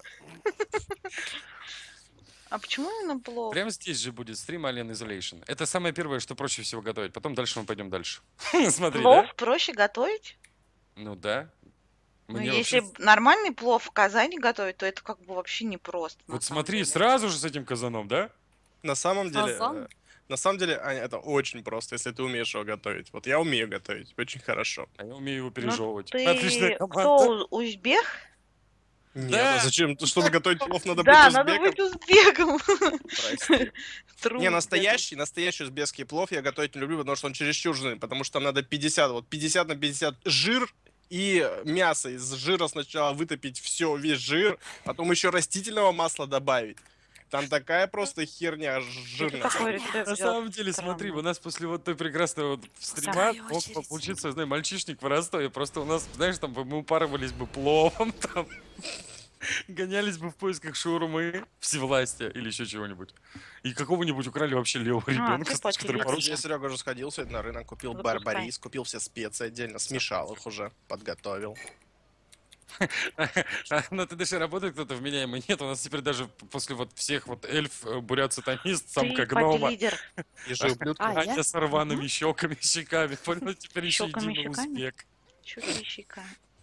[SPEAKER 4] А почему именно плов?
[SPEAKER 1] Прямо здесь же будет стрим Alien Isolation. Это самое первое, что проще всего готовить. Потом дальше мы пойдем дальше. Смотри,
[SPEAKER 4] Плов
[SPEAKER 1] да?
[SPEAKER 4] проще готовить?
[SPEAKER 1] Ну да.
[SPEAKER 4] Ну,
[SPEAKER 1] Мне
[SPEAKER 4] если
[SPEAKER 1] вообще...
[SPEAKER 4] нормальный плов в Казани готовить, то это как бы вообще непросто. на
[SPEAKER 1] Вот
[SPEAKER 4] самом
[SPEAKER 1] смотри,
[SPEAKER 4] деле.
[SPEAKER 1] сразу же с этим казаном, да?
[SPEAKER 2] На самом деле,
[SPEAKER 5] Казан?
[SPEAKER 2] на самом деле, Аня, это очень просто, если ты умеешь его готовить. Вот я умею готовить, очень хорошо.
[SPEAKER 1] А я умею его
[SPEAKER 4] Ну,
[SPEAKER 1] пережевывать.
[SPEAKER 4] ты
[SPEAKER 1] Отличная команда.
[SPEAKER 4] кто, узбек?
[SPEAKER 2] Нет,
[SPEAKER 1] Да.
[SPEAKER 2] а зачем? Чтобы готовить плов, надо
[SPEAKER 4] Да,
[SPEAKER 2] быть
[SPEAKER 4] надо
[SPEAKER 2] узбеком.
[SPEAKER 4] быть узбеком.
[SPEAKER 2] Прости.
[SPEAKER 4] Трудно.
[SPEAKER 2] Не, настоящий узбекский плов я готовить не люблю, потому что он чересчур жирный, потому что там надо 50 на 50 жир и мясо. Из жира сначала вытопить все, весь жир, потом еще растительного масла добавить. Там такая просто херня
[SPEAKER 4] Это
[SPEAKER 2] жирная.
[SPEAKER 4] такой рецепт
[SPEAKER 1] На
[SPEAKER 4] делать
[SPEAKER 1] самом деле, смотри,
[SPEAKER 4] странно.
[SPEAKER 1] у нас после вот той прекрасной вот стрима
[SPEAKER 5] Вторая
[SPEAKER 1] мог
[SPEAKER 5] очередь.
[SPEAKER 1] получиться, знаю, мальчишник в Ростове. Просто у нас, знаешь, там мы упарывались бы пловом, там гонялись бы в поисках шаурмы, всевластия или еще чего-нибудь. И какого-нибудь украли вообще левого ребенка,
[SPEAKER 4] типа
[SPEAKER 1] который
[SPEAKER 4] телевизор.
[SPEAKER 1] по-русски.
[SPEAKER 2] Я, Серега, уже сходил сегодня на рынок, купил
[SPEAKER 4] Запускай.
[SPEAKER 2] барбарис, купил все специи отдельно, смешал их уже, подготовил.
[SPEAKER 1] На ТДШ работает кто-то вменяемый? Нет, у нас теперь даже после вот всех вот эльф, бурят, сатанист, самка
[SPEAKER 4] Ты
[SPEAKER 1] гнома,
[SPEAKER 4] подлидер.
[SPEAKER 2] И же ублюдка.
[SPEAKER 5] А, я?
[SPEAKER 1] Аня с рваными щеками, щеками. Понял, теперь еще
[SPEAKER 4] Щеками,
[SPEAKER 1] единый
[SPEAKER 4] щеками?
[SPEAKER 1] узбек.
[SPEAKER 4] Щека.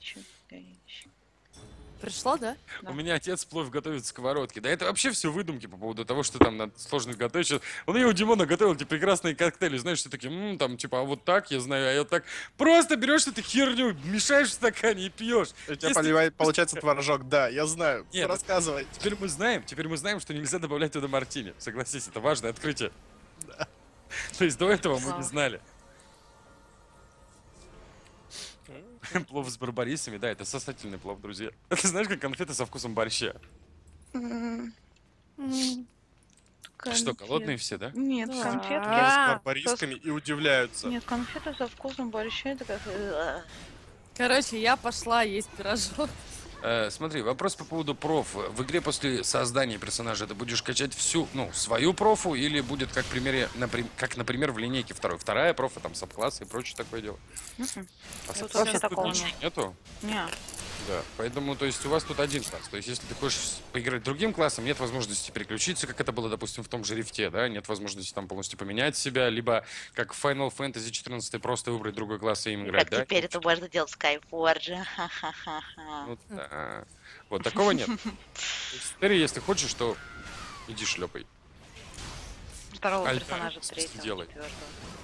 [SPEAKER 5] Пришло, да?
[SPEAKER 4] Да.
[SPEAKER 1] У меня отец плов готовит в сковородке. Да это вообще все выдумки по поводу того, что там надо сложно готовить. Сейчас- Он ее у Димона готовил эти прекрасные коктейли. Знаешь, что такие, там, типа, а вот так, я знаю, а я вот так. Просто берешь эту херню, мешаешь в стакане и пьешь.
[SPEAKER 2] У тебя
[SPEAKER 1] Если-
[SPEAKER 2] получается творожок, да, я знаю.
[SPEAKER 1] Нет,
[SPEAKER 2] Рассказывай.
[SPEAKER 1] Теперь мы знаем, что нельзя добавлять туда мартини. Согласись, это важное открытие. То есть до этого мы не
[SPEAKER 4] Вау.
[SPEAKER 1] знали. Плов с барбарисами, да, это сосательный плов, друзья. Это знаешь, как конфеты со вкусом борща.
[SPEAKER 5] М,
[SPEAKER 1] Что, голодные все, да?
[SPEAKER 4] Нет,
[SPEAKER 5] Да.
[SPEAKER 4] конфетки.
[SPEAKER 5] А,
[SPEAKER 2] С барбарисками и удивляются.
[SPEAKER 4] Нет, конфеты со вкусом борща, это как...
[SPEAKER 5] Короче, я пошла есть пирожок.
[SPEAKER 1] Смотри, вопрос по поводу проф. В игре после создания персонажа ты будешь качать всю, свою профу или будет как, как, например, в линейке вторая профа, там, сабклассы и прочее такое дело?
[SPEAKER 4] Мгм.
[SPEAKER 1] А
[SPEAKER 4] Тут
[SPEAKER 1] сабклассов
[SPEAKER 4] вообще
[SPEAKER 1] тут
[SPEAKER 4] такого
[SPEAKER 1] ничего
[SPEAKER 4] нет.
[SPEAKER 1] нету?
[SPEAKER 4] Не,
[SPEAKER 1] Да, поэтому, то есть, у вас тут один класс. То есть, если ты хочешь поиграть другим классом, нет возможности переключиться, как это было, допустим, в том же рифте, да, нет возможности там полностью поменять себя, либо как в Final Fantasy 14 просто выбрать другой класс и им играть,
[SPEAKER 4] как
[SPEAKER 1] да?
[SPEAKER 4] теперь это можно делать в Skyforge. Ха-ха-ха-ха.
[SPEAKER 1] Ну, да. Вот такого нет. То есть, в Терри, если хочешь, то иди шлепай.
[SPEAKER 4] Второго
[SPEAKER 1] Альфа,
[SPEAKER 4] персонажа,
[SPEAKER 1] в смысле,
[SPEAKER 4] третьего,
[SPEAKER 1] делай.
[SPEAKER 4] четвертого.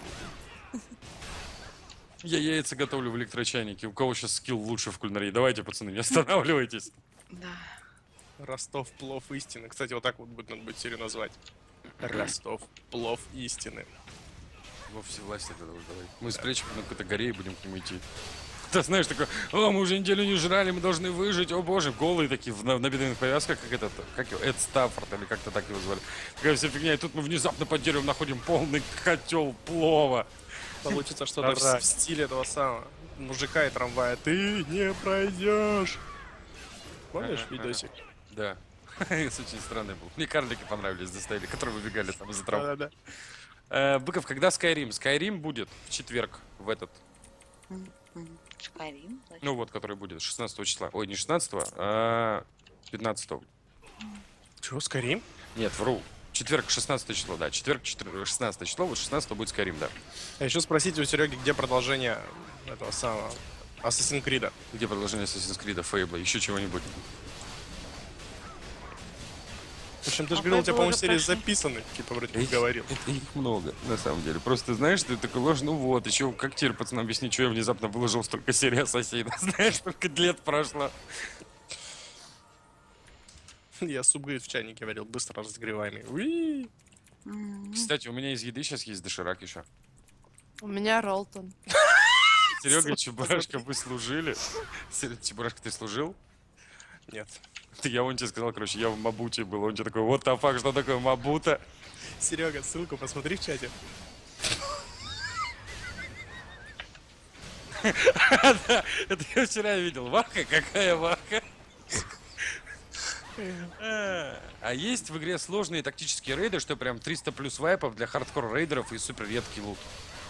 [SPEAKER 1] Я яйца готовлю в электрочайнике. У кого сейчас скилл лучше в кулинарии? Давайте, пацаны, не останавливайтесь.
[SPEAKER 4] Да.
[SPEAKER 2] Ростов, плов истины. Кстати, вот так вот надо будет серию назвать. Ростов, плов истины.
[SPEAKER 1] Во всевластие тогда уж давай. Мы спрячем на какой-то горе и будем к нему идти. Ты знаешь, такой, мы уже неделю не жрали, мы должны выжить, о боже, голые такие в набедренных повязках, как этот, как его, Эд Стаффорд, или как-то так его звали. Такая вся фигня, и тут мы внезапно под деревом находим полный котел плова.
[SPEAKER 2] Получится что-то
[SPEAKER 1] Рак.
[SPEAKER 2] в стиле этого самого мужика и трамвая. Ты не пройдешь. Помнишь
[SPEAKER 1] Ага,
[SPEAKER 2] видосик?
[SPEAKER 1] Да. Это очень странный был. Мне карлики понравились, доставили, которые выбегали там из-за травы.
[SPEAKER 2] Да-да-да.
[SPEAKER 1] Быков, когда Skyrim? Skyrim будет в четверг, в этот,
[SPEAKER 4] Скайрим.
[SPEAKER 1] ну вот, который будет 16 числа. Ой, не 16, а 15.
[SPEAKER 2] Чего, Скарим?
[SPEAKER 1] Нет, вру. Четверг, 16 число, да. Четверг, 16 число, вот 16 будет Skyrim, да.
[SPEAKER 2] А еще спросите у Сереги, где продолжение этого самого Assassin's Creed.
[SPEAKER 1] Где продолжение Assassin's Creed, Фейбла, еще чего-нибудь.
[SPEAKER 2] В общем, ты же
[SPEAKER 4] А
[SPEAKER 2] говорил, у тебя,
[SPEAKER 4] Fable
[SPEAKER 2] по-моему,
[SPEAKER 4] уже
[SPEAKER 2] серии
[SPEAKER 4] прошли.
[SPEAKER 2] записаны. Типа, вроде как говорил.
[SPEAKER 1] Это их много, на самом деле. Просто знаешь, ты такой ложь, ну вот, еще как теперь, пацанам, объяснить, что я внезапно выложил столько серий Ассасина. Знаешь, сколько лет прошло.
[SPEAKER 2] Я суп, говорит, в чайнике варил, быстро разогреваемый. Уи!
[SPEAKER 1] Кстати, у меня из еды сейчас есть доширак еще.
[SPEAKER 5] У меня Ролтон.
[SPEAKER 1] Серега и Чебурашка, вы служили? Чебурашка, ты служил?
[SPEAKER 2] Нет.
[SPEAKER 1] Я он тебе сказал, короче, я в Мабуте был. Он тебе такой, вот the fuck, что такое Мабута?
[SPEAKER 2] Серега, ссылку посмотри в чате.
[SPEAKER 1] Да, это я вчера видел. Ваха, какая ваха. А есть в игре сложные тактические рейды, что прям 300 плюс вайпов для хардкор рейдеров и супер редкий лут.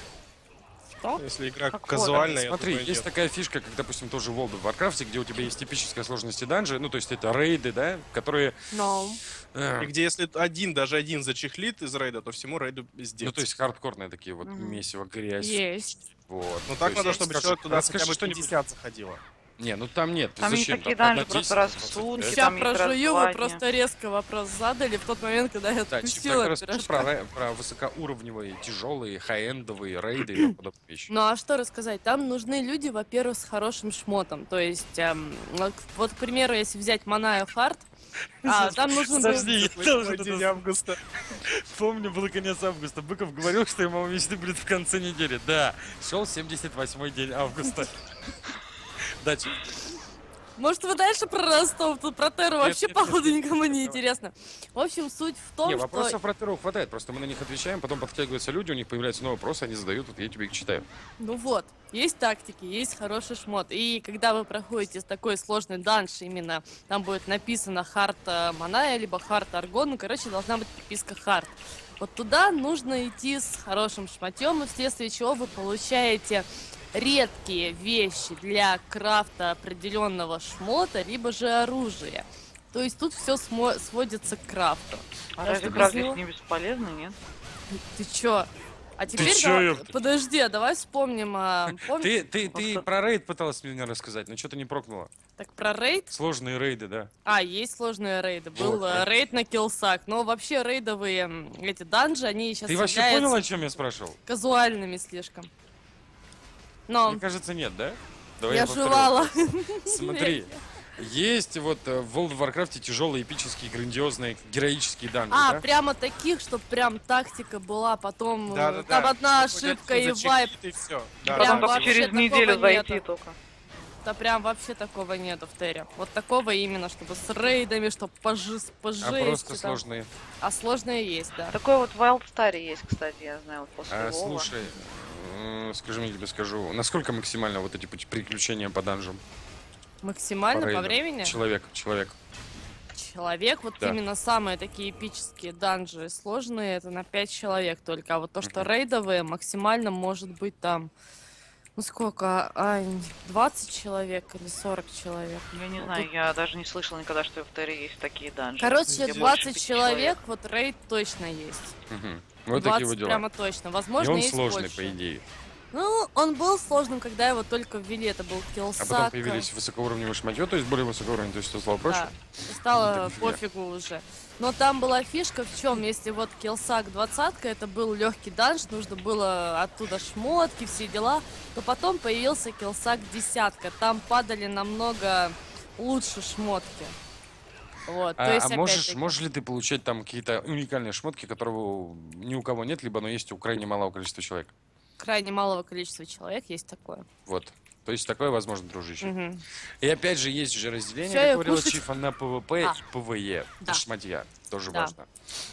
[SPEAKER 5] Что?
[SPEAKER 2] Если игра
[SPEAKER 4] Как
[SPEAKER 2] казуальная, я
[SPEAKER 1] Смотри,
[SPEAKER 2] думаю,
[SPEAKER 1] есть
[SPEAKER 2] нет.
[SPEAKER 1] такая фишка, как, допустим, тоже в World of Warcraft, где у тебя есть типическая сложность данжи, ну, то есть это рейды, да, которые...
[SPEAKER 5] No.
[SPEAKER 2] И где если даже один зачехлит из рейда, то всему рейду пиздец.
[SPEAKER 1] Ну, то есть хардкорные такие вот месиво, грязь.
[SPEAKER 5] Есть.
[SPEAKER 1] Вот.
[SPEAKER 2] Ну
[SPEAKER 1] То
[SPEAKER 2] так
[SPEAKER 1] есть
[SPEAKER 2] надо,
[SPEAKER 1] я
[SPEAKER 2] чтобы
[SPEAKER 1] скажу,
[SPEAKER 2] человек туда
[SPEAKER 1] расскажи
[SPEAKER 2] хотя бы
[SPEAKER 1] что-нибудь.
[SPEAKER 2] 50 заходило.
[SPEAKER 1] Не, ну там нет.
[SPEAKER 4] Там есть
[SPEAKER 1] зачем?
[SPEAKER 4] такие
[SPEAKER 1] Там
[SPEAKER 4] данжи
[SPEAKER 1] одна
[SPEAKER 4] просто
[SPEAKER 1] 10,
[SPEAKER 4] раз в
[SPEAKER 1] 20.
[SPEAKER 4] сутки.
[SPEAKER 5] Сейчас
[SPEAKER 4] там их раз в
[SPEAKER 5] прожую,
[SPEAKER 4] 2
[SPEAKER 5] вы
[SPEAKER 4] дня.
[SPEAKER 5] просто резко вопрос задали в тот момент, когда я
[SPEAKER 1] Да,
[SPEAKER 5] отпустила
[SPEAKER 1] тогда расскажи
[SPEAKER 5] пирожка.
[SPEAKER 1] про высокоуровневые, тяжелые, хай-эндовые рейды и тому подобные вещи.
[SPEAKER 5] Ну а что рассказать? Там нужны люди, во-первых, с хорошим шмотом. То есть, вот, к примеру, если взять Манаю Хард, там нужен был...
[SPEAKER 1] Подожди, я
[SPEAKER 2] Восьмой
[SPEAKER 1] тоже
[SPEAKER 2] день
[SPEAKER 1] это
[SPEAKER 2] августа.
[SPEAKER 1] помню, был конец августа. Быков говорил, что ему мечты будет в конце недели. Да, шел 78-й день августа. Дальше.
[SPEAKER 5] Может, вы дальше про Ростов? Тут про Терру вообще,
[SPEAKER 1] нет,
[SPEAKER 5] походу,
[SPEAKER 1] нет,
[SPEAKER 5] никому не
[SPEAKER 1] давай.
[SPEAKER 5] интересно. В общем, суть в том,
[SPEAKER 1] Не,
[SPEAKER 5] что...
[SPEAKER 1] вопросов про Терру хватает, просто мы на них отвечаем, потом подтягиваются люди, у них появляются новые вопросы, они задают, вот я тебе их читаю.
[SPEAKER 5] Ну вот, есть тактики, есть хороший шмот. И когда вы проходите такой сложный данж, именно там будет написано хард Маная, либо хард Аргон, ну, короче, должна быть приписка хард. Вот туда нужно идти с хорошим шмотем, и вследствие чего вы получаете редкие вещи для крафта определенного шмота, либо же оружия. То есть тут все сводится к крафту.
[SPEAKER 4] А
[SPEAKER 5] Так
[SPEAKER 4] разве
[SPEAKER 5] что без
[SPEAKER 4] крафтить
[SPEAKER 5] него-
[SPEAKER 4] не бесполезно, нет?
[SPEAKER 5] Ты чё? А теперь
[SPEAKER 1] чё,
[SPEAKER 5] давай-
[SPEAKER 1] ёпта?
[SPEAKER 5] подожди, а давай вспомним.
[SPEAKER 1] Ты
[SPEAKER 4] Просто-
[SPEAKER 1] про рейд пыталась мне рассказать, но что-то не прокнула.
[SPEAKER 5] Так про рейд?
[SPEAKER 1] Сложные рейды, да.
[SPEAKER 5] Есть сложные рейды. Был
[SPEAKER 1] Вот,
[SPEAKER 5] рейд на Киллсак. Но вообще рейдовые эти данжи, они сейчас
[SPEAKER 1] Ты вообще понял, о чем я спрашивал?
[SPEAKER 5] казуальными слишком. Но
[SPEAKER 1] Мне кажется, нет, да? Давай
[SPEAKER 5] я
[SPEAKER 1] повторю
[SPEAKER 5] жевала.
[SPEAKER 1] вопрос. Смотри, есть вот в World of Warcraft тяжелые, эпические, грандиозные, героические данжи, да?
[SPEAKER 5] Прямо таких, что прям тактика была, потом
[SPEAKER 2] Да-да-да.
[SPEAKER 5] там одна
[SPEAKER 2] Чтобы
[SPEAKER 5] ошибка
[SPEAKER 2] дядьку
[SPEAKER 5] и
[SPEAKER 2] зачехлить,
[SPEAKER 5] вайп.
[SPEAKER 2] и всё.
[SPEAKER 5] Прям
[SPEAKER 4] Потом только
[SPEAKER 5] вообще
[SPEAKER 4] через
[SPEAKER 5] такого
[SPEAKER 4] неделю зайти
[SPEAKER 5] нету.
[SPEAKER 4] только.
[SPEAKER 5] Да прям вообще такого нету в Терре. Вот такого именно, чтобы с рейдами, чтобы по жести.
[SPEAKER 1] А просто сложные.
[SPEAKER 5] А сложные есть, да.
[SPEAKER 4] Такой вот в Wild Star есть, кстати, я знаю, вот после Вова.
[SPEAKER 1] Слушай, скажи мне, я тебе скажу, насколько максимально вот эти приключения по данжам?
[SPEAKER 5] Максимально по
[SPEAKER 1] рейдам?
[SPEAKER 5] времени.
[SPEAKER 1] Человек.
[SPEAKER 5] Человек, вот
[SPEAKER 1] Да.
[SPEAKER 5] именно самые такие эпические данжи сложные, это на 5 человек только. А вот то, что
[SPEAKER 1] Мгм.
[SPEAKER 5] рейдовые, максимально может быть там, ну сколько, 20 человек или 40 человек.
[SPEAKER 4] Я не
[SPEAKER 5] Ну,
[SPEAKER 4] знаю,
[SPEAKER 5] тут-
[SPEAKER 4] я даже не слышала никогда, что в Терре есть такие данжи.
[SPEAKER 5] Короче,
[SPEAKER 4] где больше
[SPEAKER 5] 20
[SPEAKER 4] 5
[SPEAKER 5] человек, вот рейд точно есть.
[SPEAKER 1] Мгм. Вот
[SPEAKER 5] 20
[SPEAKER 1] такие вот дела.
[SPEAKER 5] прямо точно.
[SPEAKER 1] И
[SPEAKER 5] Возможно,
[SPEAKER 1] он
[SPEAKER 5] есть
[SPEAKER 1] сложный,
[SPEAKER 5] больше.
[SPEAKER 1] по идее.
[SPEAKER 5] Ну, он был сложным, когда его только ввели. Это был
[SPEAKER 1] А
[SPEAKER 5] Киллсак.
[SPEAKER 1] потом появились высокоуровневые шматье, то есть более высокоуровневые, то есть все стало проще.
[SPEAKER 5] Да, и стало
[SPEAKER 1] Ну, так нифига.
[SPEAKER 5] пофигу уже. Но там была фишка в чем, если вот Киллсак 20-ка, это был легкий данж, нужно было оттуда шмотки, все дела, то потом появился Киллсак 10-ка, там падали намного лучше шмотки. Вот, то есть опять-таки,
[SPEAKER 1] можешь ли ты получать там какие-то уникальные шмотки, которого ни у кого нет, либо оно есть у крайне малого количества человек?
[SPEAKER 5] крайне малого количества человек есть такое.
[SPEAKER 1] Вот. То есть такое возможно, дружище.
[SPEAKER 5] Мгм.
[SPEAKER 1] И опять же есть же разделение,
[SPEAKER 5] Всё,
[SPEAKER 1] как
[SPEAKER 5] я
[SPEAKER 1] говорила
[SPEAKER 5] кушать.
[SPEAKER 1] Чифа, на ПВП
[SPEAKER 5] А.
[SPEAKER 1] и ПВЕ.
[SPEAKER 5] Да.
[SPEAKER 1] Шматья. Тоже
[SPEAKER 5] Да.
[SPEAKER 1] важно.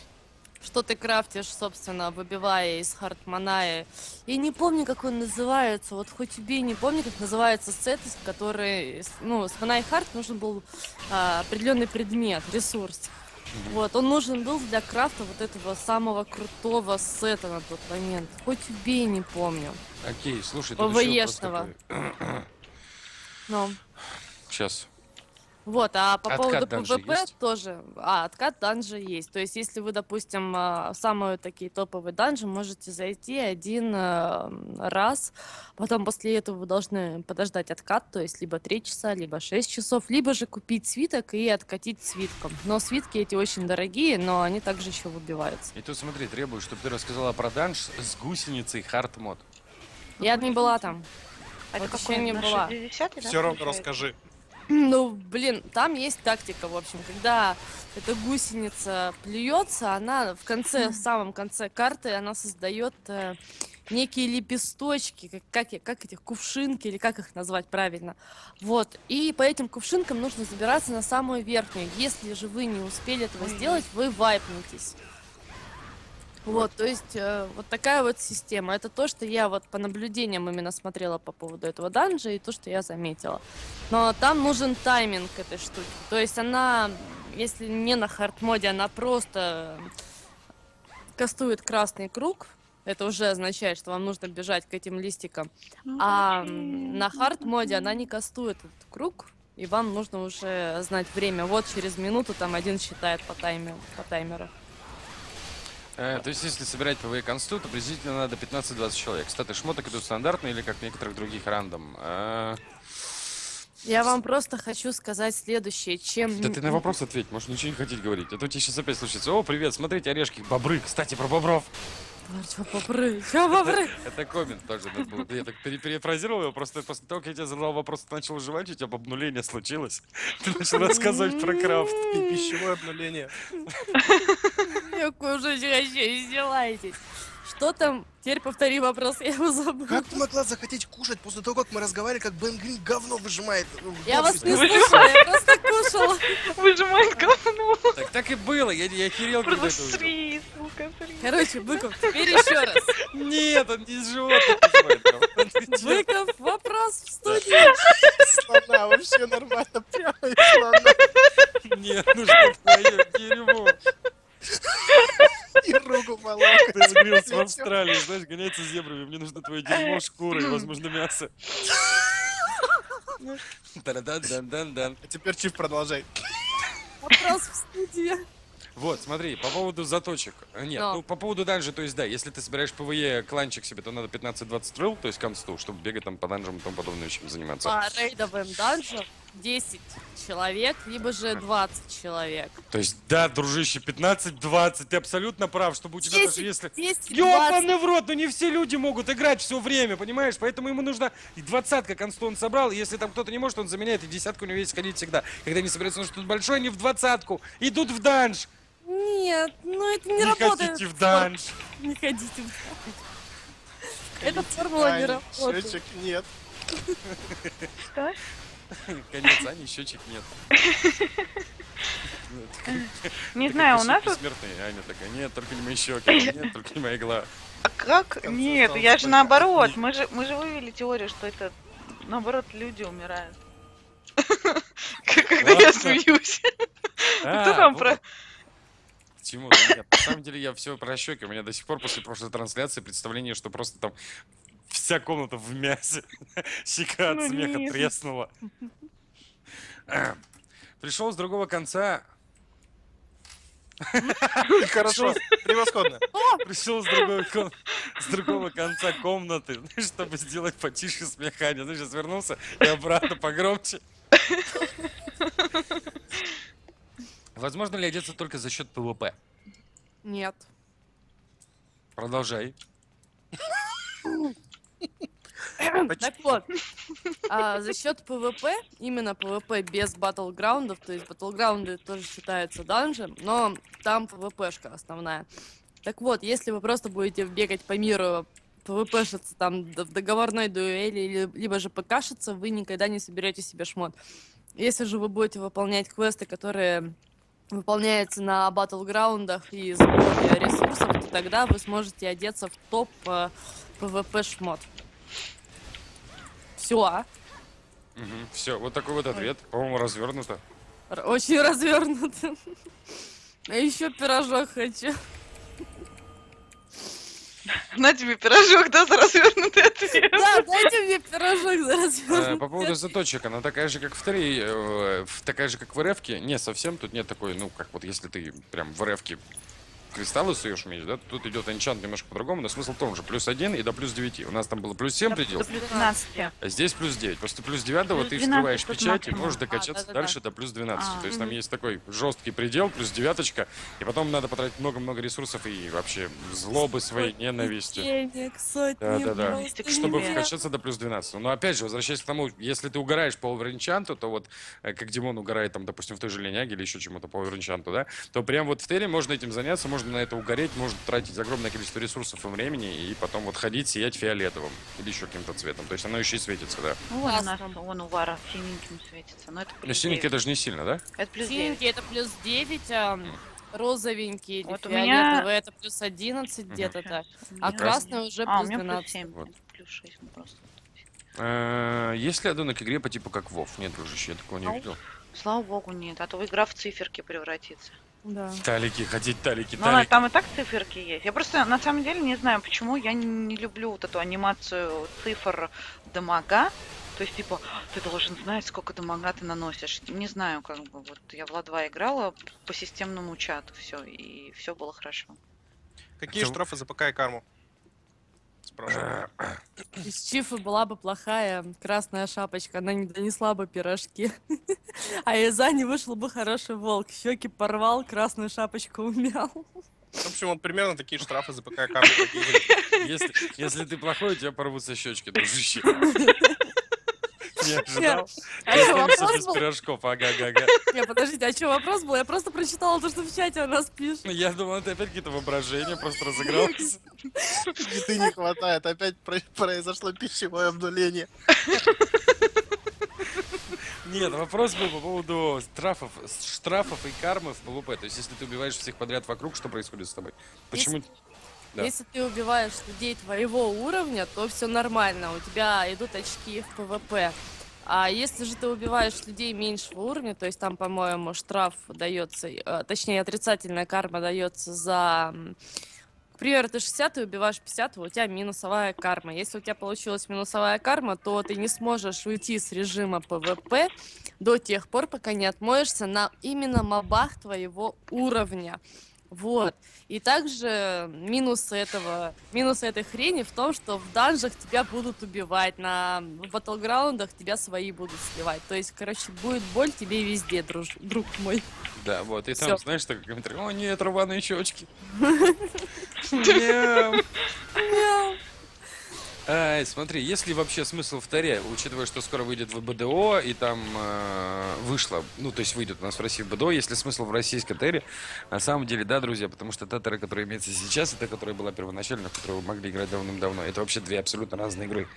[SPEAKER 5] Что ты крафтишь, собственно, выбивая из Хартманая. Я не помню, как он называется. Вот хоть убей, не помню, как называется сет, из который... Ну, с Манай Харт нужен был определенный предмет, ресурс. Вот, он нужен был для крафта вот этого самого крутого сета на тот момент. Хоть убей, не помню.
[SPEAKER 1] Окей, слушай, тут еще вопрос
[SPEAKER 5] ПВЕшного.
[SPEAKER 1] такой.
[SPEAKER 5] Но...
[SPEAKER 1] Сейчас.
[SPEAKER 5] Вот, а по
[SPEAKER 1] Откат
[SPEAKER 5] поводу
[SPEAKER 1] данжа
[SPEAKER 5] ПВП
[SPEAKER 1] есть?
[SPEAKER 5] тоже. Откат данжа есть. То есть, если вы, допустим, самые такие топовые данжи, можете зайти один раз, потом после этого вы должны подождать откат, то есть либо 3 часа, либо 6 часов, либо же купить свиток и откатить свитком. Но свитки эти очень дорогие, но они также еще выбиваются.
[SPEAKER 1] И тут смотри, требую, чтобы ты рассказала про данж с гусеницей Hard Mod.
[SPEAKER 5] Я не была там.
[SPEAKER 4] А это
[SPEAKER 5] Вот еще
[SPEAKER 4] какой
[SPEAKER 5] не
[SPEAKER 4] на
[SPEAKER 5] была.
[SPEAKER 4] 60-й, да,
[SPEAKER 2] Все равно
[SPEAKER 4] получается?
[SPEAKER 2] расскажи.
[SPEAKER 5] Ну, блин, там есть тактика, в общем, когда эта гусеница плюется, она в конце, в самом конце карты, она создает некие лепесточки, как этих кувшинки, или как их назвать правильно. Вот, и по этим кувшинкам нужно забираться на самую верхнюю. Если же вы не успели этого сделать, вы вайпнетесь. Вот, то есть вот такая вот система. Это то, что я вот по наблюдениям именно смотрела по поводу этого данжа и то, что я заметила. Но там нужен тайминг этой штуки. То есть она, если не на хард-моде, она просто кастует красный круг. Это уже означает, что вам нужно бежать к этим листикам. А на хард-моде она не кастует этот круг. И вам нужно уже знать время. Вот через минуту там один считает по таймеру.
[SPEAKER 1] То есть, если собирать ПВЕ консту, то приблизительно надо 15-20 человек. Статы шмоток идут стандартные или как в некоторых других рандом.
[SPEAKER 5] Я вам просто хочу сказать следующее. Чем...
[SPEAKER 1] Да ты на вопрос ответь, может ничего не хотеть говорить. А то тебе сейчас опять случится. О, привет, смотрите, орешки, бобры. Кстати, про бобров.
[SPEAKER 5] Чё бобры? Чё бобры?
[SPEAKER 1] Это коммент тоже надо было. Я так перефразировал его, просто после того, как я тебе задал вопрос, ты начал жевать, у тебя обнуление случилось. Ты начал рассказывать про крафт.
[SPEAKER 2] И пищевое обнуление.
[SPEAKER 5] Какой уже еще издеваетесь? Что там? Теперь повтори вопрос, я его забыл.
[SPEAKER 2] Как ты могла захотеть кушать после того, как мы разговаривали, как Бен Грин говно выжимает?
[SPEAKER 5] Я вас не слушала, я просто кушала.
[SPEAKER 4] Выжимает говно.
[SPEAKER 1] Так и было, я охерел, когда
[SPEAKER 4] Просто
[SPEAKER 1] это увидел.
[SPEAKER 4] сри, сука, сри.
[SPEAKER 5] Короче, Быков, теперь еще раз.
[SPEAKER 1] Нет, он не из животных называет, прям. Отвечай.
[SPEAKER 5] Быков, вопрос в студии.
[SPEAKER 2] Слона, вообще нормально, прямо из слона.
[SPEAKER 1] Нет, нужно твое дерьмо.
[SPEAKER 2] И руку по локоть.
[SPEAKER 1] Ты сгрелся в Австралии, знаешь, гоняется с зебрами. Мне нужно твое дерьмо, шкура и, возможно, мясо. Та-да-дан-дан-дан.
[SPEAKER 2] А теперь Чиф продолжай.
[SPEAKER 5] Вопрос в студии.
[SPEAKER 1] Вот, смотри, по поводу заточек. Нет,
[SPEAKER 5] Но.
[SPEAKER 1] ну по поводу данжа, то есть да, если ты собираешь ПВЕ кланчик себе, то надо 15-20 рыл, то есть консту, чтобы бегать там по данжам и тому подобным вещам заниматься.
[SPEAKER 5] По рейдовым данжам 10 человек, либо же 20 человек.
[SPEAKER 1] То есть, да, дружище, 15-20, ты абсолютно прав, чтобы у тебя даже если...
[SPEAKER 5] 10, 20.
[SPEAKER 1] Ёбаный в рот, ну не все люди могут играть все время, понимаешь? Поэтому ему нужно... И 20-ка консту он собрал, и если там кто-то не может, он заменяет, и десятку у него есть ходить всегда. Когда они собираются на что-то большое, они в 20-ку идут в данж.
[SPEAKER 5] Нет, ну это не,
[SPEAKER 1] Не
[SPEAKER 5] работает.
[SPEAKER 1] хотите в данж.
[SPEAKER 5] Не ходите в данж. Эта формула не работает.
[SPEAKER 2] Счетчик нет.
[SPEAKER 4] Что?
[SPEAKER 1] Конец, Ани, счетчик нет.
[SPEAKER 4] Не
[SPEAKER 1] Ты
[SPEAKER 4] знаю,
[SPEAKER 1] как
[SPEAKER 4] у нас вот...
[SPEAKER 1] бессмертный, Аня такая, нет, только не мои щеки, нет, только не моя игла.
[SPEAKER 4] А как?
[SPEAKER 2] конце
[SPEAKER 4] Нет,
[SPEAKER 2] осталось
[SPEAKER 4] я же
[SPEAKER 2] только
[SPEAKER 4] наоборот.
[SPEAKER 2] одни.
[SPEAKER 4] Мы же вывели теорию, что это наоборот люди умирают. Когда я
[SPEAKER 1] Ладно.
[SPEAKER 4] смеюсь.
[SPEAKER 1] А,
[SPEAKER 4] Кто там
[SPEAKER 1] вот.
[SPEAKER 4] про...
[SPEAKER 1] К чему? Да нет, на самом деле я все про щеки. У меня до сих пор после прошлой трансляции представление, что просто там вся комната в мясе. Щека от
[SPEAKER 4] Ну
[SPEAKER 1] смеха
[SPEAKER 4] нет.
[SPEAKER 1] треснула. Пришел с другого конца.
[SPEAKER 2] Хорошо, превосходно.
[SPEAKER 1] Пришел с другого конца комнаты, чтобы сделать потише смех Аня. Знаешь, я свернулся и обратно погромче. Возможно ли одеться только за счет ПВП?
[SPEAKER 5] Нет.
[SPEAKER 1] Продолжай.
[SPEAKER 5] Так вот, за счет ПВП, именно ПВП без батлграундов, то есть батлграунды тоже считаются данжем, но там ПВПшка основная. Так вот, если вы просто будете бегать по миру, ПВПшиться там в договорной дуэли, либо же ПКшиться, вы никогда не соберете себе шмот. Если же вы будете выполнять квесты, которые выполняются на батлграундах и сборе ресурсов, то тогда вы сможете одеться в топ ПВП шмот. Все.
[SPEAKER 1] Все, вот такой вот ответ. По-моему, развернуто.
[SPEAKER 5] Очень развернуто. А еще пирожок хочу.
[SPEAKER 4] На тебе пирожок, да, за развернутый ответ?
[SPEAKER 5] Да, дайте мне пирожок за развернутый.
[SPEAKER 1] По поводу заточек, она такая же, как в 3, такая же, как в РФ-ке. Не совсем, тут нет такой, ну, как вот если ты прям в РФ-ке кристаллы суешь меч, да, тут идет энчант немножко по-другому, но смысл в том же, +1 и до +9. У нас там было +7 предел,
[SPEAKER 4] До 15.
[SPEAKER 1] а здесь +9. После +9 ты
[SPEAKER 4] 12
[SPEAKER 1] вскрываешь
[SPEAKER 4] тут
[SPEAKER 1] печать и
[SPEAKER 4] максимум.
[SPEAKER 1] можешь докачаться
[SPEAKER 5] да-да-да.
[SPEAKER 1] дальше до +12.
[SPEAKER 4] А,
[SPEAKER 1] То есть там есть такой жесткий предел, +9, и потом надо потратить много-много ресурсов и вообще злобы своей, ненависти.
[SPEAKER 5] Денег, сотни,
[SPEAKER 1] Да-да-да.
[SPEAKER 5] просто
[SPEAKER 1] Чтобы
[SPEAKER 4] Нет.
[SPEAKER 1] вкачаться до +12. Но опять же, возвращаясь к тому, если ты угораешь по оверенчанту, то вот, как Димон угорает там, допустим, в той же линяге или еще чему-то по оверенчанту, да, то прям вот в Тере можно этим заняться, можно на это угореть, можно тратить огромное количество ресурсов и времени, и потом вот ходить, сиять фиолетовым или еще каким-то цветом. То есть оно еще и светится, да.
[SPEAKER 4] Ну, вон у нас,
[SPEAKER 5] Классно.
[SPEAKER 4] вон у Вара синеньким светится. Но это
[SPEAKER 1] Но
[SPEAKER 4] плюс
[SPEAKER 1] синенький
[SPEAKER 4] 9.
[SPEAKER 1] это же не сильно, да?
[SPEAKER 4] Это плюс 9.
[SPEAKER 5] Синенький это +9, розовенький или
[SPEAKER 4] Вот у меня-
[SPEAKER 5] фиолетовый, это плюс 11 где-то так. А красный уже
[SPEAKER 4] А, у
[SPEAKER 5] плюс
[SPEAKER 4] меня плюс
[SPEAKER 5] 12.
[SPEAKER 4] 7,
[SPEAKER 1] Вот.
[SPEAKER 4] плюс 6, ну просто.
[SPEAKER 1] Есть ли аддоны к игре по типу как Вов? Нет, дружище, я такого не
[SPEAKER 4] Ау.
[SPEAKER 1] видел.
[SPEAKER 4] Слава богу, нет, а то игра в циферки превратится.
[SPEAKER 5] Да.
[SPEAKER 1] Талики, хотеть талики,
[SPEAKER 4] Ну,
[SPEAKER 1] талики.
[SPEAKER 4] там и так циферки есть. Я просто на самом деле не знаю, почему я не люблю вот эту анимацию цифр дамага. То есть, типа, ты должен знать, сколько дамага ты наносишь. Не знаю, как бы, вот я в Ла-2 играла по системному чату, все, и все было хорошо.
[SPEAKER 2] Какие
[SPEAKER 1] Хотя-
[SPEAKER 2] штрафы за ПК и карму? Спрашиваю.
[SPEAKER 5] Из Чифа была бы плохая красная шапочка, она не донесла бы пирожки. А из Ани вышел бы хороший волк. Щеки порвал, красную шапочку умял.
[SPEAKER 2] В общем, вот примерно такие штрафы за ПК и карму. как игры.
[SPEAKER 1] Если ты плохой, у тебя порвутся щечки, дружище. Не ожидал.
[SPEAKER 5] А
[SPEAKER 1] Я
[SPEAKER 5] что,
[SPEAKER 1] остался
[SPEAKER 5] вопрос
[SPEAKER 1] без
[SPEAKER 5] был?
[SPEAKER 1] пирожков, ага-га-га.
[SPEAKER 5] Не, подождите, а что вопрос был? Я просто прочитала то, что в чате у нас пишут.
[SPEAKER 1] Ну, я думал, это опять какие-то воображения, просто разыгралось.
[SPEAKER 2] Еды не хватает, опять произошло пищевое обнуление.
[SPEAKER 1] Нет, вопрос был по поводу штрафов и кармы в ПВП. То есть, если ты убиваешь всех подряд вокруг, что происходит с тобой? Почему? Да.
[SPEAKER 5] Если ты убиваешь людей твоего уровня, то все нормально, у тебя идут очки в ПВП. А если же ты убиваешь людей меньшего уровня, то есть там, по-моему, штраф дается, точнее, отрицательная карма дается за... К примеру, ты 60, ты убиваешь 50, у тебя минусовая карма. Если у тебя получилась минусовая карма, то ты не сможешь уйти с режима ПВП до тех пор, пока не отмоешься на именно мобах твоего уровня. Вот. И также минус этой хрени в том, что в данжах тебя будут убивать, в батлграундах тебя свои будут сливать. То есть, короче, будет боль тебе везде, друг мой.
[SPEAKER 1] Да, вот. И там,
[SPEAKER 5] Всё.
[SPEAKER 1] знаешь, такой комментарий. О, нет, рваные щечки. Мяу. Ай, смотри, есть ли вообще смысл в Таре, учитывая, что скоро выйдет в БДО, и там вышло, ну, то есть выйдет у нас в России в БДО, есть ли смысл в российской Таре? На самом деле, да, друзья, потому что та Тера, которая имеется сейчас, и та, которая была первоначально, в которую вы могли играть давным-давно, это вообще две абсолютно разные игры.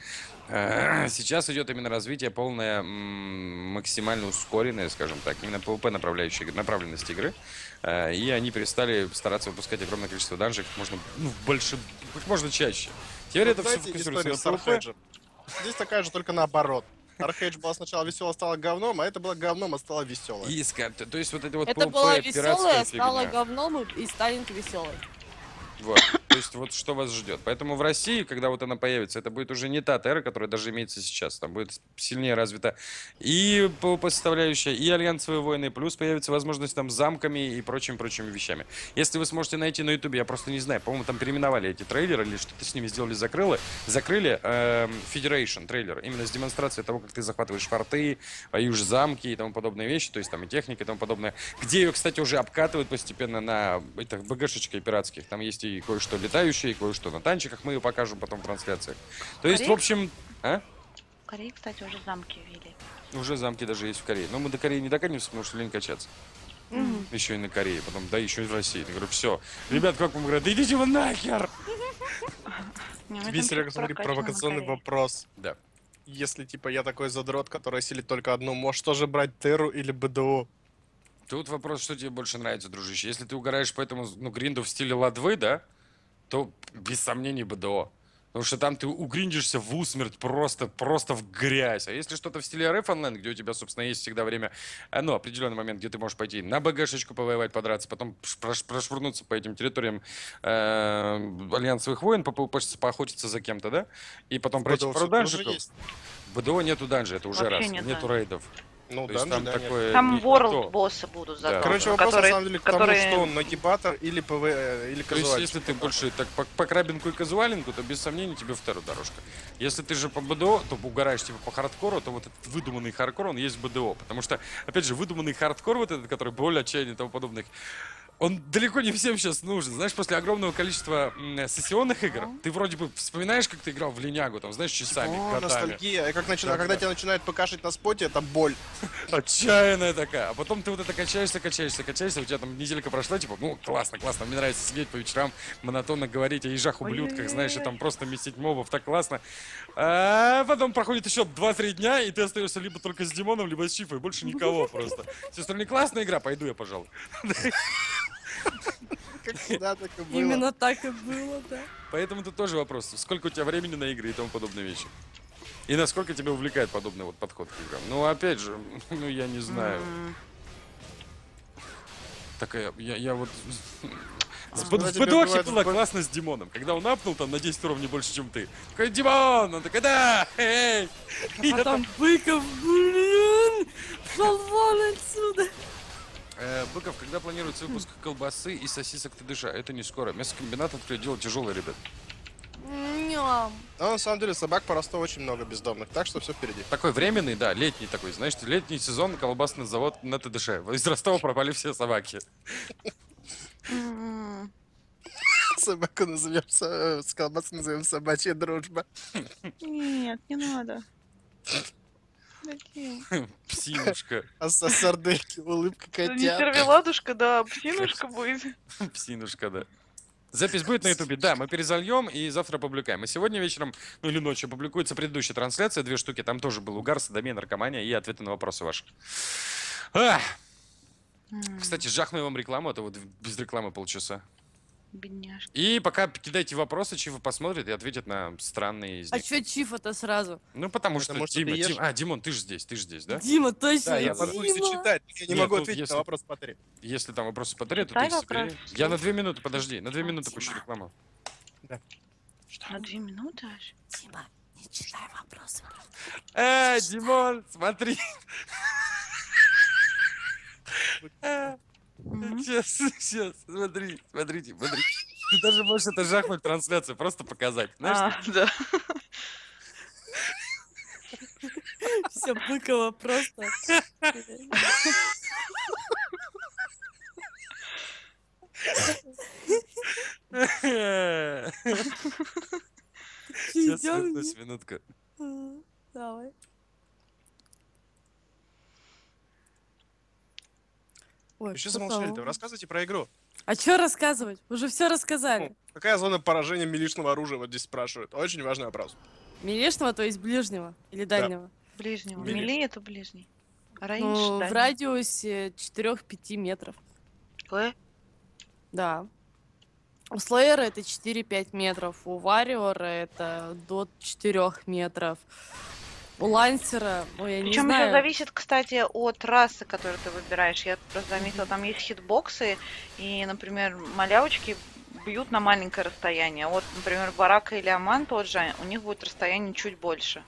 [SPEAKER 1] Сейчас идет именно развитие полное, максимально ускоренное, скажем так, именно PvP направленности игры, и они перестали стараться выпускать огромное количество данжей как можно, ну, больше, как можно чаще. Теперь это все
[SPEAKER 2] Знаете
[SPEAKER 1] фокусируется
[SPEAKER 2] историю
[SPEAKER 1] на
[SPEAKER 2] с
[SPEAKER 1] PvP.
[SPEAKER 2] Архейджем? Здесь такая же, только наоборот. Архейдж была сначала веселая, стала говном, а это было говном, а стала веселой.
[SPEAKER 1] То есть вот это вот
[SPEAKER 5] Это
[SPEAKER 1] PvP
[SPEAKER 5] была
[SPEAKER 1] пиратская
[SPEAKER 5] веселая, стала
[SPEAKER 1] фигня.
[SPEAKER 5] говном и станет веселой.
[SPEAKER 1] Вот. То есть вот что вас ждет. Поэтому в России, когда вот она появится, это будет уже не та Терра, которая даже имеется сейчас. Там будет сильнее развита и PvP составляющая, и альянсовые войны, плюс появится возможность там с замками и прочими вещами. Если вы сможете найти на ютубе, я просто не знаю, по-моему, там переименовали эти трейлеры или что-то с ними сделали, закрыли Federation трейлер, именно с демонстрацией того, как ты захватываешь форты, воюешь замки и тому подобные вещи, то есть там и техника и тому подобное. Где ее, кстати, уже обкатывают постепенно на этих БГшечках пиратских. Там есть и кое-что летающее, и кое-что на танчиках, мы ее покажем потом в трансляциях. То есть, в
[SPEAKER 4] Корее?
[SPEAKER 1] общем,
[SPEAKER 4] В Корее, кстати, уже замки ввели.
[SPEAKER 1] уже замки даже есть в Корее. Но мы до Кореи не докатимся, потому что лень качаться. Еще и на Корее, потом, да, еще и в России. Я говорю, все. Ребят, как вам говорят, да идите вы нахер!
[SPEAKER 4] Не, мы
[SPEAKER 2] Тебе,
[SPEAKER 4] там
[SPEAKER 2] Серега,
[SPEAKER 4] только
[SPEAKER 2] смотри,
[SPEAKER 4] прокачиваем на
[SPEAKER 2] провокационный
[SPEAKER 4] Корее.
[SPEAKER 2] вопрос.
[SPEAKER 1] Да.
[SPEAKER 2] Если, типа, я такой задрот, который осилит только одну, можешь тоже брать Терру или БДО?
[SPEAKER 1] Тут вопрос, что тебе больше нравится, дружище. Если ты угораешь по этому, ну, гринду в стиле ладвы, да, то без сомнений БДО. Потому что там ты угриндишься в усмерть, просто в грязь. А если что-то в стиле РФ онлайн, где у тебя, собственно, есть всегда время, ну, определенный момент, где ты можешь пойти на БГшечку повоевать, подраться, потом прошвырнуться по этим территориям альянсовых войн, поохотиться за кем-то, да, и потом пройти
[SPEAKER 2] БДО
[SPEAKER 1] пару
[SPEAKER 2] всё тоже
[SPEAKER 1] данжиков.
[SPEAKER 2] есть.
[SPEAKER 1] В БДО нету данжа, это уже
[SPEAKER 4] Вообще
[SPEAKER 1] раз.
[SPEAKER 4] нет
[SPEAKER 1] Нету
[SPEAKER 4] данжа.
[SPEAKER 1] рейдов.
[SPEAKER 2] Ну,
[SPEAKER 1] То есть
[SPEAKER 2] данжи,
[SPEAKER 1] там
[SPEAKER 2] да, нет.
[SPEAKER 1] такое...
[SPEAKER 4] Там
[SPEAKER 1] не
[SPEAKER 4] World
[SPEAKER 1] то.
[SPEAKER 4] боссы будут
[SPEAKER 1] Да.
[SPEAKER 4] за
[SPEAKER 2] Короче, вопрос,
[SPEAKER 4] которые,
[SPEAKER 2] на самом деле, к тому,
[SPEAKER 4] которые...
[SPEAKER 2] что он нагибатор или ПВ, или
[SPEAKER 1] То есть,
[SPEAKER 2] казуальщик.
[SPEAKER 1] если ты больше так по крабинку и казуалинку, то без сомнений тебе вторая дорожка. Если ты же по БДО, то угораешь типа по хардкору, то вот этот выдуманный хардкор, он есть в БДО. Потому что, опять же, выдуманный хардкор, вот этот, который боль, отчаяние и тому подобных, он далеко не всем сейчас нужен. Знаешь, после огромного количества сессионных игр, ты вроде бы вспоминаешь, как ты играл в линягу, там, знаешь, часами,
[SPEAKER 2] О,
[SPEAKER 1] годами.
[SPEAKER 2] ностальгия.
[SPEAKER 1] Да,
[SPEAKER 2] Когда
[SPEAKER 1] да.
[SPEAKER 2] тебя начинают покашить на споте, это боль.
[SPEAKER 1] Отчаянная такая. А потом ты вот это качаешься, у тебя там неделька прошла, типа, ну, классно, мне нравится сидеть по вечерам, монотонно говорить о ежах-ублюдках, знаешь, и там просто месить мобов, так классно. А потом проходит еще 2-3 дня, и ты остаешься либо только с Димоном, либо с Чифой, больше никого просто. Все остальные классная игра, пойду я, пожалуй.
[SPEAKER 2] Как всегда, так и было.
[SPEAKER 5] Именно так и было, да.
[SPEAKER 1] Поэтому тут тоже вопрос. Сколько у тебя времени на игры и тому подобные вещи? И насколько тебя увлекает подобный вот подход к играм? Ну, опять же, ну, я не знаю. Такая, я вот... В
[SPEAKER 2] Когда тебе
[SPEAKER 1] БДОхе
[SPEAKER 2] бывает
[SPEAKER 1] было
[SPEAKER 2] в б-
[SPEAKER 1] классно с Димоном. Когда он апнул там на 10 уровней больше, чем ты. Такой, Димон! Он такой, да! Эй! И
[SPEAKER 5] А
[SPEAKER 1] я
[SPEAKER 5] там Быков, блин, пошел вон отсюда.
[SPEAKER 1] Быков, когда планируется выпуск колбасы и сосисок ТДШ? Это не скоро. Мясокомбинат открыть дело тяжелое, ребят.
[SPEAKER 5] Ням.
[SPEAKER 2] Но на самом деле собак по Ростову очень много бездомных, так что все впереди.
[SPEAKER 1] Такой временный, да, летний такой. Знаешь, летний сезон, колбасный завод на ТДШ. Из Ростова пропали все собаки.
[SPEAKER 2] Собаку назовем, с колбасой назовем собачья дружба.
[SPEAKER 4] Нет, не надо. Зачем?
[SPEAKER 1] Псинушка.
[SPEAKER 2] А со сардельки улыбка
[SPEAKER 4] Это не
[SPEAKER 2] котят.
[SPEAKER 4] сервеладушка, да, псинушка будет.
[SPEAKER 1] Псинушка, да. Запись будет на ютубе, да, мы перезальем и завтра опубликуем. А сегодня вечером, ну или ночью, публикуется предыдущая трансляция, 2 штуки, там тоже был угар, садомия, наркомания и ответы на вопросы ваши. Ах! Кстати, жахну я вам рекламу, это вот без рекламы полчаса.
[SPEAKER 4] Бедняжка.
[SPEAKER 1] И пока кидайте вопросы, Чифа посмотрит и ответит на странные из
[SPEAKER 5] А
[SPEAKER 1] них.
[SPEAKER 5] чё Чифа-то сразу?
[SPEAKER 1] Ну, потому что,
[SPEAKER 2] Потому что ты
[SPEAKER 1] Дима,
[SPEAKER 2] ешь.
[SPEAKER 1] Димон, ты же здесь, да?
[SPEAKER 5] Дима, точно,
[SPEAKER 2] Да, я
[SPEAKER 1] да.
[SPEAKER 2] могу если
[SPEAKER 5] Дима.
[SPEAKER 2] читать, я не
[SPEAKER 1] Нет,
[SPEAKER 2] могу
[SPEAKER 1] ну,
[SPEAKER 2] ответить
[SPEAKER 1] если-
[SPEAKER 2] на вопрос по 3.
[SPEAKER 1] Если там вопросы по 3, то ты
[SPEAKER 4] Дай
[SPEAKER 1] их собери.
[SPEAKER 4] вопрос.
[SPEAKER 1] Я на 2 минуты, подожди, на 2 минуты
[SPEAKER 5] Дима.
[SPEAKER 1] пущу рекламу.
[SPEAKER 4] На 2 минуты аж.
[SPEAKER 5] Дима, не читай вопросы.
[SPEAKER 1] Димон, смотри. Сейчас, смотрите. Ты даже можешь это жахнуть в трансляцию, просто показать. Знаешь,
[SPEAKER 4] Да.
[SPEAKER 5] Все Быкова просто.
[SPEAKER 1] Сейчас,
[SPEAKER 5] Идём?
[SPEAKER 1] минутку.
[SPEAKER 5] Давай. Ой,
[SPEAKER 2] Еще
[SPEAKER 5] кто
[SPEAKER 2] замолчали-то,
[SPEAKER 5] там?
[SPEAKER 2] рассказывайте про игру.
[SPEAKER 5] А что рассказывать? Уже все рассказали.
[SPEAKER 2] Ну, какая зона поражения милишного оружия, вот здесь спрашивают. Очень важный вопрос.
[SPEAKER 5] Милишного, то есть ближнего или дальнего?
[SPEAKER 4] Ближнего.
[SPEAKER 2] Ближний.
[SPEAKER 4] Мили это ближний. Рейндж,
[SPEAKER 5] Ну,
[SPEAKER 4] да.
[SPEAKER 5] в радиусе 4-5 метров. Да. У Слеера это 4-5 метров, у Вариора это до 4 метров. У Лансера, ой, я не
[SPEAKER 4] Причем еще
[SPEAKER 5] знаю.
[SPEAKER 4] зависит, кстати, от расы, которую ты выбираешь. Я просто заметила, там есть хитбоксы, и, например, малявочки бьют на маленькое расстояние. Вот, например, Барака или Аман тот же, у них будет расстояние чуть больше.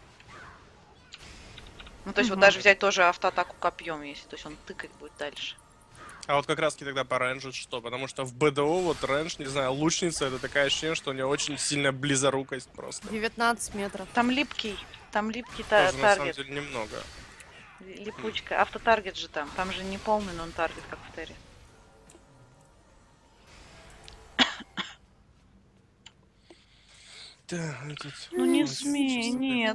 [SPEAKER 4] Ну, то есть вот
[SPEAKER 5] Мгм.
[SPEAKER 4] даже взять тоже автоатаку копьем, если, то есть он тыкать будет дальше.
[SPEAKER 2] А вот как раз таки тогда по рейнджу что? Потому что в БДО вот рейндж, не знаю, лучница, это такая ощущение, что у нее очень сильная близорукость просто.
[SPEAKER 5] 19 метров.
[SPEAKER 4] Там липкий
[SPEAKER 2] Тоже на самом
[SPEAKER 4] таргет.
[SPEAKER 2] деле немного.
[SPEAKER 4] Липучка. Автотаргет же там. Там же не полный нон-таргет, как в Терре. Ну не смей, нет.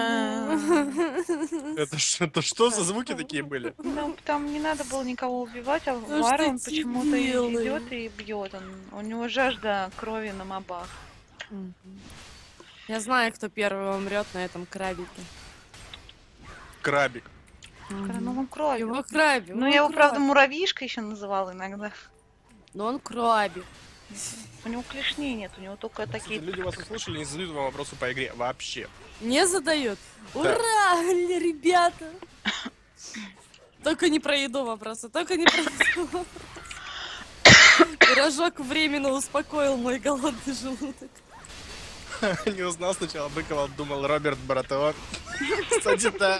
[SPEAKER 2] Это что за звуки такие были?
[SPEAKER 4] Ну, там не надо было никого убивать, а
[SPEAKER 5] Ну,
[SPEAKER 4] Вара
[SPEAKER 5] что
[SPEAKER 4] он почему-то
[SPEAKER 5] дебилы.
[SPEAKER 4] идет и бьет. У него жажда крови на мобах.
[SPEAKER 5] Мгм. Я знаю, кто первый умрет на этом крабике.
[SPEAKER 2] Крабик.
[SPEAKER 4] Ну, он крабик.
[SPEAKER 5] Его крабик.
[SPEAKER 4] Ну,
[SPEAKER 5] он
[SPEAKER 4] я его, правда,
[SPEAKER 5] крабик.
[SPEAKER 4] муравьишка еще называла иногда.
[SPEAKER 5] Но он крабик.
[SPEAKER 4] У него клешней нет, у него только
[SPEAKER 2] Кстати,
[SPEAKER 4] такие...
[SPEAKER 2] люди вас услышали, не задают вам вопросы по игре вообще.
[SPEAKER 5] Не задают? Ура, ребята! Только не про еду вопросы, только не про еду вопросы. Пирожок временно успокоил мой голодный желудок.
[SPEAKER 2] Не узнал сначала Быкова, думал Роберт Баратеон. Кстати, да.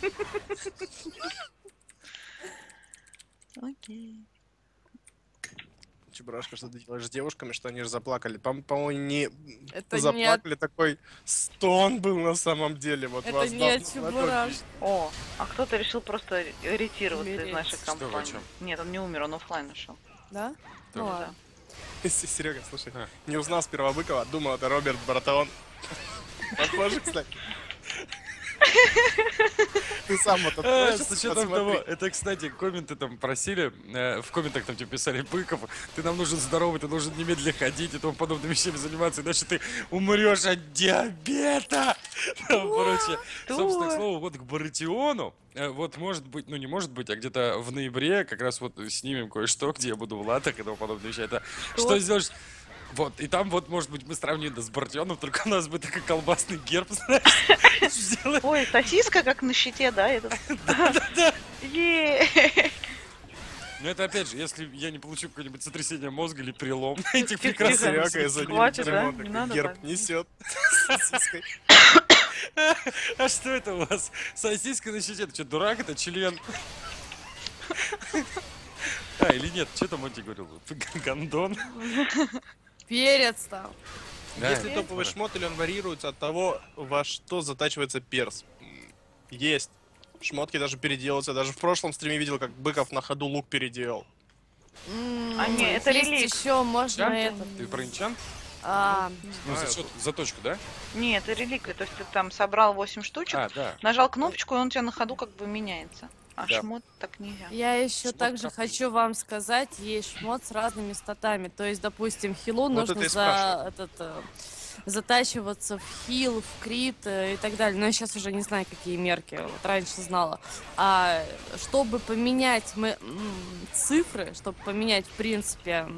[SPEAKER 4] Окей.
[SPEAKER 2] Чебурашка, что ты делаешь с девушками, что они же заплакали. По-моему, не
[SPEAKER 5] Это
[SPEAKER 2] заплакали, такой стон был на самом деле. Вот
[SPEAKER 5] Это
[SPEAKER 2] вас
[SPEAKER 5] не
[SPEAKER 2] должно
[SPEAKER 5] Чебурашка.
[SPEAKER 4] О, а кто-то решил просто ретироваться из
[SPEAKER 5] Умереть.
[SPEAKER 4] нашей
[SPEAKER 1] Что, вы о
[SPEAKER 4] компании.
[SPEAKER 1] чем?
[SPEAKER 4] Нет, он не умер, он оффлайн ушел.
[SPEAKER 5] Да?
[SPEAKER 1] Да.
[SPEAKER 5] Ну ладно.
[SPEAKER 2] Серега, слушай,
[SPEAKER 1] А.
[SPEAKER 2] не узнал сперва Быкова, думал, это Роберт Баратеон. Похоже, кстати. Ты сам вот
[SPEAKER 1] С
[SPEAKER 2] относишься,
[SPEAKER 1] учетом
[SPEAKER 2] посмотри.
[SPEAKER 1] того, это, кстати, комменты там просили, в комментах там тебе писали, Быков, ты нам нужен здоровый, ты должен немедленно ходить и тому подобными вещами заниматься, иначе ты умрешь от диабета. Там, короче, собственно, к слову, вот к Баратиону, вот может быть, ну не может быть, а где-то в ноябре как раз вот снимем кое-что, где я буду в латах и тому подобные вещи. Это что сделаешь? Вот, и там вот, может быть, мы сравним это с Баратионом, только у нас будет такой колбасный герб, знаешь, сделаем.
[SPEAKER 4] Ой, сосиска как на щите, да? Этот? Е.
[SPEAKER 1] Но это опять же, если я не получу какое-нибудь сотрясение мозга или перелом этих
[SPEAKER 4] Тихо,
[SPEAKER 1] прекрасных
[SPEAKER 4] тихо.
[SPEAKER 2] Серега из-за
[SPEAKER 4] Хватит, да?
[SPEAKER 2] ремонта
[SPEAKER 4] Не
[SPEAKER 2] как
[SPEAKER 4] надо
[SPEAKER 2] герб
[SPEAKER 4] так.
[SPEAKER 2] несет. с сосиской.
[SPEAKER 1] А что это у вас? Сосиска на щите? Ты что, дурак? Это член. А, или нет? Что там Монти говорил? Гондон?
[SPEAKER 5] Перец там.
[SPEAKER 1] Да,
[SPEAKER 2] Если
[SPEAKER 1] это
[SPEAKER 2] топовый
[SPEAKER 1] пора.
[SPEAKER 2] шмот, или он варьируется от того, во что затачивается перс. Есть. Шмотки даже переделываются. Даже в прошлом стриме видел, как Быков на ходу лук переделал.
[SPEAKER 4] А, не, это
[SPEAKER 5] есть
[SPEAKER 4] релик.
[SPEAKER 5] еще можно
[SPEAKER 1] Энчант?
[SPEAKER 5] это.
[SPEAKER 1] Ты про энчант? Ну,
[SPEAKER 2] знаю.
[SPEAKER 1] заточку, да?
[SPEAKER 4] Нет, это реликвия. То есть ты там собрал 8 штучек,
[SPEAKER 1] А, да.
[SPEAKER 4] нажал кнопочку, и он у тебя на ходу как бы меняется. А
[SPEAKER 1] Да.
[SPEAKER 4] шмот так нельзя.
[SPEAKER 5] Я еще
[SPEAKER 1] Шмот
[SPEAKER 5] также
[SPEAKER 1] крафтинг.
[SPEAKER 5] хочу вам сказать, есть шмот с разными статами. То есть, допустим, хилу
[SPEAKER 2] Вот это
[SPEAKER 5] нужно
[SPEAKER 2] и спрашиваю.
[SPEAKER 5] затачиваться в хил, в крит и так далее. Но я сейчас уже не знаю, какие мерки. Вот раньше знала. А чтобы поменять цифры, чтобы поменять, в принципе,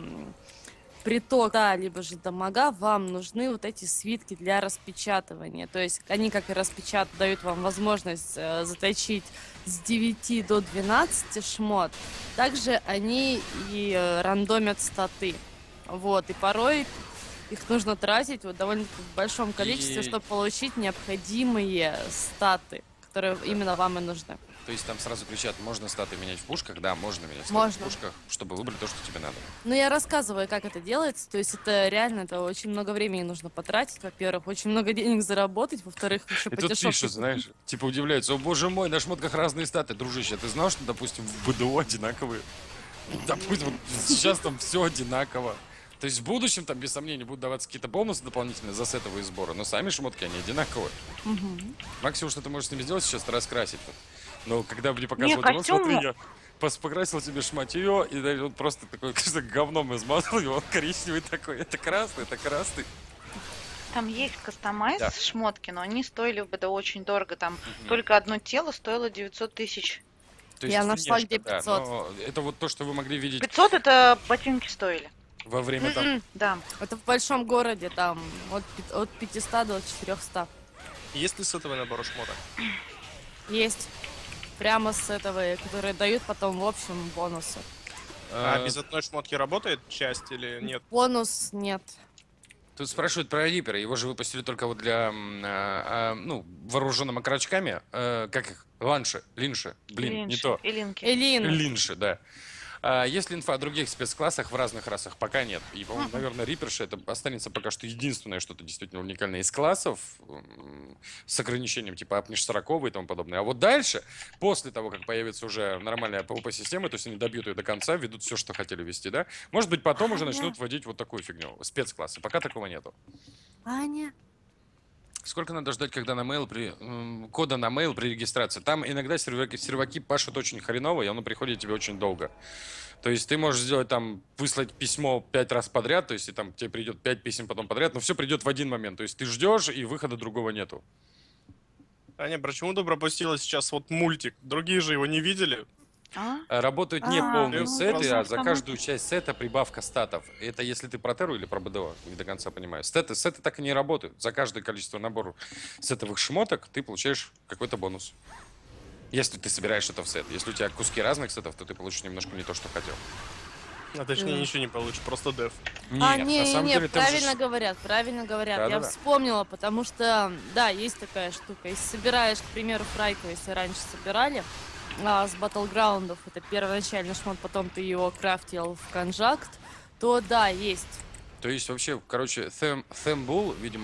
[SPEAKER 5] приток, да, либо же дамага, вам нужны вот эти свитки для распечатывания. То есть они, как и дают вам возможность заточить с 9 до 12 шмот. Также они и рандомят статы. Вот, и порой их нужно тратить вот довольно-таки в большом количестве,
[SPEAKER 1] И-
[SPEAKER 5] чтобы получить необходимые статы, которые именно вам и нужны.
[SPEAKER 1] То есть там сразу кричат, можно статы менять в пушках? Да, можно менять статы
[SPEAKER 5] Можно.
[SPEAKER 1] в пушках, чтобы выбрать то, что тебе надо.
[SPEAKER 5] Ну, я рассказываю, как это делается. То есть это реально, это очень много времени нужно потратить, во-первых, очень много денег заработать, во-вторых, еще
[SPEAKER 1] И
[SPEAKER 5] по
[SPEAKER 1] тут
[SPEAKER 5] дешевке
[SPEAKER 1] пишут, знаешь, типа удивляются, о боже мой, на шмотках разные статы. Дружище, ты знал, что, допустим, в БДО одинаковые? Допустим, вот сейчас там все одинаково. То есть в будущем там, без сомнений, будут даваться какие-то бонусы дополнительные за сетовые сборы, но сами шмотки, они одинаковые. Максимум, что ты можешь с ними сделать сейчас, это раскрасить. Вот. Но когда мне показывают, вот
[SPEAKER 4] костюм-
[SPEAKER 1] смотри, я покрасил тебе шматье, и да, он просто такой, кажется, говном измазал его, он коричневый такой, это красный, это красный.
[SPEAKER 4] Там есть кастомайз
[SPEAKER 1] Да.
[SPEAKER 4] шмотки, но они стоили в БДО очень дорого. Там только одно тело стоило 900 тысяч.
[SPEAKER 1] То
[SPEAKER 5] Я нашла,
[SPEAKER 1] внешне,
[SPEAKER 5] где
[SPEAKER 1] да,
[SPEAKER 5] 500.
[SPEAKER 1] но это вот то, что вы могли видеть
[SPEAKER 4] 500 это ботинки стоили.
[SPEAKER 1] во время там...
[SPEAKER 4] Да.
[SPEAKER 5] Это в большом городе, там от 500 до 400.
[SPEAKER 2] Есть ли сетовый набор шмоток?
[SPEAKER 5] Есть. Прямо с этого, которые дают потом в общем бонусы.
[SPEAKER 2] А
[SPEAKER 1] э,
[SPEAKER 2] без одной шмотки работает часть или нет?
[SPEAKER 5] Бонус нет.
[SPEAKER 1] Тут спрашивают про Рипера. Его же выпустили только вот для, ну, вооруженным окорочками. Как их? Линши. Блин, не
[SPEAKER 4] Линчи
[SPEAKER 1] то.
[SPEAKER 4] и линки.
[SPEAKER 5] Элин.
[SPEAKER 1] Линши, да. Есть ли инфа о других спецклассах в разных расах? Пока нет. И, по-моему, наверное, Риперши это останется пока что единственное что-то действительно уникальное из классов с ограничением типа апниш 40 и тому подобное. А вот дальше, после того, как появится уже нормальная PvP-система, то есть они добьют ее до конца, ведут все, что хотели вести, да? Может быть, потом уже начнут вводить вот такую фигню. Спецклассы. Пока такого нету.
[SPEAKER 5] Аня.
[SPEAKER 1] Сколько надо ждать, когда на mail кода на mail при регистрации? Там иногда серваки пашут очень хреново, и оно приходит тебе очень долго. То есть ты можешь сделать там, выслать письмо 5 раз подряд, то есть и там тебе придет 5 писем потом подряд, но все придет в один момент. То есть ты ждешь, и выхода другого нету.
[SPEAKER 2] Аня, почему ты пропустила сейчас вот мультик? Другие же его не видели.
[SPEAKER 4] А?
[SPEAKER 1] Работают не
[SPEAKER 4] А,
[SPEAKER 1] полные
[SPEAKER 2] ну,
[SPEAKER 1] сеты,
[SPEAKER 4] просто
[SPEAKER 1] а за
[SPEAKER 4] автомат.
[SPEAKER 1] каждую часть сета прибавка статов. Это если ты про Терру или про БДО, не до конца понимаю. Сеты так и не работают. За каждое количество наборов сетовых шмоток ты получаешь какой-то бонус. Если ты собираешь это в сет. Если у тебя куски разных сетов, то ты получишь немножко не то, что хотел.
[SPEAKER 2] А точнее,
[SPEAKER 5] Да.
[SPEAKER 2] ничего не получишь, просто деф.
[SPEAKER 1] Нет, на самом деле там же
[SPEAKER 5] правильно говорят, правильно говорят. Я
[SPEAKER 1] Да-да-да.
[SPEAKER 5] вспомнила, потому что, да, есть такая штука. Если собираешь, к примеру, фрайку, если раньше собирали, с батлграундов, это первоначальный шмот, потом ты его крафтил в конжакт, то да, есть.
[SPEAKER 1] То есть вообще, короче, Thembul, видимо,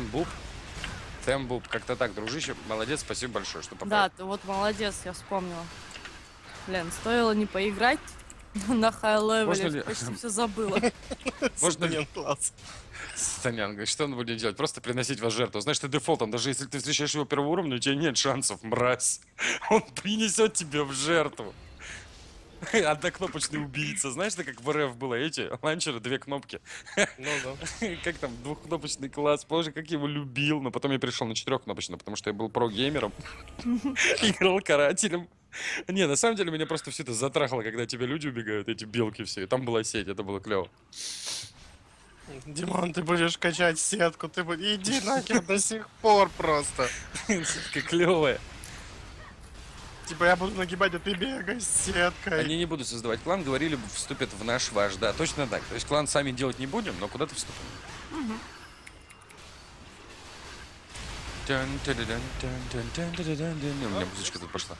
[SPEAKER 1] Thembul, как-то так, дружище, молодец, спасибо большое, что
[SPEAKER 5] Да,
[SPEAKER 1] поправил.
[SPEAKER 5] ты вот молодец, я вспомнила. Блин, стоило не поиграть. На хай
[SPEAKER 1] Можно ли-
[SPEAKER 5] левеле почти все забыла.
[SPEAKER 1] Можно ли-
[SPEAKER 2] Сатанин класс.
[SPEAKER 1] Санян говорит, что он будет делать? Просто приносить вас в жертву. Знаешь, ты дефолтом, даже если ты встречаешь его первого уровня, у тебя нет шансов, мразь. Он принесет тебя в жертву. Однокнопочный убийца. Знаешь, это как в РФ было, эти ланчеры, 2 кнопки.
[SPEAKER 2] Ну да.
[SPEAKER 1] Как там, 2-кнопочный класс. Боже, как я его любил. Но потом я перешел на 4-кнопочный, потому что я был про-геймером. Играл карателем. Не, на самом деле меня просто все это затрахало, когда тебя люди убегают, эти белки все. И там была сеть, это было клево.
[SPEAKER 2] Димон, ты будешь качать сетку, ты будешь... Иди нахер до сих пор просто.
[SPEAKER 1] Как клевое.
[SPEAKER 2] Типа я буду нагибать, а ты бегай с сеткой.
[SPEAKER 1] Они не будут создавать клан, говорили, вступят в наш ваш. Да, точно так. То есть клан сами делать не будем, но куда-то вступим. У меня музычка тут пошла.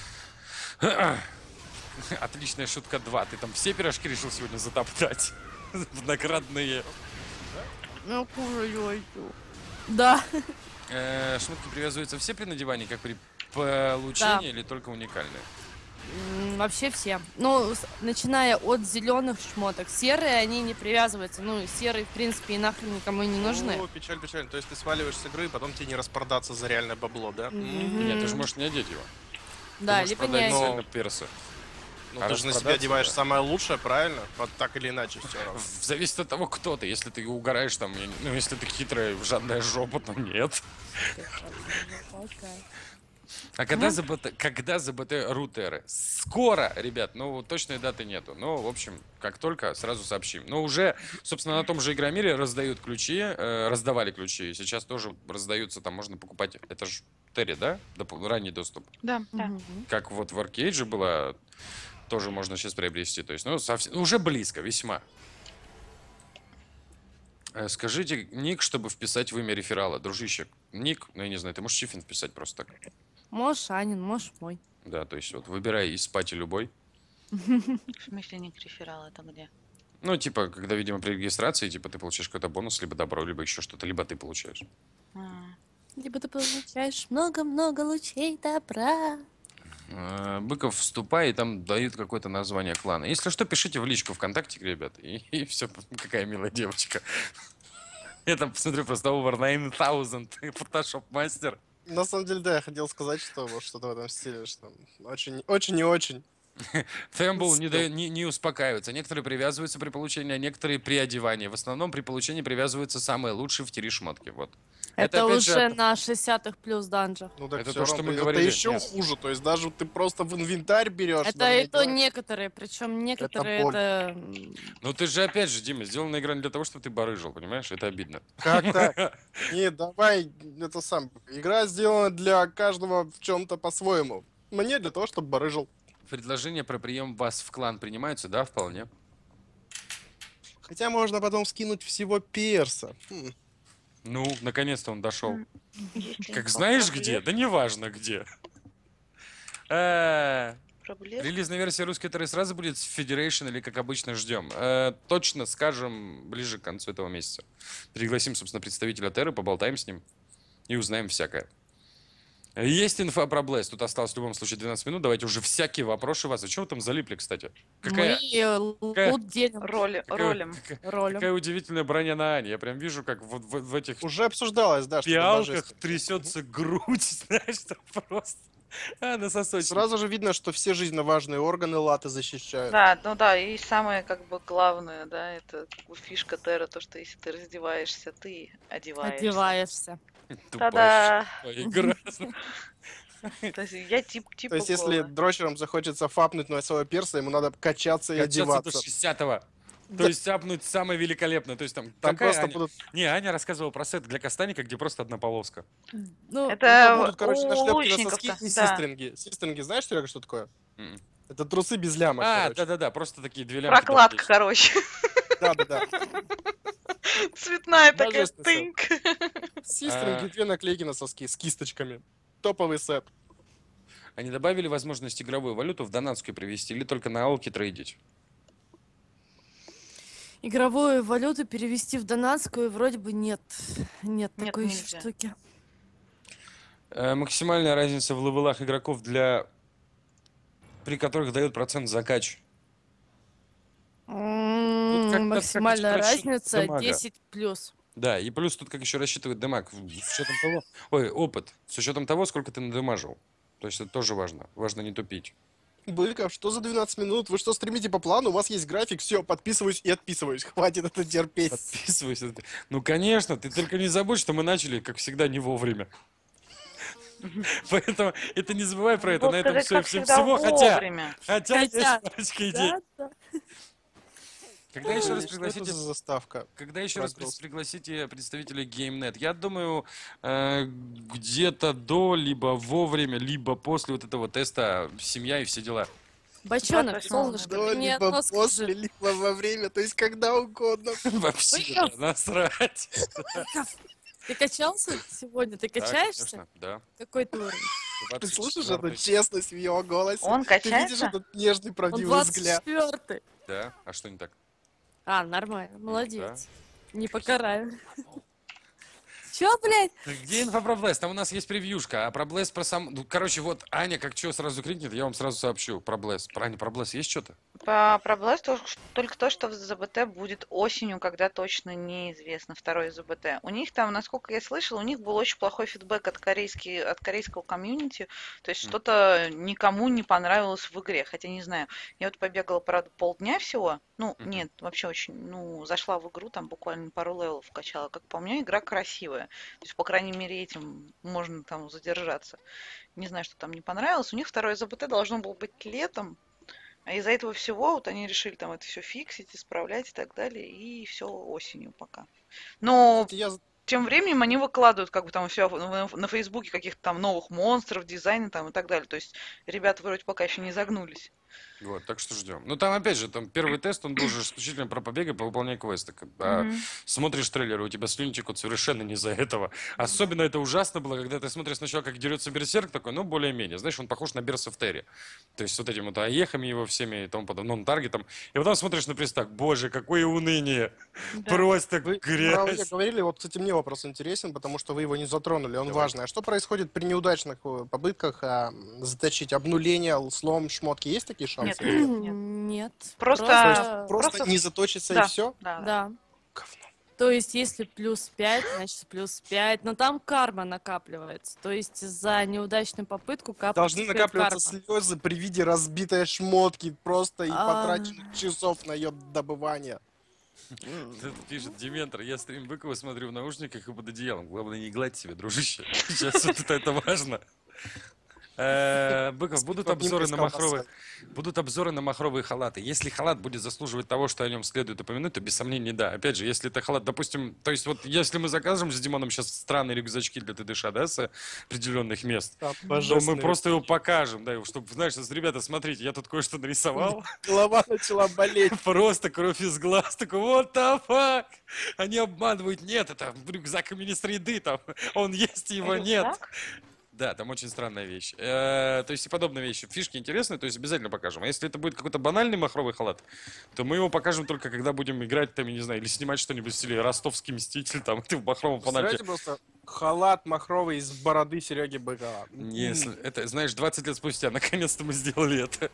[SPEAKER 1] Отличная шутка 2. Ты там все пирожки решил сегодня затоптать? В наградные.
[SPEAKER 5] Ну, ой-ой-ой. Да.
[SPEAKER 1] Шмотки привязываются все при надевании, как при получении, или только уникальные?
[SPEAKER 5] Вообще все. Ну, начиная от зеленых шмоток. Серые, они не привязываются. Ну, серые, в принципе, и нахрен никому и не нужны.
[SPEAKER 2] О, печаль, печаль. То есть ты сваливаешь с игры, и потом тебе не распродаться за реальное бабло, да?
[SPEAKER 1] Нет, ты же можешь не одеть его.
[SPEAKER 5] Да,
[SPEAKER 1] Ты можешь
[SPEAKER 5] либо
[SPEAKER 1] продать
[SPEAKER 5] не...
[SPEAKER 2] но-
[SPEAKER 1] цельно персы.
[SPEAKER 2] Ну
[SPEAKER 1] А
[SPEAKER 2] ты же на себя
[SPEAKER 1] распродаться,
[SPEAKER 2] одеваешь
[SPEAKER 1] да.
[SPEAKER 2] самое лучшее, правильно? Вот так или иначе все равно.
[SPEAKER 1] Зависит от того, кто ты. Если ты угораешь там, ну, если ты хитрая, жадная жопа, то нет. А когда ЗБТ рутеры? Скоро, ребят, ну, точной даты нету. Ну, в общем, как только, сразу сообщим. Но уже, собственно, на том же Игромире раздают ключи, раздавали ключи. Сейчас тоже раздаются, там можно покупать. Это же Терри, да? Ранний доступ.
[SPEAKER 4] Да, да.
[SPEAKER 1] Как вот в Аркейдже было, тоже можно сейчас приобрести. То есть, ну, совсем, уже близко, весьма. Скажите ник, чтобы вписать в имя реферала. Дружище, ник, ну, я не знаю, ты можешь Чифин вписать просто так.
[SPEAKER 5] Можешь Анин, можешь мой.
[SPEAKER 1] Да, то есть вот выбирай из пати любой.
[SPEAKER 4] В смысле не реферал, это где?
[SPEAKER 1] Ну, типа, когда, видимо, при регистрации, типа, ты получаешь какой-то бонус, либо добро, либо еще что-то, либо ты получаешь.
[SPEAKER 5] Либо ты получаешь много-много лучей добра.
[SPEAKER 1] Быков, вступай, и там дают какое-то название клана. Если что, пишите в личку ВКонтакте, ребят, и все, какая милая девочка. Я там посмотрю просто over 9000, Photoshop мастер.
[SPEAKER 2] На самом деле, да, я хотел сказать, что вот что-то в этом стиле, что очень, очень и очень.
[SPEAKER 1] Тэмбл не успокаивается. Некоторые привязываются при получении, а некоторые при одевании. В основном при получении привязываются самые лучшие в тире шмотки. Вот.
[SPEAKER 5] Это
[SPEAKER 1] опять же
[SPEAKER 5] уже
[SPEAKER 1] от-
[SPEAKER 5] на 60-х плюс данжах.
[SPEAKER 2] Ну так
[SPEAKER 1] Это
[SPEAKER 2] всё
[SPEAKER 1] то, что
[SPEAKER 2] равно,
[SPEAKER 1] мы
[SPEAKER 2] это
[SPEAKER 1] говорили.
[SPEAKER 2] еще
[SPEAKER 1] Нет.
[SPEAKER 2] хуже, то есть даже ты просто в инвентарь берешь.
[SPEAKER 5] Это
[SPEAKER 2] даже
[SPEAKER 5] и
[SPEAKER 2] не
[SPEAKER 5] то
[SPEAKER 2] говоря.
[SPEAKER 5] некоторые, причем некоторые
[SPEAKER 2] боль.
[SPEAKER 5] это...
[SPEAKER 1] Ну ты же опять же, Дима, сделана игра не для того, чтобы ты барыжил, понимаешь? Это обидно.
[SPEAKER 2] Как так? Нет, давай, это сам. Игра сделана для каждого в чем-то по-своему. Мне для того, чтобы барыжил.
[SPEAKER 1] Предложения про прием вас в клан принимаются, да, вполне.
[SPEAKER 2] Хотя можно потом скинуть всего перса.
[SPEAKER 1] Ну, наконец-то он дошел.
[SPEAKER 4] Есть
[SPEAKER 1] Как
[SPEAKER 4] инфа
[SPEAKER 1] знаешь
[SPEAKER 4] про
[SPEAKER 1] где?
[SPEAKER 4] Блеф?
[SPEAKER 1] Да неважно где.
[SPEAKER 4] Про Блеф?
[SPEAKER 1] Релизная версия русской Терры сразу будет с Federation или как обычно ждем? Точно скажем ближе к концу этого месяца. Пригласим, собственно, представителя Терры, поболтаем с ним и узнаем всякое. Есть инфа про Блэс. Тут осталось в любом случае 12 минут. Давайте уже всякие вопросы вас. А чего вы там залипли, кстати? Какая,
[SPEAKER 5] Мы лут делим
[SPEAKER 4] Ролем.
[SPEAKER 5] ролем.
[SPEAKER 1] какая удивительная броня на Ане. Я прям вижу, как вот в этих
[SPEAKER 2] Уже обсуждалось, да, что это
[SPEAKER 1] пиалках
[SPEAKER 2] божественно.
[SPEAKER 1] трясется грудь, знаешь, там просто. На сосочек.
[SPEAKER 2] Сразу же видно, что все жизненно важные органы латы защищают.
[SPEAKER 4] Да, ну да, и самое как бы главное, да, это как бы фишка Терра, то, что если ты раздеваешься, ты одеваешься.
[SPEAKER 5] Одеваешься.
[SPEAKER 1] Тупая
[SPEAKER 4] Та-да!
[SPEAKER 1] игра.
[SPEAKER 4] То есть я типа
[SPEAKER 2] То есть, если
[SPEAKER 4] голая.
[SPEAKER 2] дрочерам захочется фапнуть на своего перса, ему надо качаться и
[SPEAKER 1] Качаться до
[SPEAKER 2] одеваться.
[SPEAKER 1] 60-го.
[SPEAKER 2] Да.
[SPEAKER 1] То есть апнуть самое великолепное. То есть там
[SPEAKER 2] Там
[SPEAKER 1] какая
[SPEAKER 2] просто
[SPEAKER 1] Аня?
[SPEAKER 2] будут,
[SPEAKER 1] Не, Аня рассказывала про сет для кастаника, где просто одна полоска.
[SPEAKER 5] Ну,
[SPEAKER 4] Это
[SPEAKER 2] будут, короче,
[SPEAKER 4] у
[SPEAKER 2] нашлепки на соски
[SPEAKER 4] лучников-то,
[SPEAKER 2] и
[SPEAKER 4] да.
[SPEAKER 2] систринги. Систринги, знаешь, Серега, что такое?
[SPEAKER 1] М.
[SPEAKER 2] Это трусы без ляма, короче.
[SPEAKER 1] Да-да-да, просто такие две лямки.
[SPEAKER 4] Прокладка,
[SPEAKER 1] там
[SPEAKER 4] короче.
[SPEAKER 2] Да-да-да.
[SPEAKER 4] Цветная такая
[SPEAKER 2] Божественно.
[SPEAKER 4] тынк.
[SPEAKER 2] Систринги, две наклейки на соски с кисточками. Топовый сет.
[SPEAKER 1] есть. Они добавили возможность игровую валюту в донатскую привести или только на алке трейдить?
[SPEAKER 5] игровую валюту перевести в донатскую вроде бы нет. Нет
[SPEAKER 4] Нет,
[SPEAKER 5] такой
[SPEAKER 4] нельзя.
[SPEAKER 5] штуки.
[SPEAKER 1] Максимальная разница в левелах игроков при которых дает процент закач. как
[SPEAKER 5] Максимальная
[SPEAKER 1] расчет
[SPEAKER 5] разница
[SPEAKER 1] дамага.
[SPEAKER 5] 10 плюс.
[SPEAKER 1] Да, и плюс тут как еще рассчитывать дамаг с учетом того, ой, опыт, с учетом того, сколько ты надамажил. То есть это тоже важно. Важно не тупить.
[SPEAKER 2] Быков, что за 12 минут? Вы что, стримите по плану? У вас есть график, все, подписываюсь и отписываюсь. Хватит это терпеть.
[SPEAKER 1] Подписывайся. Ну, конечно, ты только не забудь, что мы начали, как всегда, не вовремя. Поэтому это не забывай про это.
[SPEAKER 4] Вот
[SPEAKER 1] На этом
[SPEAKER 4] сказать,
[SPEAKER 1] все и
[SPEAKER 4] как
[SPEAKER 1] всем
[SPEAKER 4] всегда,
[SPEAKER 1] всего. Хотя
[SPEAKER 4] вовремя.
[SPEAKER 1] есть
[SPEAKER 5] Хотя,
[SPEAKER 1] парочка идей.
[SPEAKER 5] да.
[SPEAKER 1] Когда еще раз
[SPEAKER 2] Что это
[SPEAKER 1] пригласите
[SPEAKER 2] за заставка?
[SPEAKER 1] Когда еще раз
[SPEAKER 2] Прогресс.
[SPEAKER 1] пригласите представителей GameNet? Я думаю, где-то до, либо вовремя, либо после вот этого теста семья и все дела.
[SPEAKER 5] Бочонок,
[SPEAKER 4] 28
[SPEAKER 5] солнышко,
[SPEAKER 2] До,
[SPEAKER 5] ты мне
[SPEAKER 2] либо
[SPEAKER 5] одно
[SPEAKER 2] после,
[SPEAKER 5] скажи.
[SPEAKER 2] либо во время, то есть когда угодно.
[SPEAKER 1] Вообще
[SPEAKER 5] Быков.
[SPEAKER 1] насрать.
[SPEAKER 5] Ты качался сегодня? Ты
[SPEAKER 1] Да,
[SPEAKER 5] качаешься?
[SPEAKER 1] конечно, да.
[SPEAKER 5] Какой ты уровень?
[SPEAKER 2] Ты слышишь
[SPEAKER 1] 24-й.
[SPEAKER 2] эту честность в его голосе?
[SPEAKER 4] Он
[SPEAKER 2] Ты видишь
[SPEAKER 4] качается?
[SPEAKER 2] этот нежный,
[SPEAKER 5] Он
[SPEAKER 2] правдивый взгляд?
[SPEAKER 5] 24-й.
[SPEAKER 1] Да, а что не так?
[SPEAKER 5] А, нормально, молодец. Не покараю. Чё, блядь?
[SPEAKER 1] Где инфа про Blast? Там у нас есть превьюшка, а про Blast про сам... Ну, короче, вот Аня как что сразу крикнет, я вам сразу сообщу про Blast. Аня, про Blast есть что-то?
[SPEAKER 4] Про Blast только то, что в ЗБТ будет осенью, когда точно неизвестно, второй ЗБТ. У них там, насколько я слышала, у них был очень плохой фидбэк от корейского комьюнити. То есть что-то никому не понравилось в игре. Хотя не знаю. Я вот побегала, правда, полдня всего. Ну, нет, вообще очень, зашла в игру, там буквально пару левелов качала. Как по мне, игра красивая. То есть, по крайней мере, этим можно там задержаться. Не знаю, что там не понравилось. У них второе ЗБТ должно было быть летом. А из-за этого всего вот они решили там это все фиксить, исправлять и так далее. И все осенью пока. Но
[SPEAKER 2] Кстати, я
[SPEAKER 4] тем временем они выкладывают как бы там все на Фейсбуке каких-то там новых монстров, дизайны там и так далее. То есть ребята вроде пока еще не загнулись.
[SPEAKER 1] Вот, так что ждем. Ну, там, опять же, там первый тест, он был же исключительно про побег и по выполнению квеста. А
[SPEAKER 4] Мгм.
[SPEAKER 1] смотришь трейлер, у тебя слюни текут совершенно не из-за этого. Особенно это ужасно было, когда ты смотришь сначала, как дерется Берсерк такой, ну, более-менее. Знаешь, он похож на Берса в Терре. То есть вот этим вот аехами его всеми и тому подобное, нон-таргетом. И потом смотришь на престак, боже, какое уныние.
[SPEAKER 4] Да.
[SPEAKER 1] Просто
[SPEAKER 2] Вы про
[SPEAKER 1] грязь.
[SPEAKER 2] Олега говорили, вот, кстати, мне вопрос интересен, потому что вы его не затронули, он
[SPEAKER 1] Давай.
[SPEAKER 2] важный. А что происходит при неудачных попытках заточить обнуление, слом, шмотки? Есть такие шансы? или нет?
[SPEAKER 5] Нет.
[SPEAKER 4] Просто-
[SPEAKER 2] Просто не заточится
[SPEAKER 4] Да.
[SPEAKER 2] и все?
[SPEAKER 4] Да, да.
[SPEAKER 5] Да.
[SPEAKER 2] Говно.
[SPEAKER 5] То есть, если плюс 5, значит плюс 5. Но там карма накапливается. То есть, за неудачную попытку капает
[SPEAKER 2] Должны
[SPEAKER 5] тебе
[SPEAKER 2] накапливаться
[SPEAKER 5] карма.
[SPEAKER 2] слезы при виде разбитой шмотки просто и
[SPEAKER 5] А.
[SPEAKER 2] потраченных часов на ее добывание.
[SPEAKER 1] Тут пишет Дементор, я стрим Быкова смотрю в наушниках и под одеялом. Главное, не гладь себя, дружище. Сейчас вот это важно. Быков, будут
[SPEAKER 2] Под ним
[SPEAKER 1] обзоры на
[SPEAKER 2] искал
[SPEAKER 1] махровые,
[SPEAKER 2] рассадку.
[SPEAKER 1] будут обзоры на махровые халаты. Если халат будет заслуживать того, что о нем следует упомянуть, то без сомнений да. Опять же, если это халат, допустим, то есть вот если мы закажем с Димоном сейчас странные рюкзачки для ТДШ, да, с определенных мест,
[SPEAKER 2] Там
[SPEAKER 1] то мы
[SPEAKER 2] божественный
[SPEAKER 1] просто его покажем, да, чтобы, знаешь, ребята, смотрите, я тут кое-что нарисовал.
[SPEAKER 2] Голова начала болеть.
[SPEAKER 1] Просто кровь из глаз. Такой, what the fuck? Они обманывают. Нет, это рюкзак министра там. Он есть, его нет.
[SPEAKER 4] Рюкзак?
[SPEAKER 1] Да, там очень странная вещь. То есть и подобные вещи. Фишки интересные, то есть обязательно покажем. А если это будет какой-то банальный махровый халат, то мы его покажем только когда будем играть, там, я не знаю, или снимать что-нибудь в стиле «Ростовский мститель», там, ты в махровом фанате.
[SPEAKER 2] Представляете просто халат махровый из бороды Сереги Быкова.
[SPEAKER 1] Если, это, знаешь, 20 лет спустя, наконец-то мы сделали это.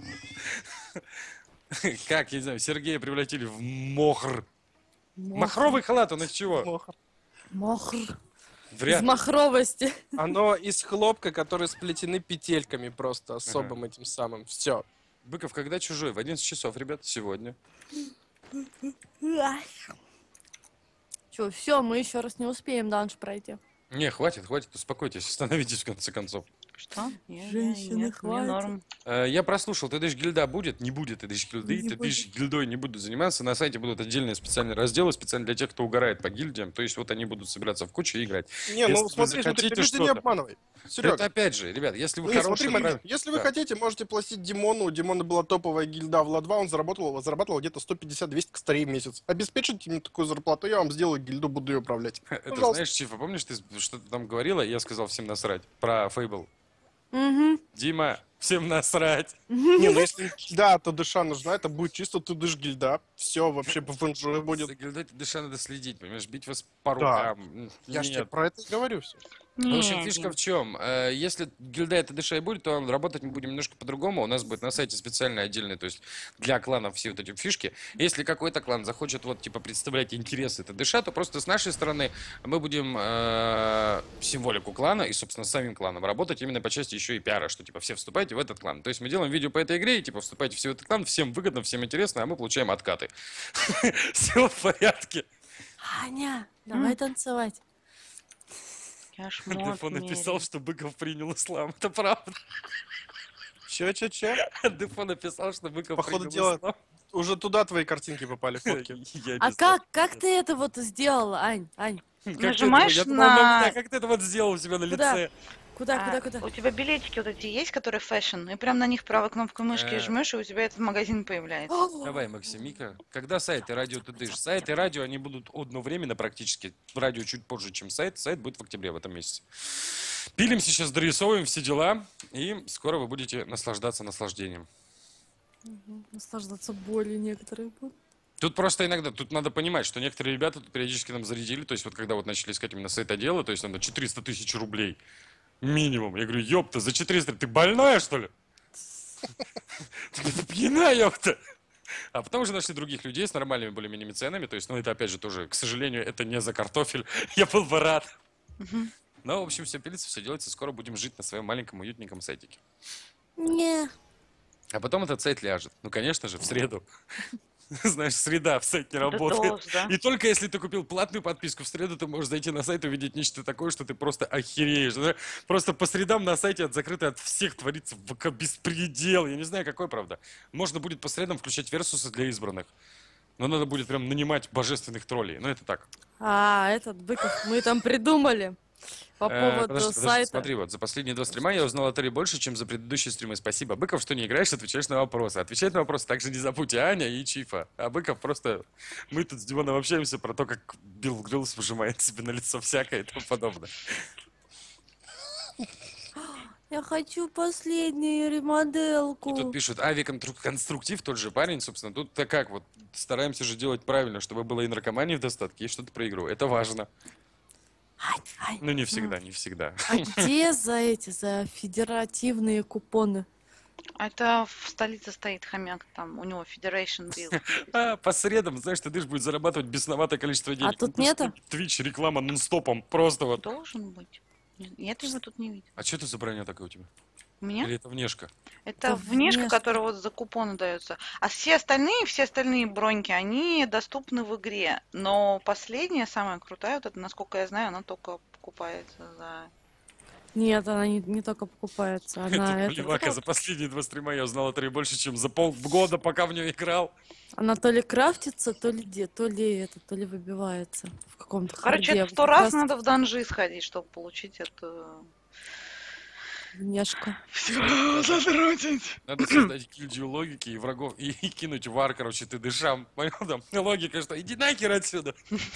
[SPEAKER 1] Как, я не знаю, Сергея превратили в мохр. Махровый халат, он из чего?
[SPEAKER 2] Мохр.
[SPEAKER 5] Мохр.
[SPEAKER 1] Вряд
[SPEAKER 5] Из
[SPEAKER 1] ли.
[SPEAKER 5] махровости.
[SPEAKER 2] Оно из хлопка, которые сплетены петельками просто особым этим самым. Все.
[SPEAKER 1] Быков, когда чужой? В 11 часов, ребят, сегодня.
[SPEAKER 5] Че, все, мы еще раз не успеем данж пройти.
[SPEAKER 1] Не, хватит, успокойтесь, остановитесь в конце концов.
[SPEAKER 4] Что?
[SPEAKER 5] Женщины,
[SPEAKER 4] Нет, мне
[SPEAKER 5] хватит.
[SPEAKER 4] норм.
[SPEAKER 1] Я прослушал, ТДШ гильда будет? Не будет ТДШ гильды.
[SPEAKER 5] Не
[SPEAKER 1] ТДШ гильдой не будут заниматься. На сайте будут отдельные специальные разделы, специально для тех, кто угорает по гильдиям. То есть вот они будут собираться в кучу и играть.
[SPEAKER 2] Не,
[SPEAKER 1] Если
[SPEAKER 2] ну
[SPEAKER 1] вы
[SPEAKER 2] смотри,
[SPEAKER 1] захотите
[SPEAKER 2] люди не
[SPEAKER 1] что-то-
[SPEAKER 2] обманывай. Серега,
[SPEAKER 1] Это опять же, ребят, если вы
[SPEAKER 2] ну, не,
[SPEAKER 1] хороший...
[SPEAKER 2] смотри момент.
[SPEAKER 1] прав-
[SPEAKER 2] Если вы
[SPEAKER 1] Да.
[SPEAKER 2] хотите, можете платить Димону. У Димона была топовая гильда в Ла-2, он зарабатывал где-то 150-200 косарей в месяц. Обеспечите мне такую зарплату, я вам сделаю гильду, буду ее управлять.
[SPEAKER 1] Это
[SPEAKER 2] Пожалуйста.
[SPEAKER 1] знаешь, Чиф, а помнишь, ты что-то там говорила, и я сказал всем насрать про Фейбл?
[SPEAKER 5] Угу.
[SPEAKER 1] Дима, Всем насрать.
[SPEAKER 2] Не, ну если гильда, то дыша нужна, это будет чисто тудыш гильда. Все вообще по фэншую будет.
[SPEAKER 1] За гильдой дыша надо следить, понимаешь, бить вас по
[SPEAKER 2] Да.
[SPEAKER 1] рукам.
[SPEAKER 2] Я же тебе
[SPEAKER 1] Нет.
[SPEAKER 2] про это и говорю все.
[SPEAKER 1] В общем,
[SPEAKER 4] Не,
[SPEAKER 1] фишка
[SPEAKER 4] не.
[SPEAKER 1] в чем? Если гильда это дыша и будет, то работать мы будем немножко по-другому. У нас будет на сайте специально отдельный, то есть для кланов все вот эти фишки. Если какой-то клан захочет вот типа представлять интересы это дыша, то просто с нашей стороны мы будем символику клана и, собственно, с самим кланом работать именно по части еще и пиара, что типа все вступайте в этот клан. То есть мы делаем видео по этой игре и типа вступайте все в этот клан, всем выгодно, всем интересно, а мы получаем откаты. Все в порядке.
[SPEAKER 5] Аня, давай танцевать.
[SPEAKER 4] Я шмот
[SPEAKER 1] Дефо написал,
[SPEAKER 4] меряю.
[SPEAKER 1] что Быков принял ислам. Это правда.
[SPEAKER 2] Че?
[SPEAKER 1] Дефо написал, что Быков
[SPEAKER 2] Походу
[SPEAKER 1] принял
[SPEAKER 2] дела-
[SPEAKER 1] ислам.
[SPEAKER 2] Уже туда твои картинки попали, фотки.
[SPEAKER 1] Я
[SPEAKER 5] А
[SPEAKER 1] писал.
[SPEAKER 5] как ты это вот сделала, Ань?
[SPEAKER 1] Как ты это-
[SPEAKER 4] Нажимаешь
[SPEAKER 1] я думал,
[SPEAKER 4] на-
[SPEAKER 1] как ты это вот сделал у себя на
[SPEAKER 5] Куда?
[SPEAKER 1] лице?
[SPEAKER 5] Куда?
[SPEAKER 4] У тебя билетики вот эти есть, которые фэшн, и прям на них правой кнопкой мышки жмешь, и у тебя этот магазин появляется.
[SPEAKER 1] Давай, Максимика. Когда сайт и радио ты дышишь? Сайт и радио, они будут одновременно практически. Радио чуть позже, чем сайт. Сайт будет в октябре в этом месяце. Пилим сейчас, дорисовываем все дела. И скоро вы будете наслаждаться наслаждением.
[SPEAKER 5] Наслаждаться болью некоторые будут.
[SPEAKER 1] Тут просто иногда, тут надо понимать, что некоторые ребята тут периодически нам зарядили, то есть вот когда вот начали искать именно сайт-отделы, то есть надо 400 тысяч рублей минимум. Я говорю, ёпта, за 400 ты больная, что ли? Ты пьяна, ёпта. А потом уже нашли других людей с нормальными более-менее ценами, то есть, ну это опять же тоже, к сожалению, это не за картофель, я был бы рад. Но, в общем, все пилится, все делается, скоро будем жить на своем маленьком уютненьком сайтике.
[SPEAKER 5] Не.
[SPEAKER 1] А потом этот сайт ляжет. Ну, конечно же, в среду. Знаешь, среда в сайт не
[SPEAKER 4] Да
[SPEAKER 1] работает.
[SPEAKER 4] тоже, да.
[SPEAKER 1] И только если ты купил платную подписку в среду, ты можешь зайти на сайт и увидеть нечто такое, что ты просто охереешь. Да? Просто по средам на сайте закрыто от всех творится беспредел. Я не знаю, какой, правда. Можно будет по средам включать версусы для избранных. Но надо будет прям нанимать божественных троллей. Ну, это так.
[SPEAKER 5] Этот Быков мы там придумали. По поводу
[SPEAKER 1] Подожди,
[SPEAKER 5] сайта.
[SPEAKER 1] смотри, вот за последние 2 стрима я узнал о Таре больше, чем за предыдущие стримы. Спасибо. Быков, что не играешь, отвечаешь на вопросы. Отвечать на вопросы также не забудьте Аня и Чифа. А Быков просто... Мы тут с Димоном общаемся про то, как Билл Гриллс выжимает себе на лицо всякое и тому подобное.
[SPEAKER 5] Я хочу последнюю ремоделку.
[SPEAKER 1] И тут пишут, авиаконструктив, тот же парень, собственно. Тут-то как вот, стараемся же делать правильно, чтобы было и наркомании в достатке, и что-то про игру. Это важно.
[SPEAKER 5] Ань,
[SPEAKER 1] Ну, не всегда, не всегда.
[SPEAKER 5] а где за федеративные купоны?
[SPEAKER 4] А это в столице стоит хомяк, там у него Federation Bill.
[SPEAKER 1] А, по средам, знаешь, ты будешь зарабатывать бесноватое количество денег.
[SPEAKER 5] тут нету?
[SPEAKER 1] Твич, реклама нон-стопом, просто вот.
[SPEAKER 4] Должен быть. Я его тут не видел.
[SPEAKER 1] А что это за броня такая у тебя?
[SPEAKER 4] У меня?
[SPEAKER 1] Или это внешка?
[SPEAKER 4] Это
[SPEAKER 5] Это
[SPEAKER 4] внешка,
[SPEAKER 5] внешка.
[SPEAKER 4] которая вот за купоны дается. А все остальные броньки, они доступны в игре. Но последняя, самая крутая, вот это, насколько я знаю, она только покупается за...
[SPEAKER 5] Нет, она не только покупается. Она,
[SPEAKER 1] Это плевака, за последние 2 стрима я узнал о Таре больше, чем за полгода, пока в нее играл.
[SPEAKER 5] она то ли крафтится, то ли выбивается в каком-то
[SPEAKER 4] Короче,
[SPEAKER 5] харде.
[SPEAKER 4] это 100 раз надо в данжи сходить, чтобы получить эту...
[SPEAKER 5] Внешку.
[SPEAKER 4] Все задротить.
[SPEAKER 1] Надо создать гильдию логики и врагов, и кинуть вар, короче, ты дышам. Понял, там логика, что иди нахер отсюда.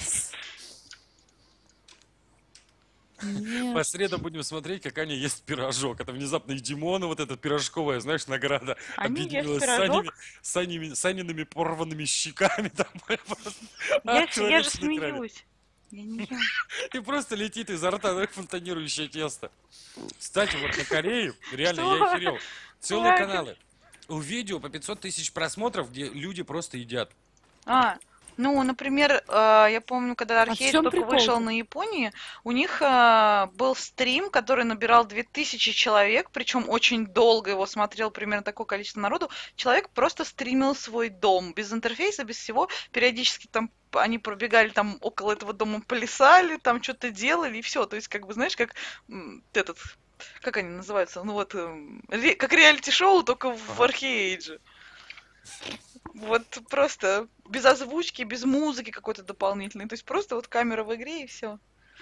[SPEAKER 5] Нет.
[SPEAKER 1] По средам будем смотреть, как Аня ест пирожок. Это внезапно и Димона, вот эта пирожковая, знаешь, награда.
[SPEAKER 4] Они ест
[SPEAKER 1] Объединилась
[SPEAKER 4] пирожок?
[SPEAKER 1] с Аниными порванными щеками. Там,
[SPEAKER 4] Я
[SPEAKER 1] человек
[SPEAKER 4] же
[SPEAKER 1] на экране.
[SPEAKER 4] смеюсь. Я не ем.
[SPEAKER 1] И просто летит изо рта фонтанирующее тесто. Кстати, вот на Корее, реально,
[SPEAKER 4] Что?
[SPEAKER 1] я охерел. Целые
[SPEAKER 4] Хватит.
[SPEAKER 1] каналы. У видео по 500 тысяч просмотров, где люди просто едят.
[SPEAKER 4] Ну, например, я помню, когда Архейд
[SPEAKER 5] чем
[SPEAKER 4] только
[SPEAKER 5] прикол-то?
[SPEAKER 4] вышел на Японии, у них был стрим, который набирал 2000 человек, причем очень долго его смотрел примерно такое количество народу. Человек просто стримил свой дом, без интерфейса, без всего. Периодически там они пробегали там около этого дома, плясали, там что-то делали, и все. То есть, как бы, знаешь, как этот... Как они называются? Ну вот, как реалити-шоу, только в Архейдже. Вот просто без озвучки, без музыки какой-то дополнительной. То есть просто вот камера в игре и все.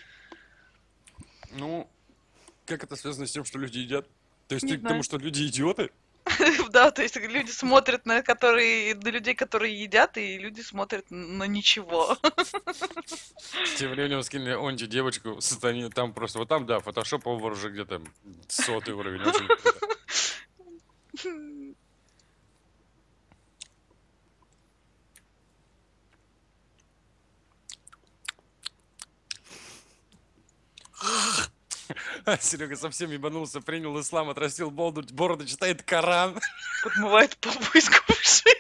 [SPEAKER 1] Ну, как это связано с тем, что люди едят? То есть
[SPEAKER 4] Не
[SPEAKER 1] ты к тому,
[SPEAKER 4] знаю.
[SPEAKER 1] что люди идиоты?
[SPEAKER 4] Да, то есть люди смотрят на людей, которые едят, и люди смотрят на ничего.
[SPEAKER 1] Тем временем скинули Онти девочку, там просто, вот там, да, фотошоп over уже где-то 100-й уровень, очень круто. Серега совсем ебанулся, принял ислам, отрастил бороду, читает Коран.
[SPEAKER 4] Подмывает попу из кувшина.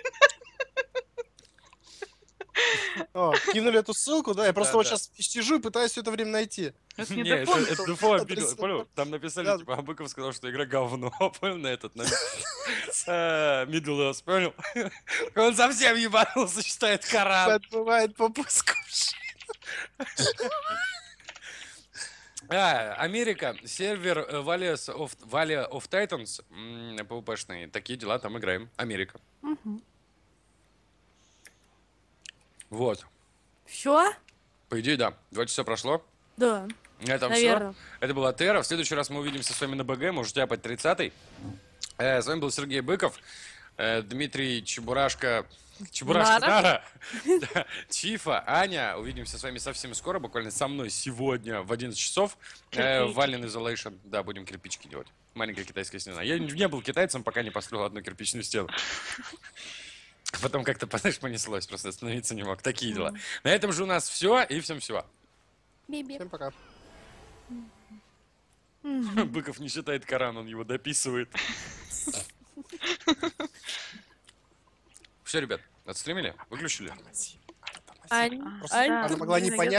[SPEAKER 2] О, кинули эту ссылку, да? Я просто
[SPEAKER 1] Да,
[SPEAKER 2] вот
[SPEAKER 1] да.
[SPEAKER 2] сейчас сижу и пытаюсь все это время найти.
[SPEAKER 4] Это
[SPEAKER 1] Не,
[SPEAKER 4] не
[SPEAKER 1] это
[SPEAKER 4] дополнил.
[SPEAKER 1] Дефо
[SPEAKER 2] Адрес.
[SPEAKER 1] понял? Там написали,
[SPEAKER 2] Да.
[SPEAKER 1] типа, Абыков сказал, что игра говно. Понял на этот? Middle Earth, понял? Он совсем ебанулся, читает Коран.
[SPEAKER 2] Отбывает попуску.
[SPEAKER 1] Америка, сервер Valley of Titans, PvP-шный, такие дела, там играем. Америка.
[SPEAKER 5] Мгм.
[SPEAKER 1] Вот.
[SPEAKER 5] Все?
[SPEAKER 1] По идее, да. 2 часа прошло.
[SPEAKER 5] Да,
[SPEAKER 1] На этом
[SPEAKER 5] наверное.
[SPEAKER 1] все. Это была Терра. В следующий раз мы увидимся с вами на БГ. Можете апать 30-й. С вами был Сергей Быков, Дмитрий Чебурашка. Чебурашка
[SPEAKER 5] Нара.
[SPEAKER 1] Нара. Да, Чифа, Аня. Увидимся с вами совсем скоро. Буквально со мной сегодня в 11 часов.
[SPEAKER 4] Кирпичики.
[SPEAKER 1] Вален Isolation. Да, будем кирпичики делать. Маленькая китайская стена. Я не был китайцем, пока не построил одну кирпичную стену. Потом как-то, знаешь, понеслось. Просто остановиться не мог. Такие дела. На этом же у нас все. И всем всего.
[SPEAKER 5] Биби.
[SPEAKER 2] Всем пока.
[SPEAKER 1] Быков не читает Коран, он его дописывает. Все, ребят, отстримили? Выключили?
[SPEAKER 5] Ань,
[SPEAKER 4] Просто
[SPEAKER 5] Ань,
[SPEAKER 4] да,
[SPEAKER 2] Она могла не
[SPEAKER 4] блин, я
[SPEAKER 2] понять.